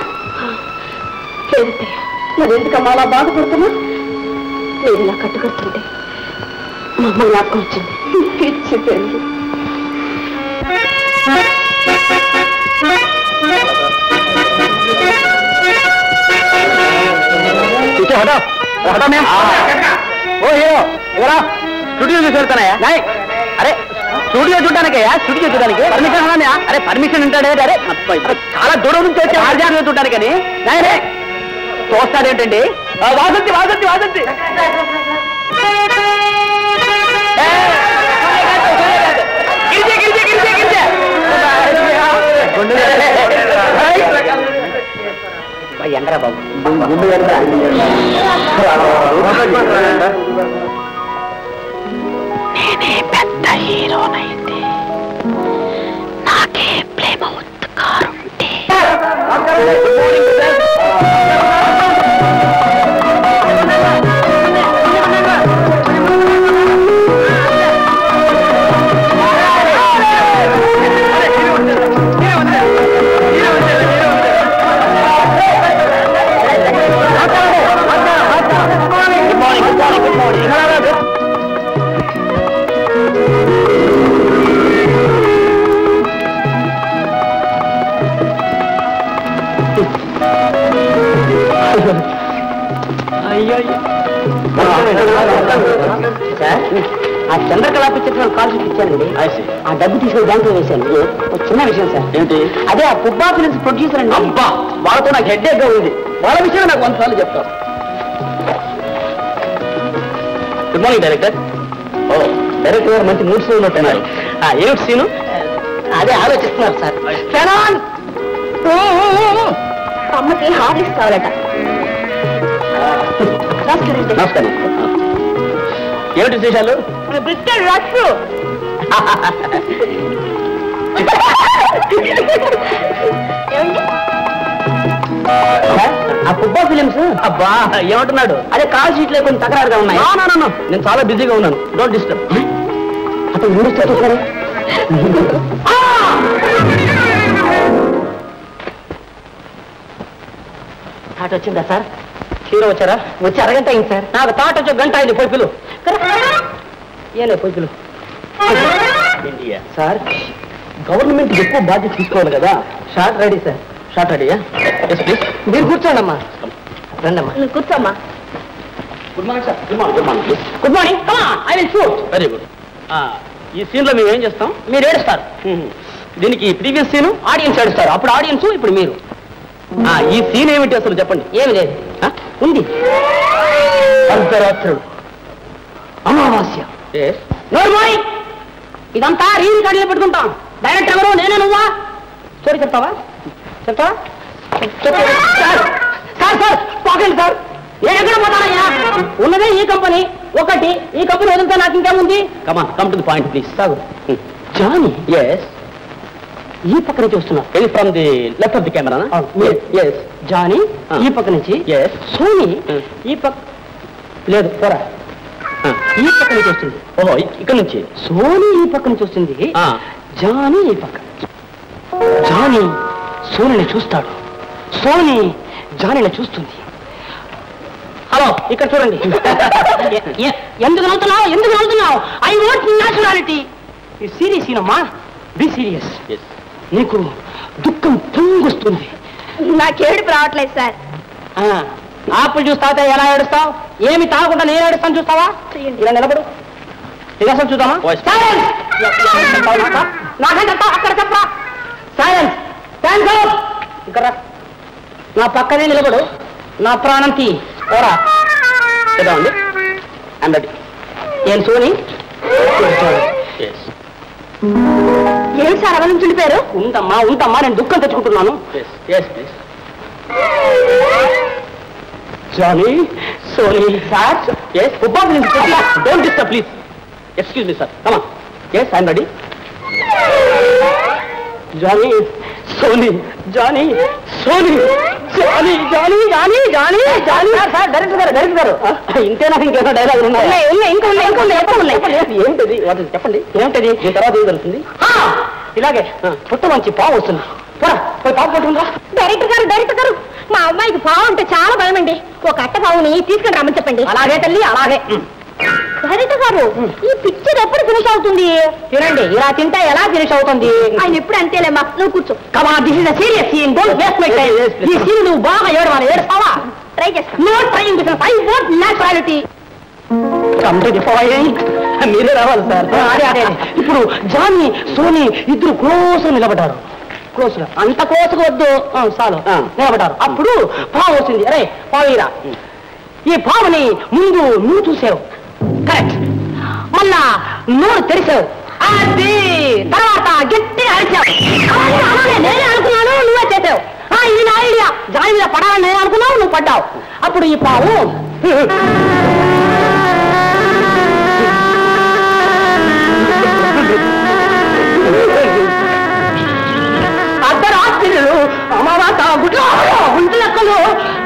S4: మరి ఎందుకమ్మా అలా బాధపడుతున్నా? నేను ఇలా కట్టుకొస్తుంటే మా అమ్మ జ్ఞాపకం వచ్చింది. పిచ్చి పెళ్ళి.
S8: స్టూడియో చూసి వెళ్తానయా? అరే స్టూడియో చూడడానికయ్యా? స్టూడియో చూడడానికి పర్మిషన్ అన్నా? అరే పర్మిషన్ ఉంటాడే. అరే చాలా దూరం నుంచి వచ్చి ఆర్జాను చూడడానికని చూస్తాడేంటండి? వాసంతి వాసంతి వాసంతి. ఎండరా బాబు, నేనే పెద్ద హీరోనైతే నాకే ప్రేమ ఉత్కారుంటే. ఆ చంద్రకళా పిక్చర్ కాల్ షీట్ ఇచ్చానండి. ఆ డబ్బు తీసుకుని బ్యాంకులో వేశాను. ఒక చిన్న విషయం సార్. ఏంటి? అదే ఆ పుబ్బా ఫిలిమ్స్ ప్రొడ్యూసర్ అండి. అబ్బా, వాళ్ళతో నాకు హెడ్ఏక్ గా ఉంది. వాళ్ళ విషయం నాకు 100 సార్లు చెప్తాను. Good morning director. ఓ, డైరెక్టర్ గారు మంచి మూడ్స్ ఉన్నట్టున్నారు. ఏమిటి సీను? అదే ఆలోచిస్తున్నారు సార్.
S4: అమ్మకి హార్లిక్స్ కావాలట.
S8: నమస్కారం. ఏమిటి విశేషాలు? ఆ ఫుట్బాల్ ఫిలిమ్స్ అబ్బా ఏమంటున్నాడు? అదే కాల్ షీట్ లేకుండా తకరారుగా ఉన్నాయి. నేను చాలా బిజీగా ఉన్నాను, డోంట్ డిస్టర్బ్. అతను ముందు థాట్ వచ్చిందా సార్? హీరో వచ్చారా? వచ్చి అరగంట అయింది సార్. నాకు థాట్ వచ్చే గంట అయింది. పోయి పిలు. ఏలే పోయి పిలు సార్. గవర్నమెంట్ ఎక్కువ బాధ్యత తీసుకోవాలి కదా. Shot ready sir. షార్ట్ రెడీయా? Yes please. మీరు కూర్చోండి అమ్మా. రండమ్మా.
S4: కూర్చోమ్మా.
S8: Good morning sir. Good morning. Good morning. Good morning. Come on, I will shoot. Very good. ఈ సీన్లో మేము ఏం చేస్తాం? మీరు ఏడుస్తారు. దీనికి ప్రీవియస్ సీను ఆడియన్స్ ఏడుస్తారు. అప్పుడు ఆడియన్స్, ఇప్పుడు మీరు. ఈ సీన్ ఏమిటి అసలు చెప్పండి. ఏమి లేదు. ఉంది. అర్ధరాత్రుడు, అమావాస్య. ఇదంతా రీల్ కార్డులో పెట్టుకుంటాం. డైరెక్ట్ ఎవరు? నేనే, నువ్వా? స్టోరీ చెప్తావా? చెప్తావా? సార్ పోకండి సార్. నేను ఎక్కడ పోతానయ్యా? ఉన్నదే ఈ కంపెనీ ఒకటి. ఈ కంపెనీ వదిలితే నాకు ఇంకేముంది? Come on, come to the point please. సాగు. జానీ. ఎస్. ఈ పక్క నుంచి వస్తున్నా. ఇది from the left of the camera. Yes. Johnny ఈ పక్క నుంచి. ఎస్. సోనీ ఈ పక్క. లేదు, పోరా. ఈ పక్క నుంచి వస్తుంది. ఓహో, ఇక్కడ నుంచి. సోనీ ఈ పక్క నుంచి వస్తుంది. జానీ ఈ పక్క. జానీ సోనీని చూస్తాడు, సోనీ జానీని చూస్తుంది. హలో, ఇక్కడ చూడండి. ఎందుకు నవ్వుతున్నావు? ఎందుకు నవ్వుతున్నావు? I want nationality. సీరియస్ అమ్మా, బి సీరియస్. నీకు దుఃఖం పొంగొస్తుంది.
S4: నాకేడుపు రావట్లేదు సార్.
S8: ఆపులు చూస్తావుతే ఎలా ఏడుస్తావు? ఏమి తాగకుండా నేను ఏడుస్తాను చూస్తావా? ఇలా నిలబడు. అసలు చూద్దామా? నాకంటే అక్కడ చెప్పరా. సైలెన్స్. ఇక్కడ నా పక్కనే నిలబడు. నా ప్రాణం తీ. ఓరా చూద్దామండి. I'm ready. ఏం సోనీ?
S4: ఏం సార్ అలా నుంచి పేరు?
S8: ఉందమ్మా, ఉందమ్మా, నేను దుఃఖం తెచ్చుకుంటున్నాను. Johnny, Sony. Sir, don't disturb please. Excuse me sir. Come on. Yes, I'm ready. Johnny, Sony, Johnny, Sony, Johnny, Johnny, Johnny, Johnny, Johnny. Sir, director గారు, డైరెక్టర్ గారు. ఇంతేనా? ఇంకేమో డైలాగ్ ఉన్నాయి? ఇంకా ఉన్నాయి, ఇంకా ఉన్నాయి, ఎప్పుడు ఉన్నాయి? ఏంటది? చెప్పండి, ఏమిటది? ఈ తర్వాత ఏం జరుగుతుంది? ఇలాగే పుట్ట మంచి పావు వస్తుంది. పోరా, పోయి పావు పట్టుకుందా.
S4: డైరెక్టర్ గారు, డైరెక్టర్ గారు, మా అమ్మాయికి పావు అంటే చాలా భయం అండి. ఒక అట్ట పావుని తీసుకుని రమ్మని చెప్పండి.
S8: అలాగే తల్లి, అలాగే.
S4: డైరెక్టర్ గారు, ఈ పిక్చర్ ఎప్పుడు ఫినిష్ అవుతుంది?
S8: తినండి, ఇలా తింటే ఎలా ఫినిష్ అవుతుంది?
S4: ఆయన ఎప్పుడు అంతేలేమ్మా. నువ్వు కూర్చో.
S8: Come on, this is a serious scene. Don't waste my time. ఈ సీన్ నువ్వు బాగా ఏడవాలి. ఏడుస్తావా?
S4: ట్రై చేస్తా.
S8: No trying business. I want naturality. Come to the point. మీరే రావాలి సార్. అదే అదే. ఇప్పుడు జానీ, సోనీ ఇద్దరు క్లోజ్ నిలబడ్డారు. క్లోజ్ గా, అంత క్లోజ్ వద్దు, చాలు. నిలబడ్డారు. అప్పుడు పావు వచ్చింది. అరే పావురా. ఈ పావుని ముందు నువ్వు చూసావు, కరెక్ట్. మళ్ళా నోరు తెరిచావు, అది తర్వాత గట్టిగా అరిచావు. నేనే అనుకున్నాను, నువ్వే చేసావు. ఇది నా ఐడియా. జానీ మీద పడాలని నేను అనుకున్నావు, నువ్వు పడ్డావు. అప్పుడు ఈ పావు అర్ధరాత్రులు, అమావాస, గుంటి లెక్కలు.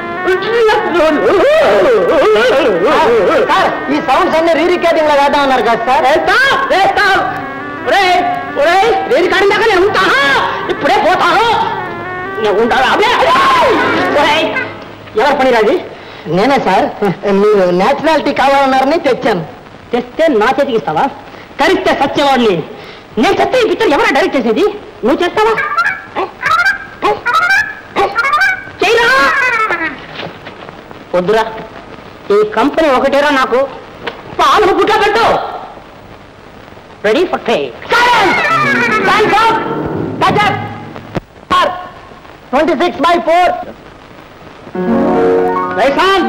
S8: ఈ సౌండ్స్ అన్ని రీ రికార్డింగ్ లో వేద్దాం అన్నారు కదా సార్. వేస్తాం. రీ రికార్డింగ్ దాకా నేను ఉంటాను. ఇప్పుడే పోతాను. ఎవరు పని రాజీ? నేనే సార్. మీరు నేచురాలిటీ కావాలన్నారని తెచ్చాను. తెస్తే నా చేతికి ఇస్తావా? కరిస్తే సత్యవాడిని. నేను చెప్తే ఈ పిక్చర్ ఎవరా డైరెక్ట్ చేసేది? నువ్వు చేస్తావా? చేయరా? వద్దురా, ఈ కంపెనీ ఒకటేరా నాకు. పాలు పుట్ట పెట్టు. Ready for take. 26/4. Right on.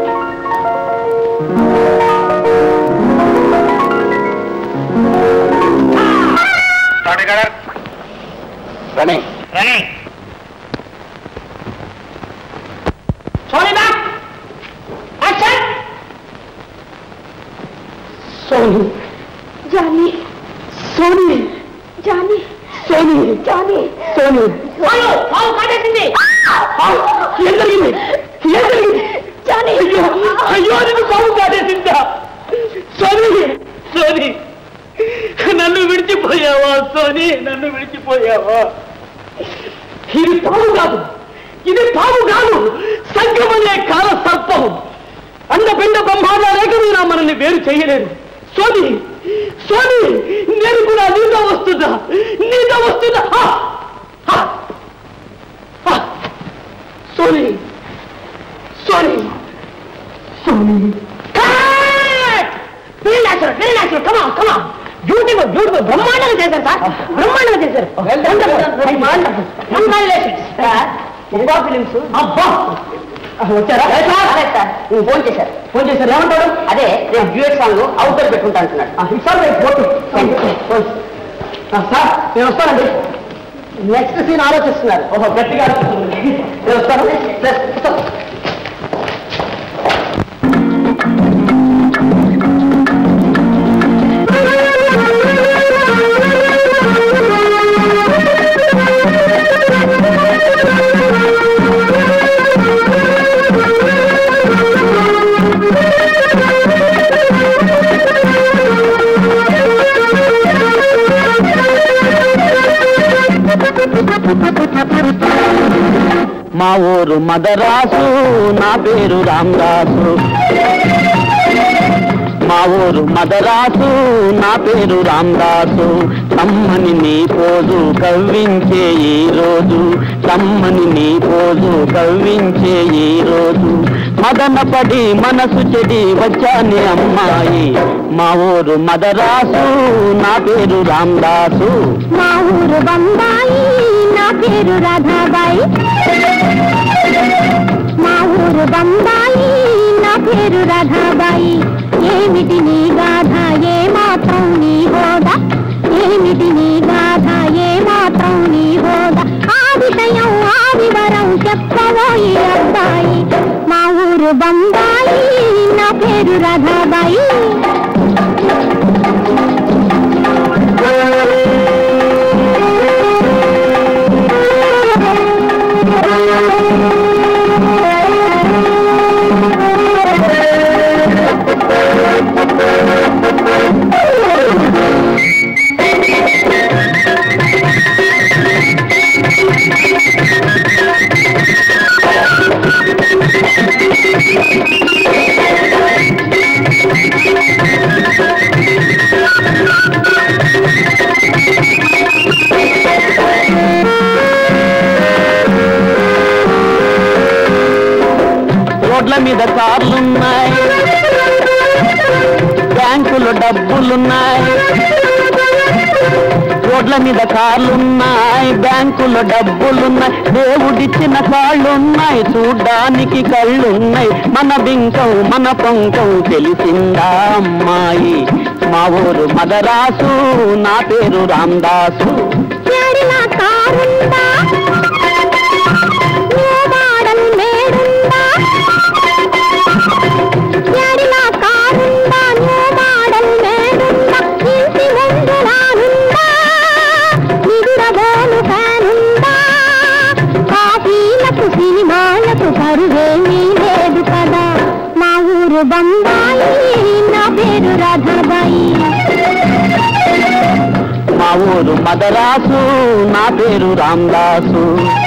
S8: Running. Sorry, back. Action. Sony.
S4: Johnny,
S8: Sony.
S4: Johnny,
S8: Sony.
S4: Johnny,
S8: Sony. అయ్యో, పావు కాటేసింది. ఏం జరిగింది? ఏం జరిగింది?
S4: జానీ.
S8: అయ్యో, అయ్యో, నీకు పావు కాటేసిందా? సోనీ, సోనీ, నన్ను విడిచిపోయావా? సోనీ, నన్ను విడిచిపోయావా? ఇది పావు కాదు, ఇది పావు కాదు, సంగమనే కాల సర్పం. అండపిండ బ్రహ్మాండ రేఖ మీద మనల్ని వేరు చేయలేరు. సోనీ, సోనీ, నేను కూడా నీతో నీతో వస్తుందా Sony Sony Sony beautiful beautiful బ్రహ్మాండంగా చేశారు సార్ బ్రహ్మాండంగా చేశారు ముంబా ఫిలిమ్స్ అబ్బా వచ్చారా ఫోన్ చేశారు ఏమంటాడు అదే రేపు డ్యూయట్ సాంగ్ అవుట్డోర్ పెట్టుకుంటా అంటున్నాడు సార్ నేను వస్తానండి నెక్స్ట్ సీన్ ఆలోచిస్తున్నారు ఓహో గట్టిగా నేను వస్తాను
S9: మా ఊరు మదరాసు నా పేరు రామదాసు మా ఊరు మదరాసు నా పేరు రామదాసు తమ్మని నీ పోజు కవ్వించే ఈ రోజు తమ్మని నీ పోజు కవ్వించే ఈ రోజు మదనపడి మనసు చెడి వచ్చాని అమ్మాయి మా ఊరు మదరాసు నా పేరు రామదాసు
S5: మా ఊరు బొంబాయి నా పేరు రాధాబాయి మా ఊరు బొంబాయి నా పేరు రాధాబాయి ఏమిటి నీ గాథ ఏ మాత్రం నీ హోదా ఏమిటి నీ గాథ ఏ మాత్రం నీ హోదా ఆ విషయం ఆ వివరం చెప్పబోయి అబ్బాయి మా ఊరు బొంబాయి నా పేరు రాధాబాయి
S9: రోడ్ల మీద కార్లున్నాయి బ్యాంకులో డబ్బులున్నాయి రోడ్ల మీద కార్లున్నాయి బ్యాంకులో డబ్బులున్నాయి దేవుడిచ్చిన కాళ్ళున్నాయి చూడ్డానికి కళ్ళున్నాయి మన బింకం మన పొంకం తెలిసిందా అమ్మాయి మా ఊరు మదరాసు నా పేరు రామదాసు
S5: కరువేమీ లేదు కదా మా ఊరు బొంబాయి నా పేరు రాధాబాయి
S9: మా ఊరు మదరాసు నా పేరు రామదాసు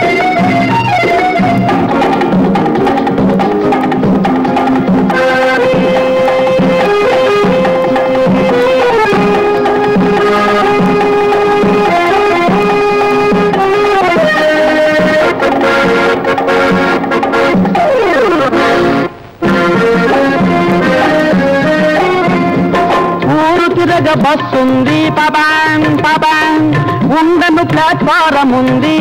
S9: తిరగ బస్సుంది పబాంగ్ పబాంగ్ ఉండను ప్లాట్ఫారం ఉంది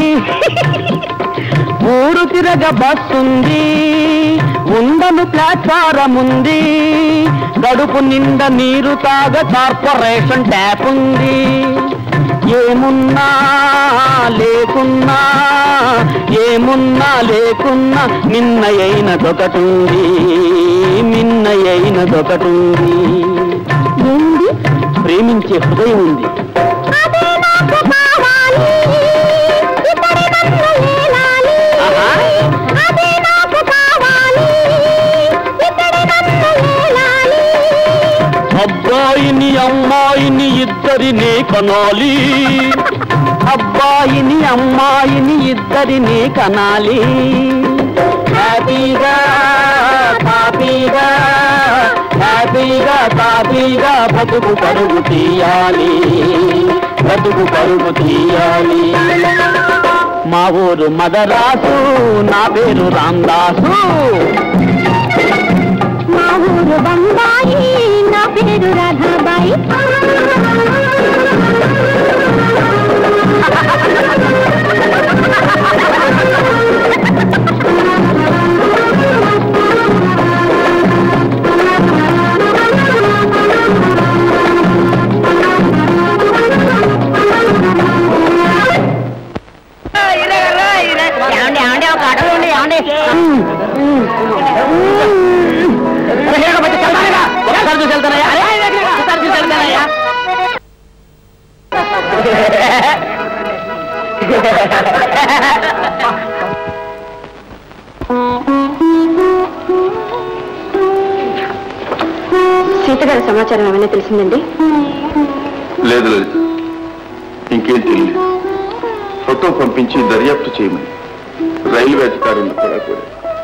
S9: ఊరు తిరగ బస్సుంది ఉండను ప్లాట్ఫారం ఉంది గడుపు నిండా నీరు తాగ కార్పొరేషన్ ట్యాప్ ఉంది ఏమున్నా లేకున్నా ఏమున్నా లేకున్నా నిన్నయైనదొకటుంది నిన్నయైనదొకటుంది ప్రేమించే హృదయం ఉంది అబ్బాయిని అమ్మాయిని ఇద్దరిని కనాలి అబ్బాయిని అమ్మాయిని ఇద్దరిని కనాలి హ్యాపీగా హ్యాపీగా హ్యాపీగా తాపీగా బతుకు పరుగు తీయాలి బ్రతుకు పరుగు తీయాలి. మా ఊరు మదరాసు, నా పేరు రామదాసు.
S5: మా ఊరు బొంబాయి, నా పేరు రాధాబాయి.
S4: సీత గారి సమాచారం ఏమైనా తెలిసిందండి?
S7: లేదు లేదు, ఇంకేం తెలియదు. ఫోటో పంపించి దర్యాప్తు చేయమని రైల్వే అధికారులు కూడా కోరారు.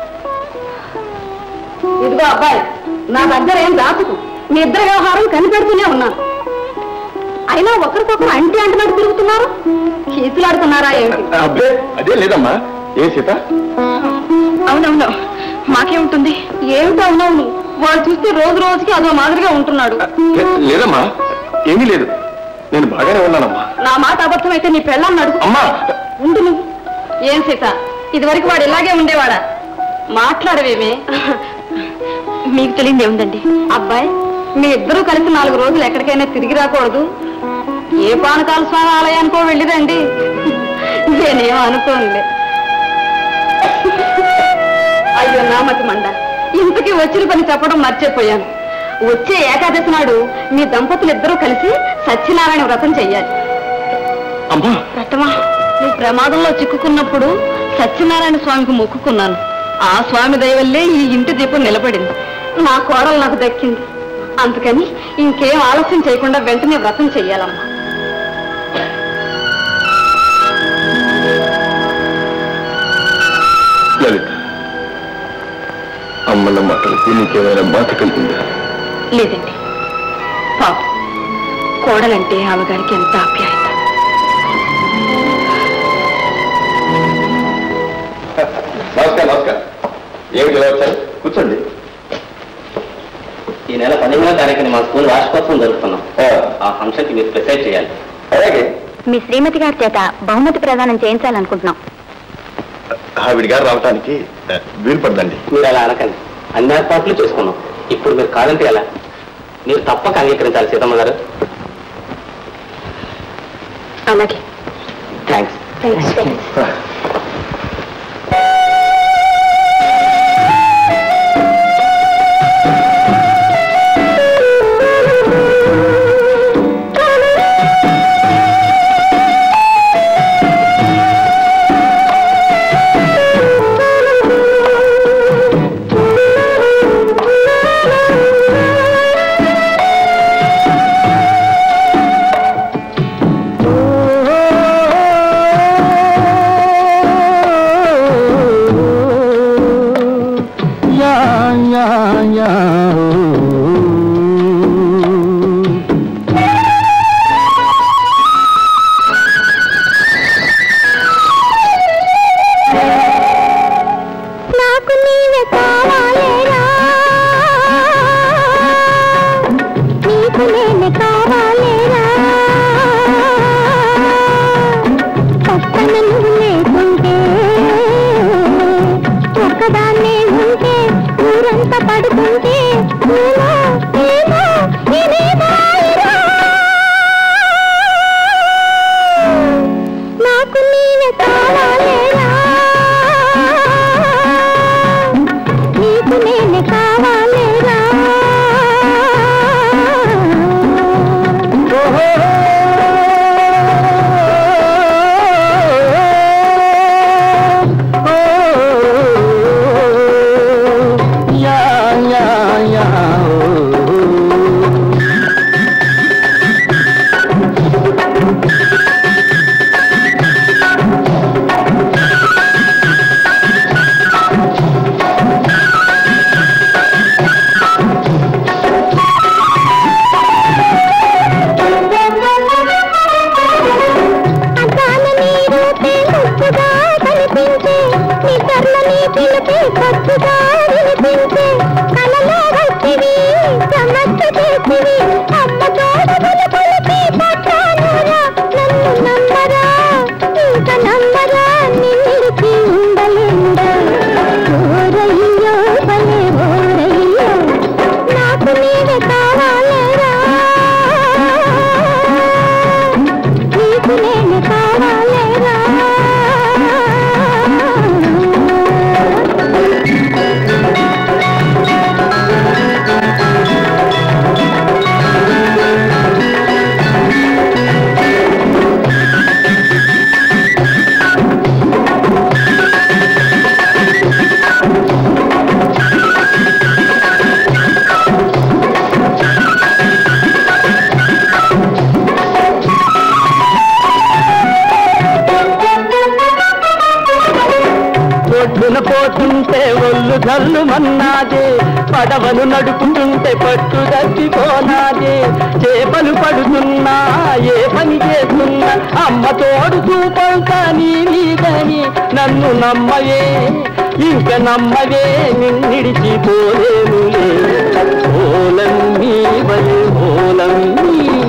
S2: ఇదిగో అబ్బాయి, నా దగ్గర ఏం దాచుకు. మీ ఇద్దరు వ్యవహారం కనిపెడుతూనే ఉన్నాను. అయినా ఒకరికొకరు అంటి అంటున్నట్టు తిరుగుతున్నారు. కీచులాడుతున్నారా ఏమిటి?
S7: అబ్బే అదే లేదమ్మా. ఏ సీత?
S4: అవునవును, మాకేముంటుంది?
S2: ఏమిటి అవునవును? వాడు చూస్తే రోజు రోజుకి అదో మాదిరిగా ఉంటున్నాడు.
S7: లేదమ్మా, ఏమీ లేదు, నేను బాగానే ఉన్నానమ్మా.
S2: నా మాట అబద్ధం అయితే నీ పెళ్ళాన్ని అడుగు.
S7: అమ్మా
S2: ఉండు నువ్వు. ఏం సీత, ఇదివరకు వాడు ఇలాగే ఉండేవాడా? మాట్లాడవేమే.
S4: మీకు తెలియదు ఏముందండి?
S2: అబ్బాయి, మీ ఇద్దరూ కలిసి 4 రోజులు ఎక్కడికైనా తిరిగి రాకూడదు? ఏ పానకాల స్వామి ఆలయానికో వెళ్ళిరండి. నేనేమో అనుకోనులే. అయ్యో నామతి మండ, ఇంతకీ వచ్చిన పని చెప్పడం మర్చిపోయాను. వచ్చే ఏకాదశి నాడు మీ దంపతులు ఇద్దరూ కలిసి సత్యనారాయణ వ్రతం చెయ్యాలి. వ్రతమా? నీ ప్రమాదంలో చిక్కుకున్నప్పుడు సత్యనారాయణ స్వామికి మొక్కుకున్నాను. ఆ స్వామి దయ వల్లే ఈ ఇంటి దీపం నిలబడింది. నా కోడలు నాకు దక్కింది. అందుకని ఇంకేం ఆలస్యం చేయకుండా వెంటనే వ్రతం చెయ్యాలమ్మా.
S7: లలిత, అమ్మల మాటలకి నీకేమైనా బాధ కలిగిందా?
S4: లేదండి, పాప కోడలంటే ఆమె గారికి ఎంత ఆప్యాయత.
S7: నమస్కారం. నమస్కారం. ఏమిటి ఇలా వచ్చారు? కూర్చోండి.
S8: ఈ నెల 15వ తారీఖున మా స్కూల్ వార్షికోత్సవం జరుపుతున్నాం. ఆ ఫంక్షన్కి మీరు ప్రిసైడ్ చేయాలి.
S7: అలాగే.
S5: మీ శ్రీమతి గారి చేత బహుమతి ప్రదానం చేయించాలనుకుంటున్నాం.
S7: ఆవిడ గారు రావటానికి వీలు పడదండి.
S8: మీరు అలా అనకండి, అన్ని ఏర్పాట్లు చేసుకున్నాం. ఇప్పుడు మీరు కాదంటే ఎలా? మీరు తప్పక అంగీకరించాలి సీతమ్మ గారు.
S4: అలాగే.
S8: థ్యాంక్స్.
S9: పోతుంటే ఒళ్ళు జల్లు మన్నాదే, పడవలు నడుపుతుంటే పట్టు దచ్చిపోనాదే. చేపలు పడుతున్నా ఏ పని చేస్తున్నా అమ్మ తోడు చూపంతా నీ మీదని. నన్ను నమ్మవే ఇంక నమ్మవే నిన్నిడిచిపోలేనులే. ఓలమ్మీ వలే ఓలమ్మీ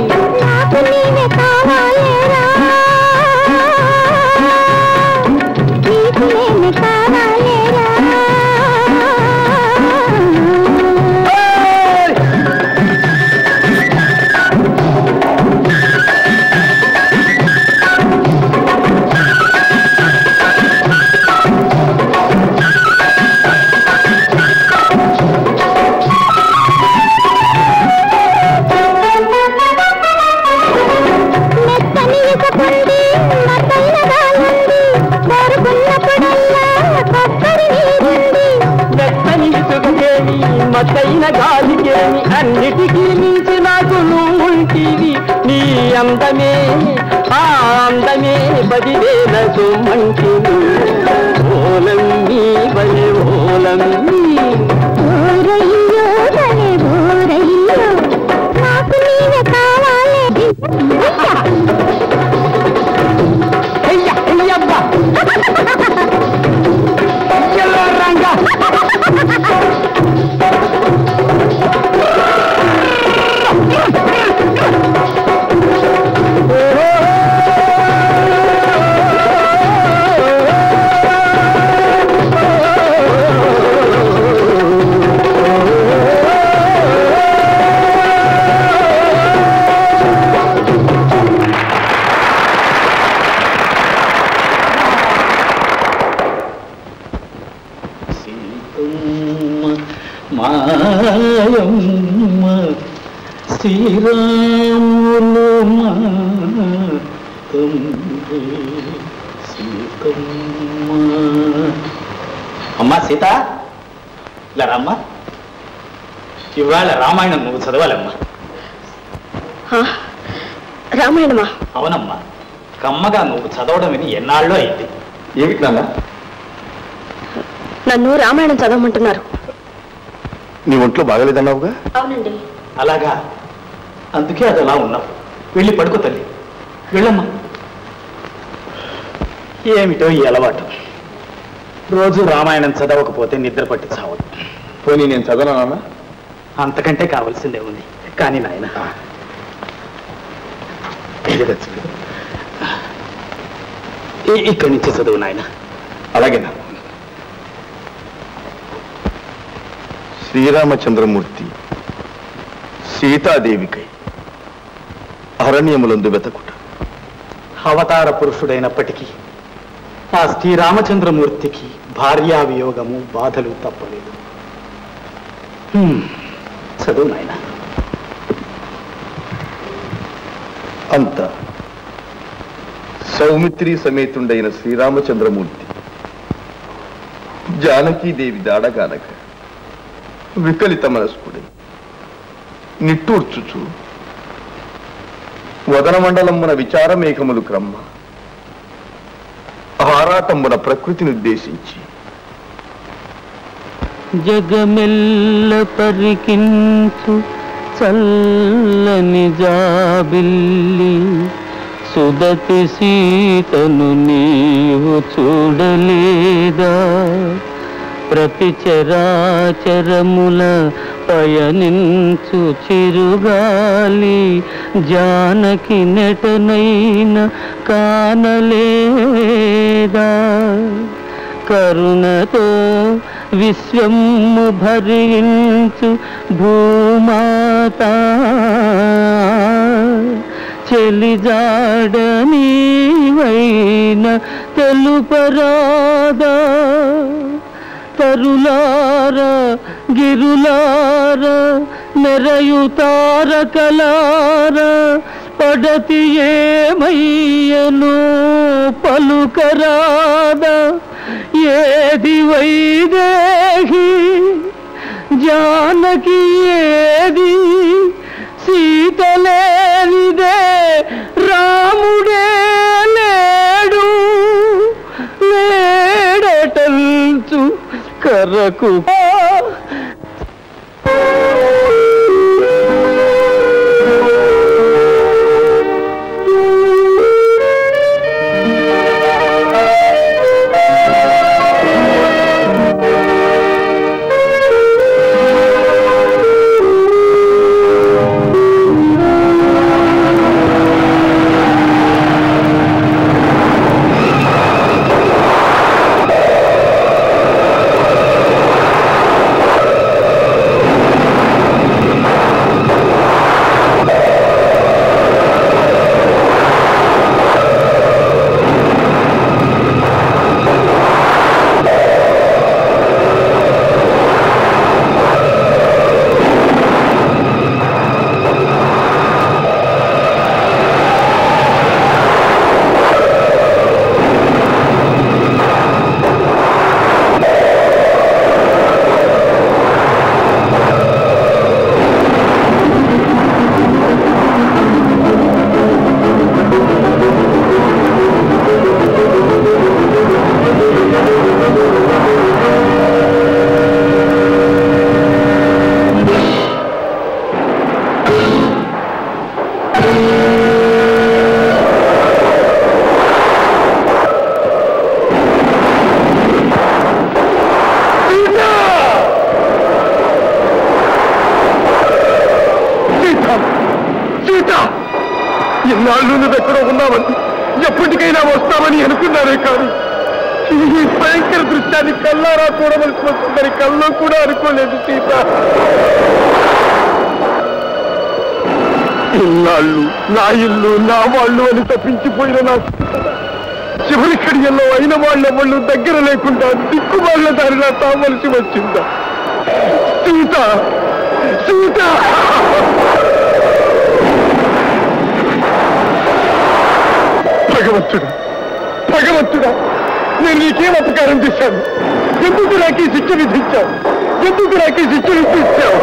S9: మతైన గాలికేమి అన్నిటికీ మించి నాకు నువ్వుంటివి. నీ అందమే ఆ అందమే 10,000 సొమ్మంటివి. ఓలమ్మీ బలే ఓలమ్మీ ఓరయ్యో బలే ఓరయ్యో నాకు నీవే కావాలి. అయ్యబ్బా రంగా మాయమ్మ శ్రీరాములు సీతమ్మ. అమ్మా సీత ఇలా రామ్మా. ఇవాళ రామాయణం నువ్వు చదవాలమ్మా.
S4: రామాయణమా?
S9: అవునమ్మా, కమ్మగా నువ్వు చదవడం ఇది ఎన్నాళ్ళో అయింది.
S6: ఏమిటి నాన్న?
S4: నన్ను రామాయణం చదవమంటున్నారు.
S7: నీ ఒంట్లో బాగలేదన్నావుగా?
S4: అవునండి.
S9: అలాగా, అందుకే అది అలా ఉన్నావు. వెళ్ళి పడుకో తల్లి, వెళ్ళమ్మా. ఏమిటో ఈ అలవాటు, రోజు రామాయణం చదవకపోతే నిద్ర పట్టి చావదు.
S6: పోనీ నేను చదవనా?
S9: అంతకంటే కావాల్సిందే ఉంది. కానీ నాయన ఇక్కడి నుంచి చదువు నాయన.
S7: అలాగే నా శ్రీరామచంద్రమూర్తి సీతాదేవికై అరణ్యములందు వెతకుట.
S9: అవతార పురుషుడైనప్పటికీ ఆ శ్రీరామచంద్రమూర్తికి భార్యా వియోగము బాధలు తప్పలేదు. చదువు నాయన.
S7: అంత సౌమిత్రి సమేతుండైన శ్రీరామచంద్రమూర్తి జానకీదేవి దాడగానక వికలిత మనస్కుడై నిట్టూర్చుచు వదనమండలమున విచారమేఘములు క్రమ్మ ఆరాటంబున ప్రకృతిని ఉద్దేశించి
S9: జగమెల్ల పరికించు చల్లని జాబిల్లి సుదతి సీతను నీవు చూడలేదా? ప్రతి చరాచరముల పయనించు చిరుగాలి జానకి నెటనైన కానలేదా? కరుణతో విశ్వము భరించు భూమాత చెలిజాడ నీవైన తెలుపరాదా? తరులార గిరులార మెరయు తారకలార పడతి ఏమయ్యను పలుకరాదా? ఏది వైదేహి జానకి ఏది సీతలేనిదే రాముడే లేడు లేడటల్చు
S1: వెనుకకు ఇన్నాళ్ళు నువ్వు ఎక్కడో ఉన్నావని ఎప్పటికైనా వస్తామని అనుకున్నారే కానీ ఈ భయంకర దృశ్యాన్ని కల్లారా చూడవలసి వస్తుందని కల్లో కూడా అనుకోలేదు సీత. ఇన్నాళ్ళు నా ఇల్లు నా వాళ్ళు అని తప్పించిపోయిన నా చివరి కడియల్లో అయిన వాళ్ళెవళ్ళు దగ్గర లేకుండా దిక్కుమాళ్ళ దారిలా తావలసి వచ్చిందా సీత? సీత భగవంతుడా, భగవంతుడా, నేను నీకేం అపకారం చేశాను? ఎందుకు నాకు ఈ శిక్ష విధించావు? ఎందుకు నాకు ఈ శిక్ష విధించావు?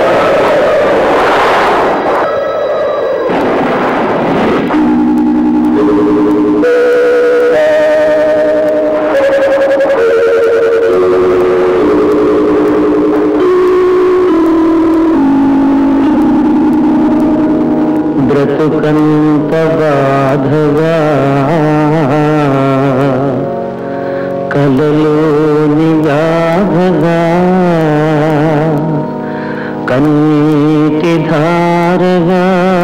S1: బ్రతుకంత బాధగా కలలోని గాధగా కన్నీటి ధారగా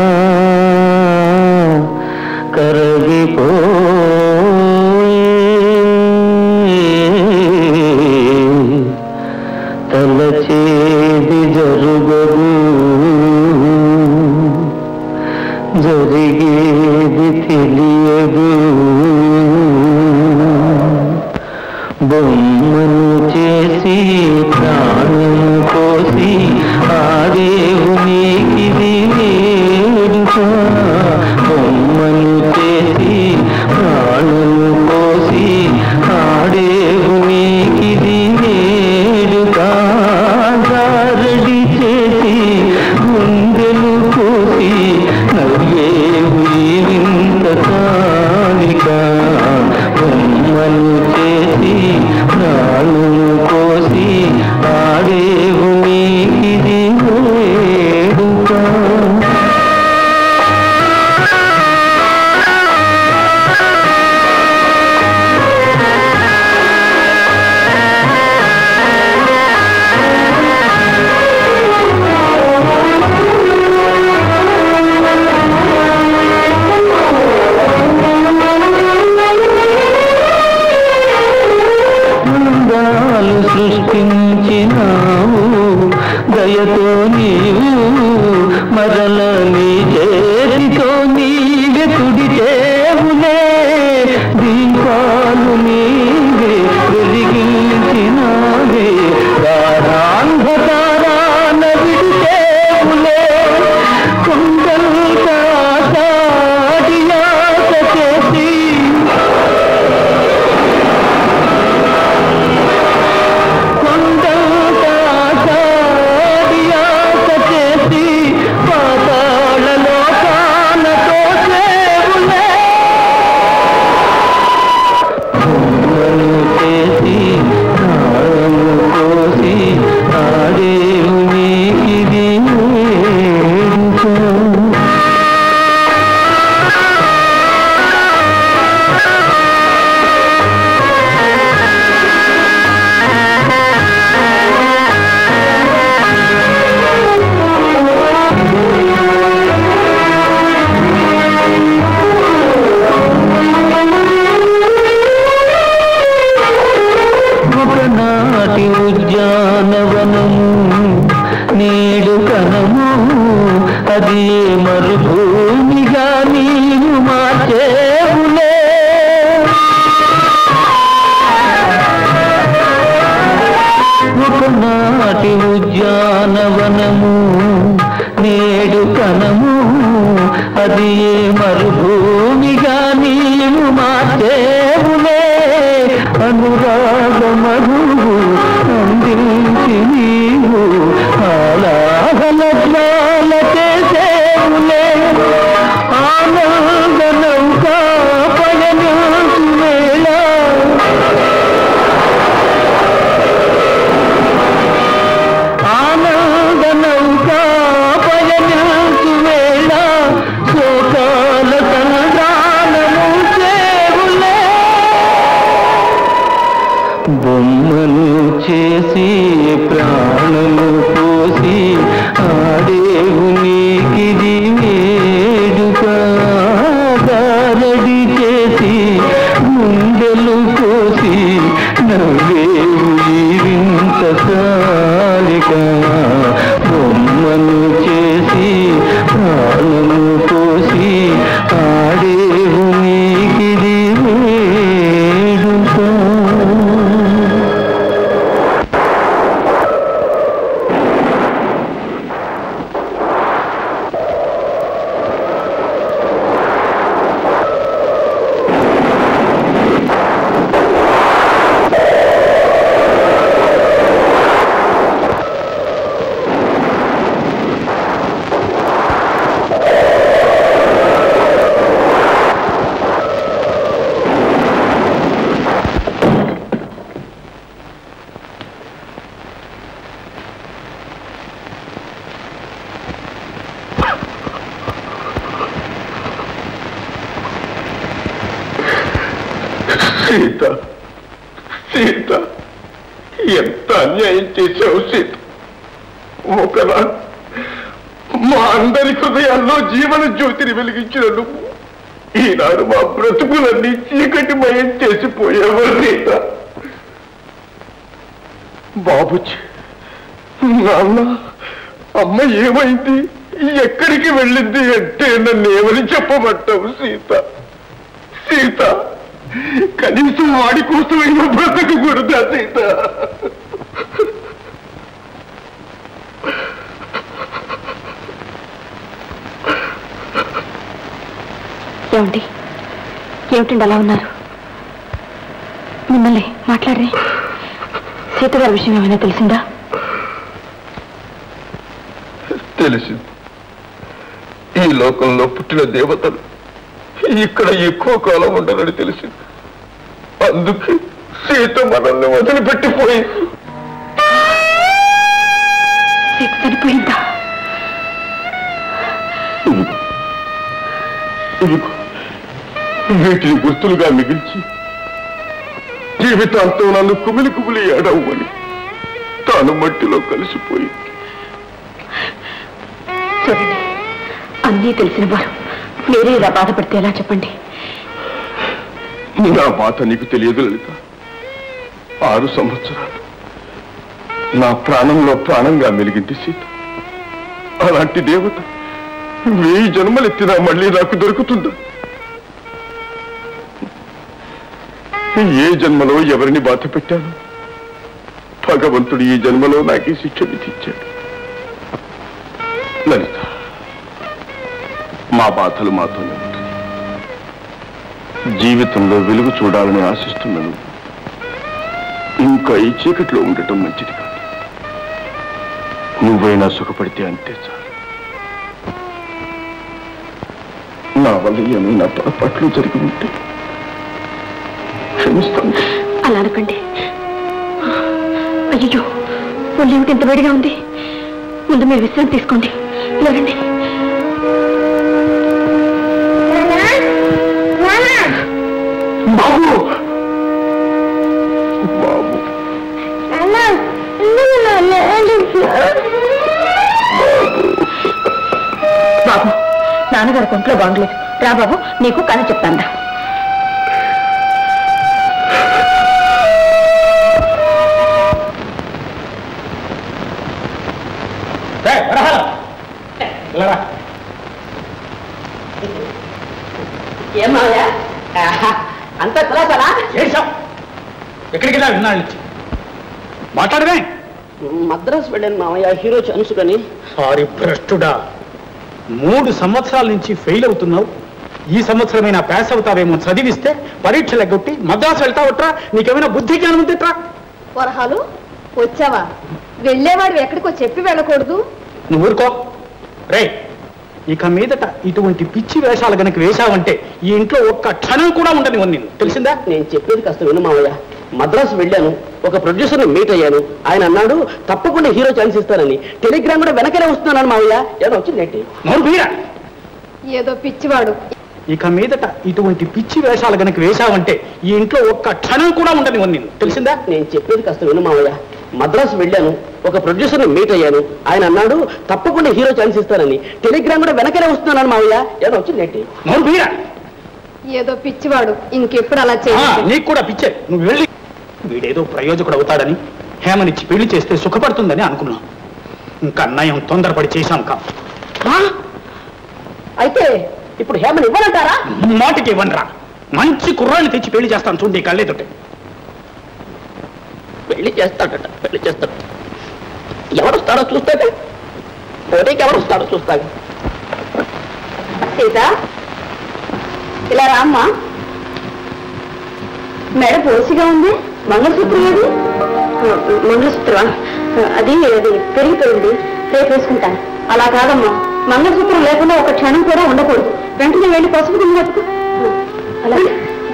S1: కరగిపోయి తలచేది జరుగదు జరిగేది తెలియదు బొమ్మను చేసి ప్రాణం కోసి ఆదేవునికిది వేడుక బొమ్మను చేసి ప్రాణం కోసి ఆడేవునికిది వేడుక గారడి చేసి గుండెలు కోసి నవ్వేవు ఇంత కానిక బొమ్మను చేసి ప్రాణం కోసి ఆడేవు నీకిది వేడుక.
S10: అది మరుభూమిగా నీవు మార్చేవులే అనురాగ మరువు అందించి నీవు ఆలాహల చేసేవులే ఆనంద నౌకా పయనించు వేళ ఆనంద నౌకా పయనించు వేళ శోకాల సంగ్రామము చేవులే బొమ్మను చేసి ప్రాణము పోసి ఆడేవు నీకిది వేడుక గారడి చేసి గుండెలు కోసి నవ్వేవు ఈ వింత కాలిక బొమ్మను చేసి ప్రాణము పోసి ఆడేవు నీకిది వేడుక.
S7: సీత సీత ఎంత అన్యాయం చేశావు సీత. ఒకనాడు మా అందరి హృదయాల్లో జీవన జ్యోతిని వెలిగించిన నువ్వు ఈనాడు మా బ్రతుకులన్నీ చీకటిమయం చేసిపోయావు సీత. బాబుజీ, నాన్న, అమ్మ ఏమైంది, ఎక్కడికి వెళ్ళింది అంటే నన్ను ఏమని చెప్పమంటావు సీత? సీత, కనీసం వాడి కోసమైనా బ్రతకకూడదా సీత?
S5: ఏమిటి ఏమిటండి అలా ఉన్నారు? మిమ్మల్ని మాట్లాడరే. సీత గారి విషయం ఏమైనా తెలిసిందా?
S7: తెలిసింది. ఈ లోకంలో పుట్టిన దేవతలు ఇక్కడ ఎక్కువ కాలం ఉండదని తెలిసింది. అందుకే సీత మనల్ని వదిలిపెట్టిపోయి.
S5: సీత చనిపోయిందా?
S7: వీటిని గుర్తులుగా మిగిల్చి జీవితాంతం నన్ను కుమిలి కుమిలి ఏడవని తాను మట్టిలో కలిసిపోయి.
S5: చూడండి, అన్నీ తెలిసిన వారు మీరే ఇలా బాధపడితే ఎలా చెప్పండి?
S7: నా బాధ నీకు తెలియదు లలిత. 6 సంవత్సరాలు నా ప్రాణంలో ప్రాణంగా మెలిగింది సీత. అలాంటి దేవత 1000 జన్మలెత్తినా మళ్ళీ నాకు దొరుకుతుందా? ఏ జన్మలో ఎవరిని బాధ పెట్టాను? భగవంతుడు ఈ జన్మలో నాకు ఈ శిక్ష విధించాడు. లలిత, మా బాధలు మాతోనే ఉంటాయి. జీవితంలో వెలుగు చూడాలని ఆశిస్తున్నాను. ఇంకా ఈ చీకట్లో ఉండటం మంచిది కాదు. నువ్వైనా సుఖపడితే అంతే చాలు. నా వల్ల ఏమైనా పొరపాట్లు జరిగి ఉంటే క్షమిస్తాను.
S5: అలా అనకండి. అయ్యో, ఒళ్ళు ఏమిటి ఇంత వేడిగా ఉంది? ముందు మీరు విశ్రాంతి తీసుకోండి. లేదండి.
S7: బాబు, బాబు,
S5: బాబు, నాన్నగారి కొంట్లో బాగుండలేదు. రా బాబు, నీకు కథ చెప్తాందా.
S3: ఏమాయా అంత కులాసరా?
S9: ఎక్కడికి వెళ్ళా విన్నాళ్ళ నుంచి మాట్లాడమే.
S3: మద్రాసు వెళ్ళాను మామయ్య, హీరో ఛాన్స్ కానీ.
S9: సారీ భ్రష్టుడా,
S1: 3 సంవత్సరాల నుంచి ఫెయిల్ అవుతున్నావు. ఈ సంవత్సరమైనా పాస్ అవుతావేమో చదివిస్తే పరీక్షలు ఎగ్గొట్టి మద్రాసు వెళ్తావట్రా? నీకేమైనా బుద్ధి జ్ఞానం ఉందిట్రా?
S2: వరహాలు వచ్చావా? వెళ్ళేవాడు ఎక్కడికో చెప్పి వెళ్ళకూడదు.
S1: నువ్వు ఊరుకో రే. ఇక మీదట ఇటువంటి పిచ్చి వేషాలు గనక వేశావంటే ఈ ఇంట్లో ఒక్క క్షణం కూడా ఉండని నేను, తెలిసిందా?
S8: నేను చెప్పేది కాస్త విను మావయ్య. మద్రాసు వెళ్ళాను, ఒక ప్రొడ్యూసర్ని మీట్ అయ్యాను. ఆయన అన్నాడు తప్పకుండా హీరో ఛాన్స్ ఇస్తానని. టెలిగ్రామ్ కూడా వెనకనే వస్తున్నాను మావయ్య. ఏదో వచ్చిందేంటి?
S2: ఏదో పిచ్చివాడు.
S1: ఇక మీదట ఇటువంటి పిచ్చి వేషాలు గనక వేశావంటే ఈ ఇంట్లో ఒక్క క్షణం కూడా ఉండని నేను, తెలిసిందా?
S8: నేను చెప్పేది కాస్త విను మావయ్య. మద్రాసు వెళ్ళాను, ఒక ప్రొడ్యూసర్ని మీట్ అయ్యాను. ఆయన అన్నాడు తప్పకుండా హీరో ఛాన్స్ ఇస్తానని. టెలిగ్రామ్ కూడా వెనకనే వస్తున్నాను మావయ్య. ఏదో వచ్చిందేంటి?
S2: ఏదో పిచ్చివాడు. ఇంకెప్పుడు అలా
S1: నీకు కూడా పిచ్చే. నువ్వు వెళ్ళి వీడేదో ప్రయోజకుడు అవుతాడని హేమనిచ్చి పెళ్లి చేస్తే సుఖపడుతుందని అనుకున్నాం. ఇంకా అన్నయం తొందరపడి చేశాం కా.
S8: అయితే ఇప్పుడు హేమని ఇవ్వనంటారా?
S1: మాటకి ఇవ్వనరా. మంచి కుర్రాన్ని తెచ్చి పెళ్లి చేస్తాను చూడండి కళ్ళేతోటి.
S8: పెళ్లి చేస్తాడట, పెళ్లి చేస్తాడు. ఎవడొస్తాడో చూస్తాడు, పోటీకి ఎవడొస్తాడో చూస్తాడు.
S2: సీత ఇలా రామ్మా. మెడ పోసిగా ఉంది. మంగళసూత్రం ఏది?
S4: మంగళసూత్రం అది పెరిగిపోయింది, రేపు వేసుకుంటాను.
S2: అలా కాదమ్మా, మంగళసూత్రం లేకుండా ఒక క్షణం కూడా ఉండకూడదు. వెంటనే వెళ్ళి పసుపు కింద పెట్టుకో.
S4: అలాగే.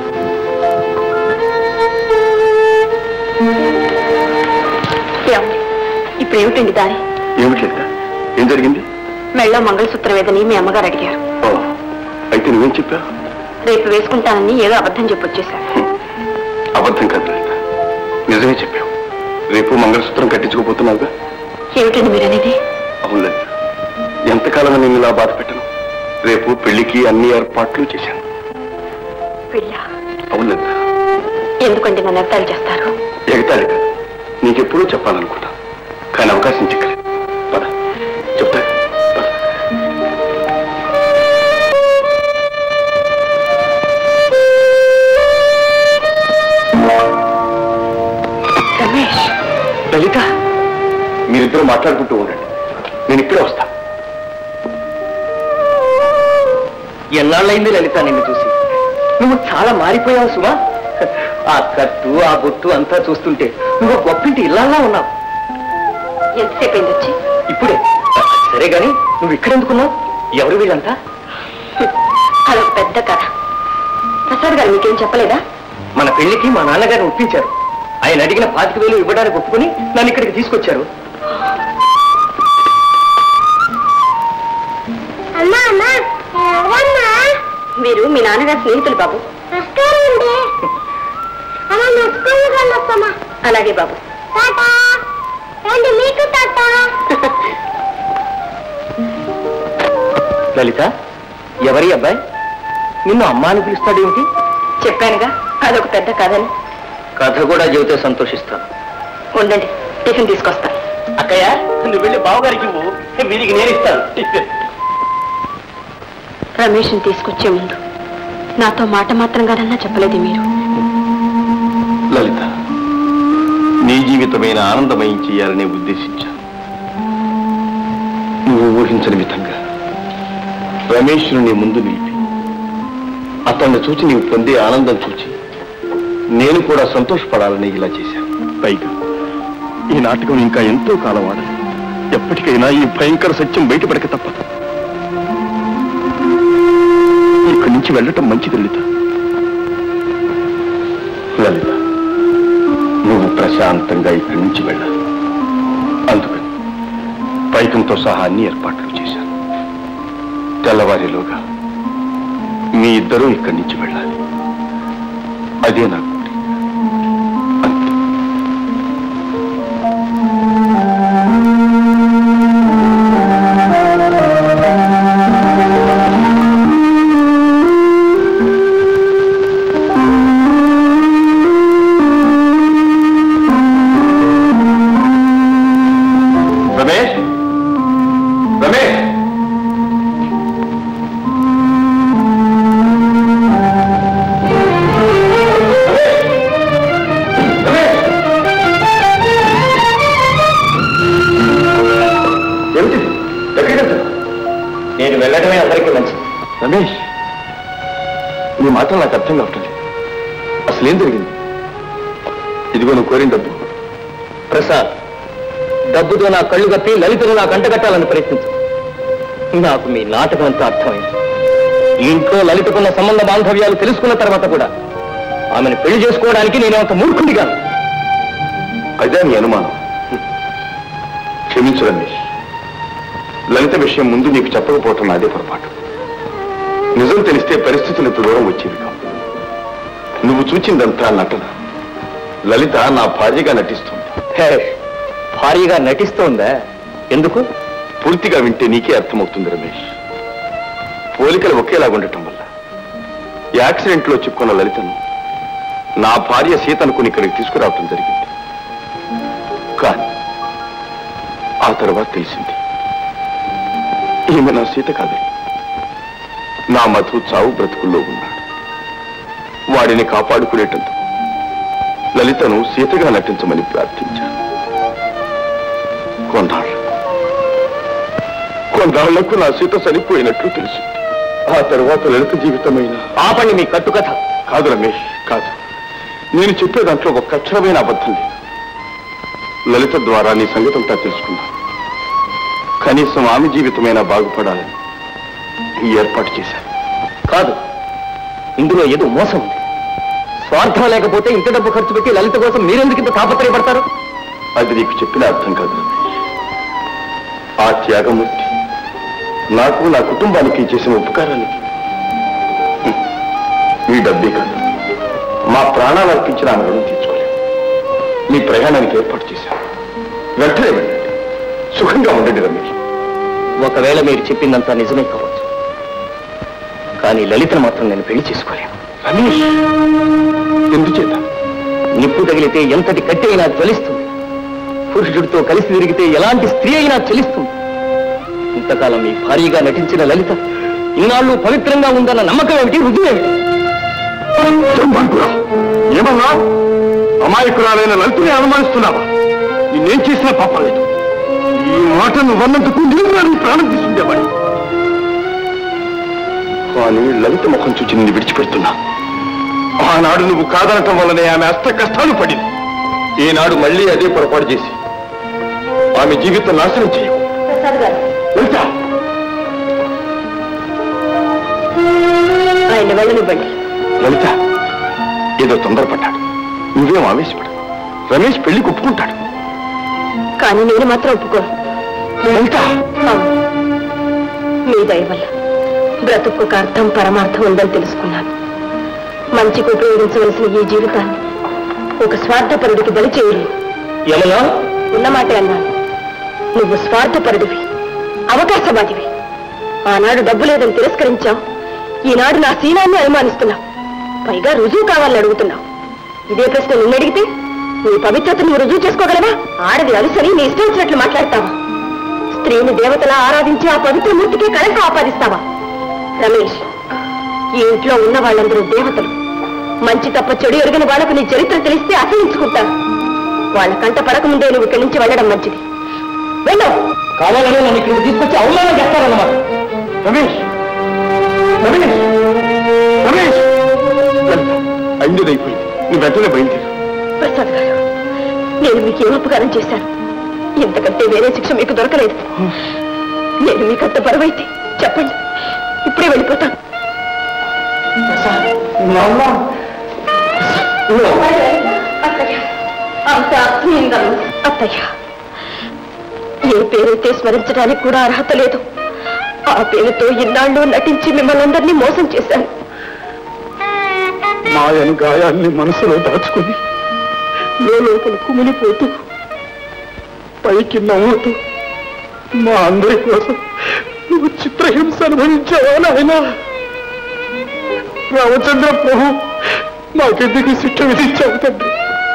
S4: ఇప్పుడు ఏమిటండి దారి?
S7: ఏమిటి ఏం జరిగింది?
S4: మెళ్ళో మంగళసూత్రం ఏదని మీ అమ్మగారు అడిగారు.
S7: అయితే నువ్వేం చెప్పా?
S4: రేపు వేసుకుంటానని ఏదో అబద్ధం చెప్పొచ్చేశారు.
S7: అబద్ధం కాదు, నిజమే చెప్పావు. రేపు మంగళసూత్రం కట్టించుకోబోతున్నావుగా.
S4: ఏమిటండి మీరనేది?
S7: అవును లలిత, ఎంతకాలం నేను ఇలా బాధ పెట్టను. రేపు పెళ్లికి అన్ని ఏర్పాట్లు చేశాను.
S4: పెళ్ళా?
S7: అవును లలిత.
S4: ఎందుకండి నన్ను ఎగతాళి చేస్తారు?
S7: ఎగతాళి కాదు, నీకెప్పుడూ చెప్పాలనుకుంటా, కానీ అవకాశం చిక్కలేదు. పద చెప్తా.
S4: రమేష్,
S7: లలిత, మీరిద్దరూ మాట్లాడుకుంటూ ఉండండి, నేను ఇప్పుడే వస్తా.
S8: ఎన్నాళ్ళైంది లలిత నిన్ను చూసి? నువ్వు చాలా మారిపోయావు సుమా. ఆ కట్టు, ఆ బొట్టు అంతా చూస్తుంటే నువ్వు గొప్పింటి ఇల్లాలా ఉన్నావు.
S4: ఎంతసేపు అయింది వచ్చి?
S8: ఇప్పుడే. సరే గాని నువ్వు ఇక్కడెందుకున్నావు? ఎవరు వీళ్ళంతా?
S4: అదొక పెద్ద కథ. ప్రసాద్ గారు మీకేం చెప్పలేదా?
S8: మన పెళ్లికి మా నాన్నగారిని ఒప్పించారు. ఆయన అడిగిన 25,000 ఇవ్వడానికి ఒప్పుకుని నన్ను ఇక్కడికి తీసుకొచ్చారు.
S4: మీరు మీ నాన్నగారి స్నేహితులు బాబు. అలాగే బాబు.
S8: లలిత, ఎవరి అబ్బాయి? నిన్ను అమ్మ అని పిలుస్తాడేమిటి?
S4: చెప్పానుగా అదొక పెద్ద కథని.
S8: కథ కూడా చెబితే సంతోషిస్తాను.
S4: ఉండండి, టిఫిన్ తీసుకొస్తా.
S8: అక్కయ్య, నువ్వు వెళ్ళి బావగారికి ఇవ్వు, వీరికి నేను ఇస్తాను టిఫిన్.
S4: రమేష్ని తీసుకొచ్చే ముందు నాతో మాట మాత్రంగానన్నా చెప్పలేదు మీరు.
S7: లలిత, నీ జీవితమైన ఆనందమయం చేయాలనే ఉద్దేశించాను. నువ్వు ఊహించని విధంగా రమేష్ను నీ ముందు నిలిపి అతన్ని చూచి నీవు పొందే ఆనందం చూచి నేను కూడా సంతోషపడాలని ఇలా చేశాను. పైగా ఈ నాటకం ఇంకా ఎంతో కాలం ఆడాలి. ఎప్పటికైనా ఈ భయంకర సత్యం బయటపడక తప్పదు. ఇక్కడి నుంచి వెళ్ళటం మంచిది లలిత. లలిత, నువ్వు ప్రశాంతంగా ఇక్కడి నుంచి వెళ్ళాలి. అందుకని పైకంతో సహా అన్ని ఏర్పాట్లు చేశాను. తెల్లవారిలోగా మీ ఇద్దరూ ఇక్కడి నుంచి వెళ్ళాలి. అదే నాకు అంతే. రమేష్, రమేష్, రమేష్, నీ మాటలు నాకు అర్థం కావట్లేదు. అసలేం జరిగింది? ఇదిగో నువ్వు కోరిన డబ్బు.
S8: ప్రసాద్, డబ్బుతో నా కళ్ళు కప్పి లలితను నాకు అంటగట్టాలని ప్రయత్నించు. నాకు మీ నాటకం అంతా అర్థమైంది. ఇంట్లో లలితకున్న సంబంధ బాంధవ్యాలు తెలుసుకున్న తర్వాత కూడా ఆమెను పెళ్లి చేసుకోవడానికి నేనేమంత మూర్ఖుడి కాదు.
S7: అదే నీ అనుమానం. క్షమించు రమేష్, లలిత విషయం ముందు నీకు చెప్పకపోవటం నాదే పొరపాటు. నిజం తెలిస్తే పరిస్థితులు ఇంత దూరం వచ్చేవి కావు. నువ్వు చూచిందంతా నటన. లలిత నా భార్యగా నటిస్తుంది.
S8: భార్యగా నటిస్తోందా? ఎందుకు?
S7: పూర్తిగా వింటే నీకే అర్థమవుతుంది రమేష్. పోలికలు ఒకేలాగా ఉండటం వల్ల యాక్సిడెంట్లో చిక్కున్న లలితను నా భార్య సీత అనుకుని ఇక్కడికి తీసుకురావటం జరిగింది. కానీ ఆ తర్వాత తెలిసింది ఈమె నా సీత కాదని. నా మధు చావు బ్రతుకుల్లో ఉన్నాడు. వాడిని కాపాడుకునేటందుకు లలితను సీతగా నటించమని ప్రార్థించాను. కొన్నాళ్లకు నా సీత చనిపోయినట్లు తెలిసింది. ఆ తర్వాత లలిత జీవితమైన
S8: ఆపండి మీ కట్టుకథ.
S7: కాదు రమేష్, కాదు. నేను చెప్పే దాంట్లో ఒక అక్షరమైన అబద్ధం లేదు. లలిత ద్వారా నీ సంగతంతా తెలుసుకున్నాను. కనీసం ఆమె జీవితమైనా బాగుపడాలని ఈ ఏర్పాటు చేశాను.
S8: కాదు, ఇందులో ఏదో మోసం ఉంది. స్వార్థం లేకపోతే ఇంత డబ్బు ఖర్చు పెట్టి లలిత కోసం మీరెందుకు ఇంత తాపత్రయపడతారు?
S7: అది నీకు చెప్పిన అర్థం కాదు రమేష్. ఆ త్యాగమూర్తి నాకు, నా కుటుంబానికి చేసిన ఉపకారానికి ఈ డబ్బే కాదు, మా ప్రాణాలు అర్పించిన ఆమె రుణం తీర్చుకోలేము. మీ ప్రయాణానికి ఏర్పాటు చేశాను. వెంటనే వెళ్ళండి, సుఖంగా ఉండండి రమేష్.
S8: ఒకవేళ మీరు చెప్పిందంతా నిజమే కావచ్చు, కానీ లలితను మాత్రం నేను పెళ్లి చేసుకోలేను.
S7: రమేష్, ఎందుచేత?
S8: నిప్పు తగిలితే ఎంతటి కట్టె అయినా జ్వలిస్తుంది. పురుషుడితో కలిసి తిరిగితే ఎలాంటి స్త్రీ అయినా చెలిస్తుంది. ఇంతకాలం మీ భార్యగా నటించిన లలిత ఇన్నాళ్ళు పవిత్రంగా ఉందన్న నమ్మకం ఏమిటి, రుజువేమిటి?
S7: ఏమన్నా అమాయకురాలైన లలితని అనుమానిస్తున్నావా? నేనేం చేసినా పాపం లేదు. ఈ మాట నువ్వన్నందుకు నేను నా ప్రాణం తీసుండేవాడి. కానీ లలిత ముఖం చూచి నిన్ను విడిచిపెడుతున్నా. ఆనాడు నువ్వు కాదనటం వల్లనే ఆమె అష్ట కష్టాలు పడింది. ఈనాడు మళ్ళీ అదే పొరపాటు చేసి ఆమె జీవితం నాశనం చేయవు. లలిత,
S5: ఆయన వెళ్ళనివ్వండి.
S7: లలిత, ఏదో తొందరపడ్డాడు. నువ్వేం ఆవేశపడు. రమేష్ పెళ్లికి ఒప్పుకుంటాడు.
S5: కానీ నేను మాత్రం ఒప్పుకోను.
S7: లలిత,
S5: మీ దయ వల్ల బ్రతుకు ఒక అర్థం పరమార్థం ఉందని తెలుసుకున్నాను. మంచికి ఉపయోగించవలసిన ఈ జీవితాన్ని ఒక స్వార్థపరుడికి బలి చేయలేదు.
S8: ఏమన్నా?
S5: ఉన్నమాటే అన్నాను. నువ్వు స్వార్థపరుడివి, అవకాశవాదివి. ఆనాడు డబ్బు లేదని తిరస్కరించావు. ఈనాడు నా సీనాన్ని అనుమానిస్తున్నావు. పైగా రుజువు కావాలని అడుగుతున్నావు. ఇదే ప్రశ్న నిన్ను అడిగితే నీ పవిత్రతను నువ్వు రుజువు చేసుకోగలవా? ఆడది అలుసని నీ ఇష్టం వచ్చినట్లు మాట్లాడతావా? స్త్రీని దేవతలా ఆరాధించి ఆ పవిత్ర మూర్తికి కళంకం ఆపాదిస్తావా? రమేష్, ఈ ఇంట్లో ఉన్న వాళ్ళందరూ దేవతలు. మంచి తప్ప చెడు ఎరుగని వాళ్లకు నీ చరిత్ర తెలిస్తే అసహించుకుంటారు. వాళ్ళ కంట పడకముందే నువ్వు ఇక్కడి నుంచి వెళ్ళడం మంచిది. వెళ్ళు.
S8: కావాలని నన్ను ఇక్కడికి తీసుకొచ్చి అవమానం చేస్తారన్నమాట.
S7: రమేష్, రమేష్, రమేష్, అయిందేదైపోయింది. నువ్వు వెంటనే బయలుదేరు.
S5: ప్రసాద్ గారు, నేను మీకు ఏం ఉపకారం చేశాను? ఇంతకంటే వేరే శిక్ష మీకు దొరకలేదు. నేను మీకంత బరువైతే చెప్పండి, ఇప్పుడే వెళ్ళిపోతాను. అంత అర్థమైందను. అత్తయ్య, ఏ పేరైతే స్మరించడానికి కూడా అర్హత లేదు, ఆ పేరుతో ఇన్నాళ్ళు నటించి మిమ్మల్ని అందరినీ మోసం చేశాను.
S1: మాయని గాయాన్ని మనసులో దాచుకుని లోపల కుమిలిపోతూ పైకి నవ్వుతూ మా అందరి కోసం నువ్వు చిత్రహింస అనుభవించావా నాయనా? రామచంద్ర ప్రభు, మాకెందుకు శిక్ష విధించావు తండ్రి?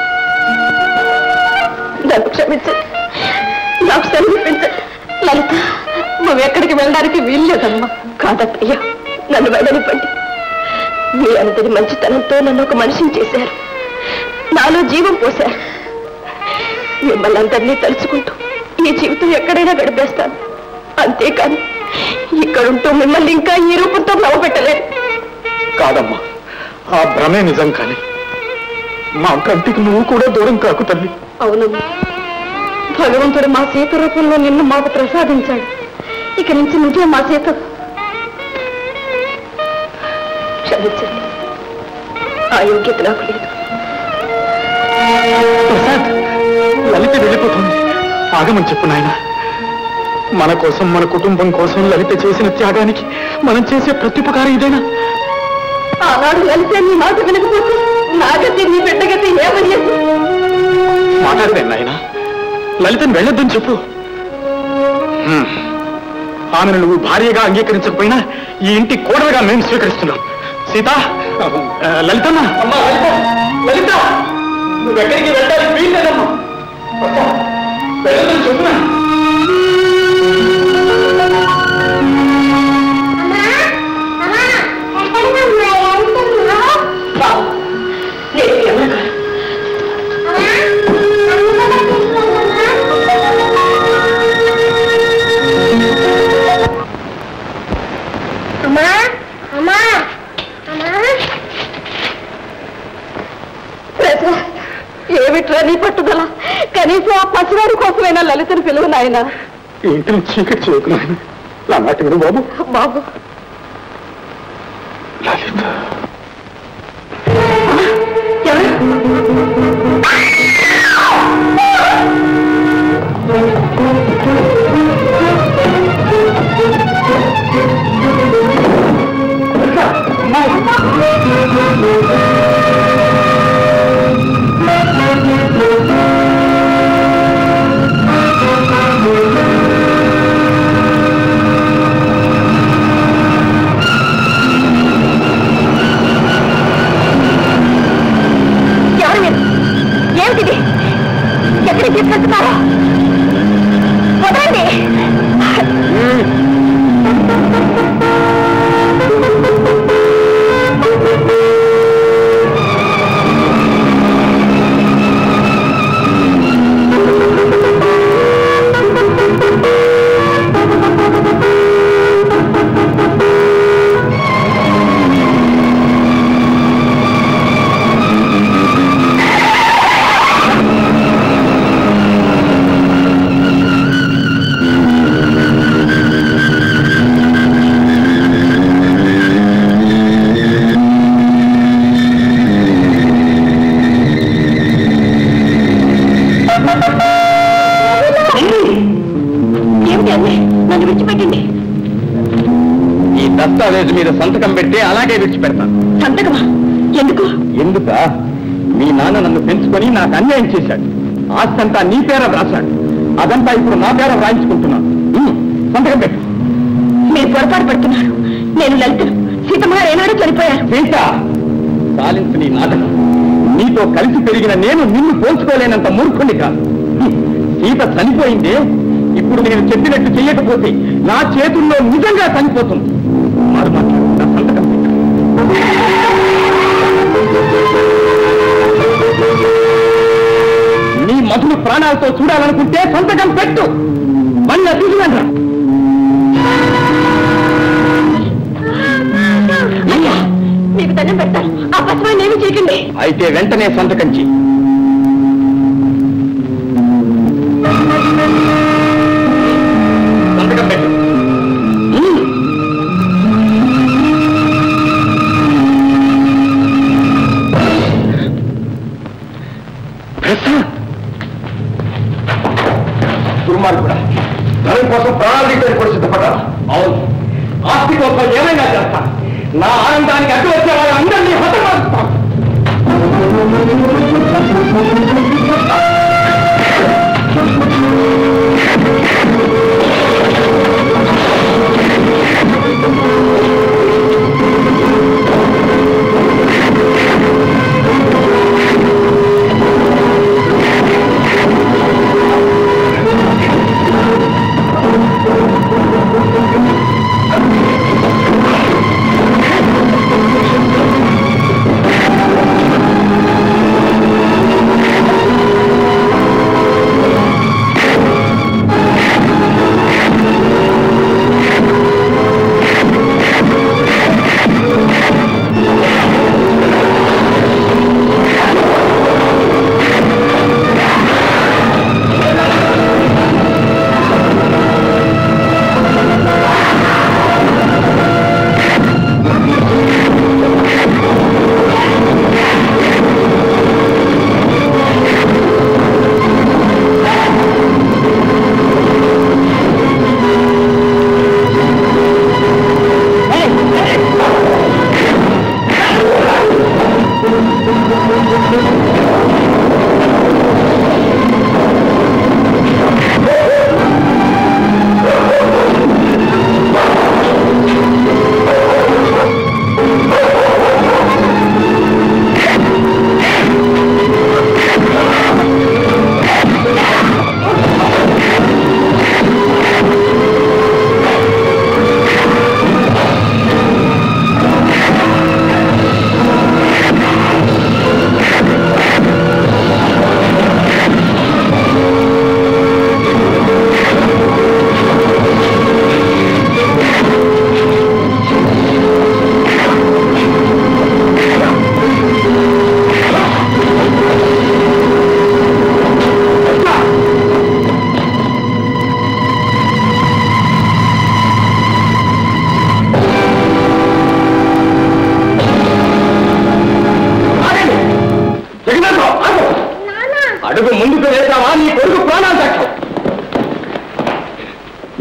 S5: నన్ను క్షమించండి, నాకు సమీపించండి. లలిత, నువ్వెక్కడికి వెళ్ళడానికి వీల్లేదమ్మా. కాదత్తయ్య, నన్ను వెళ్ళనివ్వండి. మీ అందరి మంచితనంతో నన్ను ఒక మనిషిని చేశారు, నాలో జీవం పోశారు. మిమ్మల్ని అందరినీ తలుచుకుంటూ ఈ జీవితం ఎక్కడైనా గడిపేస్తాను. అంతేకాని ఇక్కడుంటూ మిమ్మల్ని ఇంకా ఈ రూపంతో నవ్వబెట్టలేదు.
S7: కాదమ్మా,
S1: ఆ భ్రమే నిజం కానీ మా కంటికి నువ్వు కూడా దూరం కాకు తల్లి.
S5: అవునమ్మా, భగవంతుడు మా సీత రూపంలో నిన్ను మాకు ప్రసాదించాడు. ఇక నుంచి నువ్వే మా సీత. క్షమించండి, ఆ యోగ్యత నాకు లేదు.
S1: ప్రసాద్, లలిత వెళ్ళిపోతుంది. ఆగమని చెప్పు నాయన. మన కోసం, మన కుటుంబం కోసం లలిత చేసిన త్యాగానికి మనం చేసే ప్రత్యుపకారం ఇదేనా?
S5: ఆనాడు లలిత నీ మాట వినకపోతే నాగతి నీ బిడ్డగతి ఏమయ్యేది?
S1: మాట్లాడదే నాయన. లలితను వెళ్ళొద్దని చెప్పు. ఆమెను నువ్వు భార్యగా అంగీకరించకపోయినా ఈ ఇంటి కోడలుగా మేము స్వీకరిస్తున్నాం. సీత, లలితమ్మ, లలిత, నువ్వెక్కడికి వెళ్ళాలి? వీల్లేదమ్మా, వెళ్ళొద్దని చెప్పున్నా.
S5: ఏమిట్రా నీ పట్టుదల? కనీసం ఆ పసివాడి కోసమైనా లలితను పిలువు నాయన.
S1: ఇంటిని చీకటి చేయకు నాయన. నా మాట విను బాబు.
S5: బాబు,
S1: లలిత
S5: ఏమిటిది? ఎక్కడికి తీసుకెళ్తున్నారో వదలండి. నన్ను విడిచిపెట్టండి.
S6: ఈ దస్తావేజు మీద సంతకం పెట్టి అలాగే విడిచిపెడతాను.
S5: సంతకమా? ఎందుకు?
S6: ఎందుకా? మీ నాన్న నన్ను పెంచుకొని నాకు అన్యాయం చేశాడు. ఆస్తంతా నీ పేర రాశాడు. అదంతా ఇప్పుడు నా పేర రాయించుకుంటున్నాను. సంతకం పెట్టు.
S5: మీరు పొరపాటు పడుతున్నారు. నేను లలితను. సీతమ్మ గారు ఏనాడో చనిపోయారు.
S6: సీత, సాలించు నీ నాటకం. నీతో కలిసి పెరిగిన నేను నిన్ను పోల్చుకోలేనంత మూర్ఖుని కాదు. సీత చనిపోయిందే. ఇప్పుడు నేను చెప్పినట్టు చెయ్యకపోతే నా చేతుల్లో నిజంగా చనిపోతుంది. మారు మాట్లాడు, నా సంతకం పెట్టు. నీ మధును ప్రాణాలతో చూడాలనుకుంటే సంతకం పెట్టు. మళ్ళీ తీసుకురా.
S5: అయ్యా, మీకు దండం పెడతాను. ఆ పసివాడిని ఏమీ చేయకండి.
S6: అయితే వెంటనే సంతకం చెయ్యి. సంతకం పెట్టు. దుర్మార్గుడా, ధనం కోసం ప్రాణాలు తీసేది కూడా సిద్ధపడ్డారు. అవును, ఆస్తి కోసం ఏమైనా చేస్తాను. నా ఆనందానికి అడ్డు వచ్చే వాళ్ళందరినీ హతమారుస్తాను.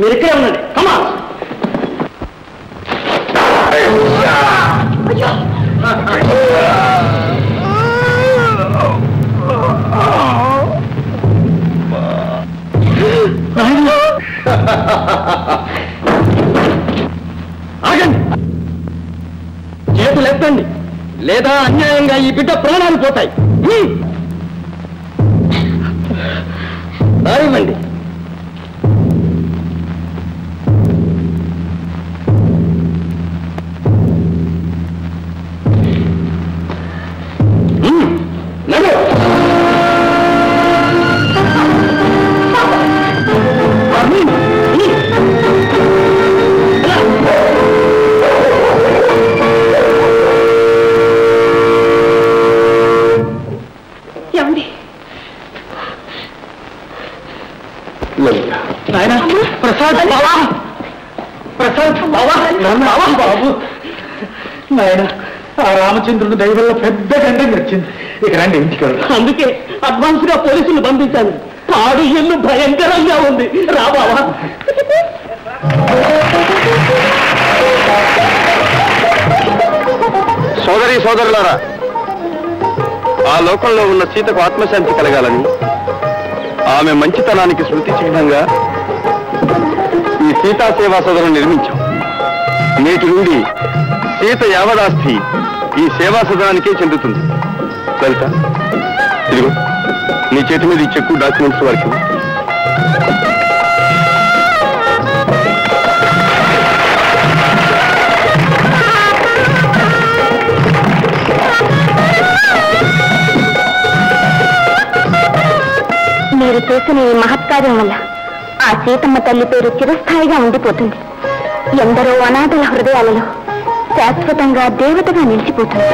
S8: మీరు ఇక్కడే ఉండండి. కమా ఆగండి, చేతులు ఎత్తండి, లేదా అన్యాయంగా ఈ బిడ్డ ప్రాణాలు పోతాయి. రానివ్వండి. ప్రసాద్ బావా, ప్రసాద్ బావా, బాబు నాయన, ఆ రామచంద్రుడు దైవల్ల పెద్ద గండం వచ్చింది. ఇక రండి ఇంటికి. అందుకే అడ్వాన్స్ గా పోలీసులు పంపించాను. పాడు ఇల్లు భయంకరంగా ఉంది. రా బావా.
S7: సోదరి సోదరులారా, ఆ లోకంలో ఉన్న సీతకు ఆత్మశాంతి కలగాలని, ఆమె మంచితనానికి స్మృతి చిహ్నంగా ఈ సీతా సేవా సదనం నిర్మించాం. నేటి నుండి సీత యావదాస్తి ఈ సేవా సదనానికే చెందుతుంది. లలిత, ఇదిగో నీ చేతి మీద ఈ చెక్కు డాక్యుమెంట్స్ వారికి.
S5: మీరు చేసిన ఈ మహత్కార్యం వల్ల ఆ సీతమ్మ తల్లి పేరు చిరస్థాయిగా ఉండిపోతుంది. ఎందరో అనాథల హృదయాలలో శాశ్వతంగా దేవతగా నిలిచిపోతుంది.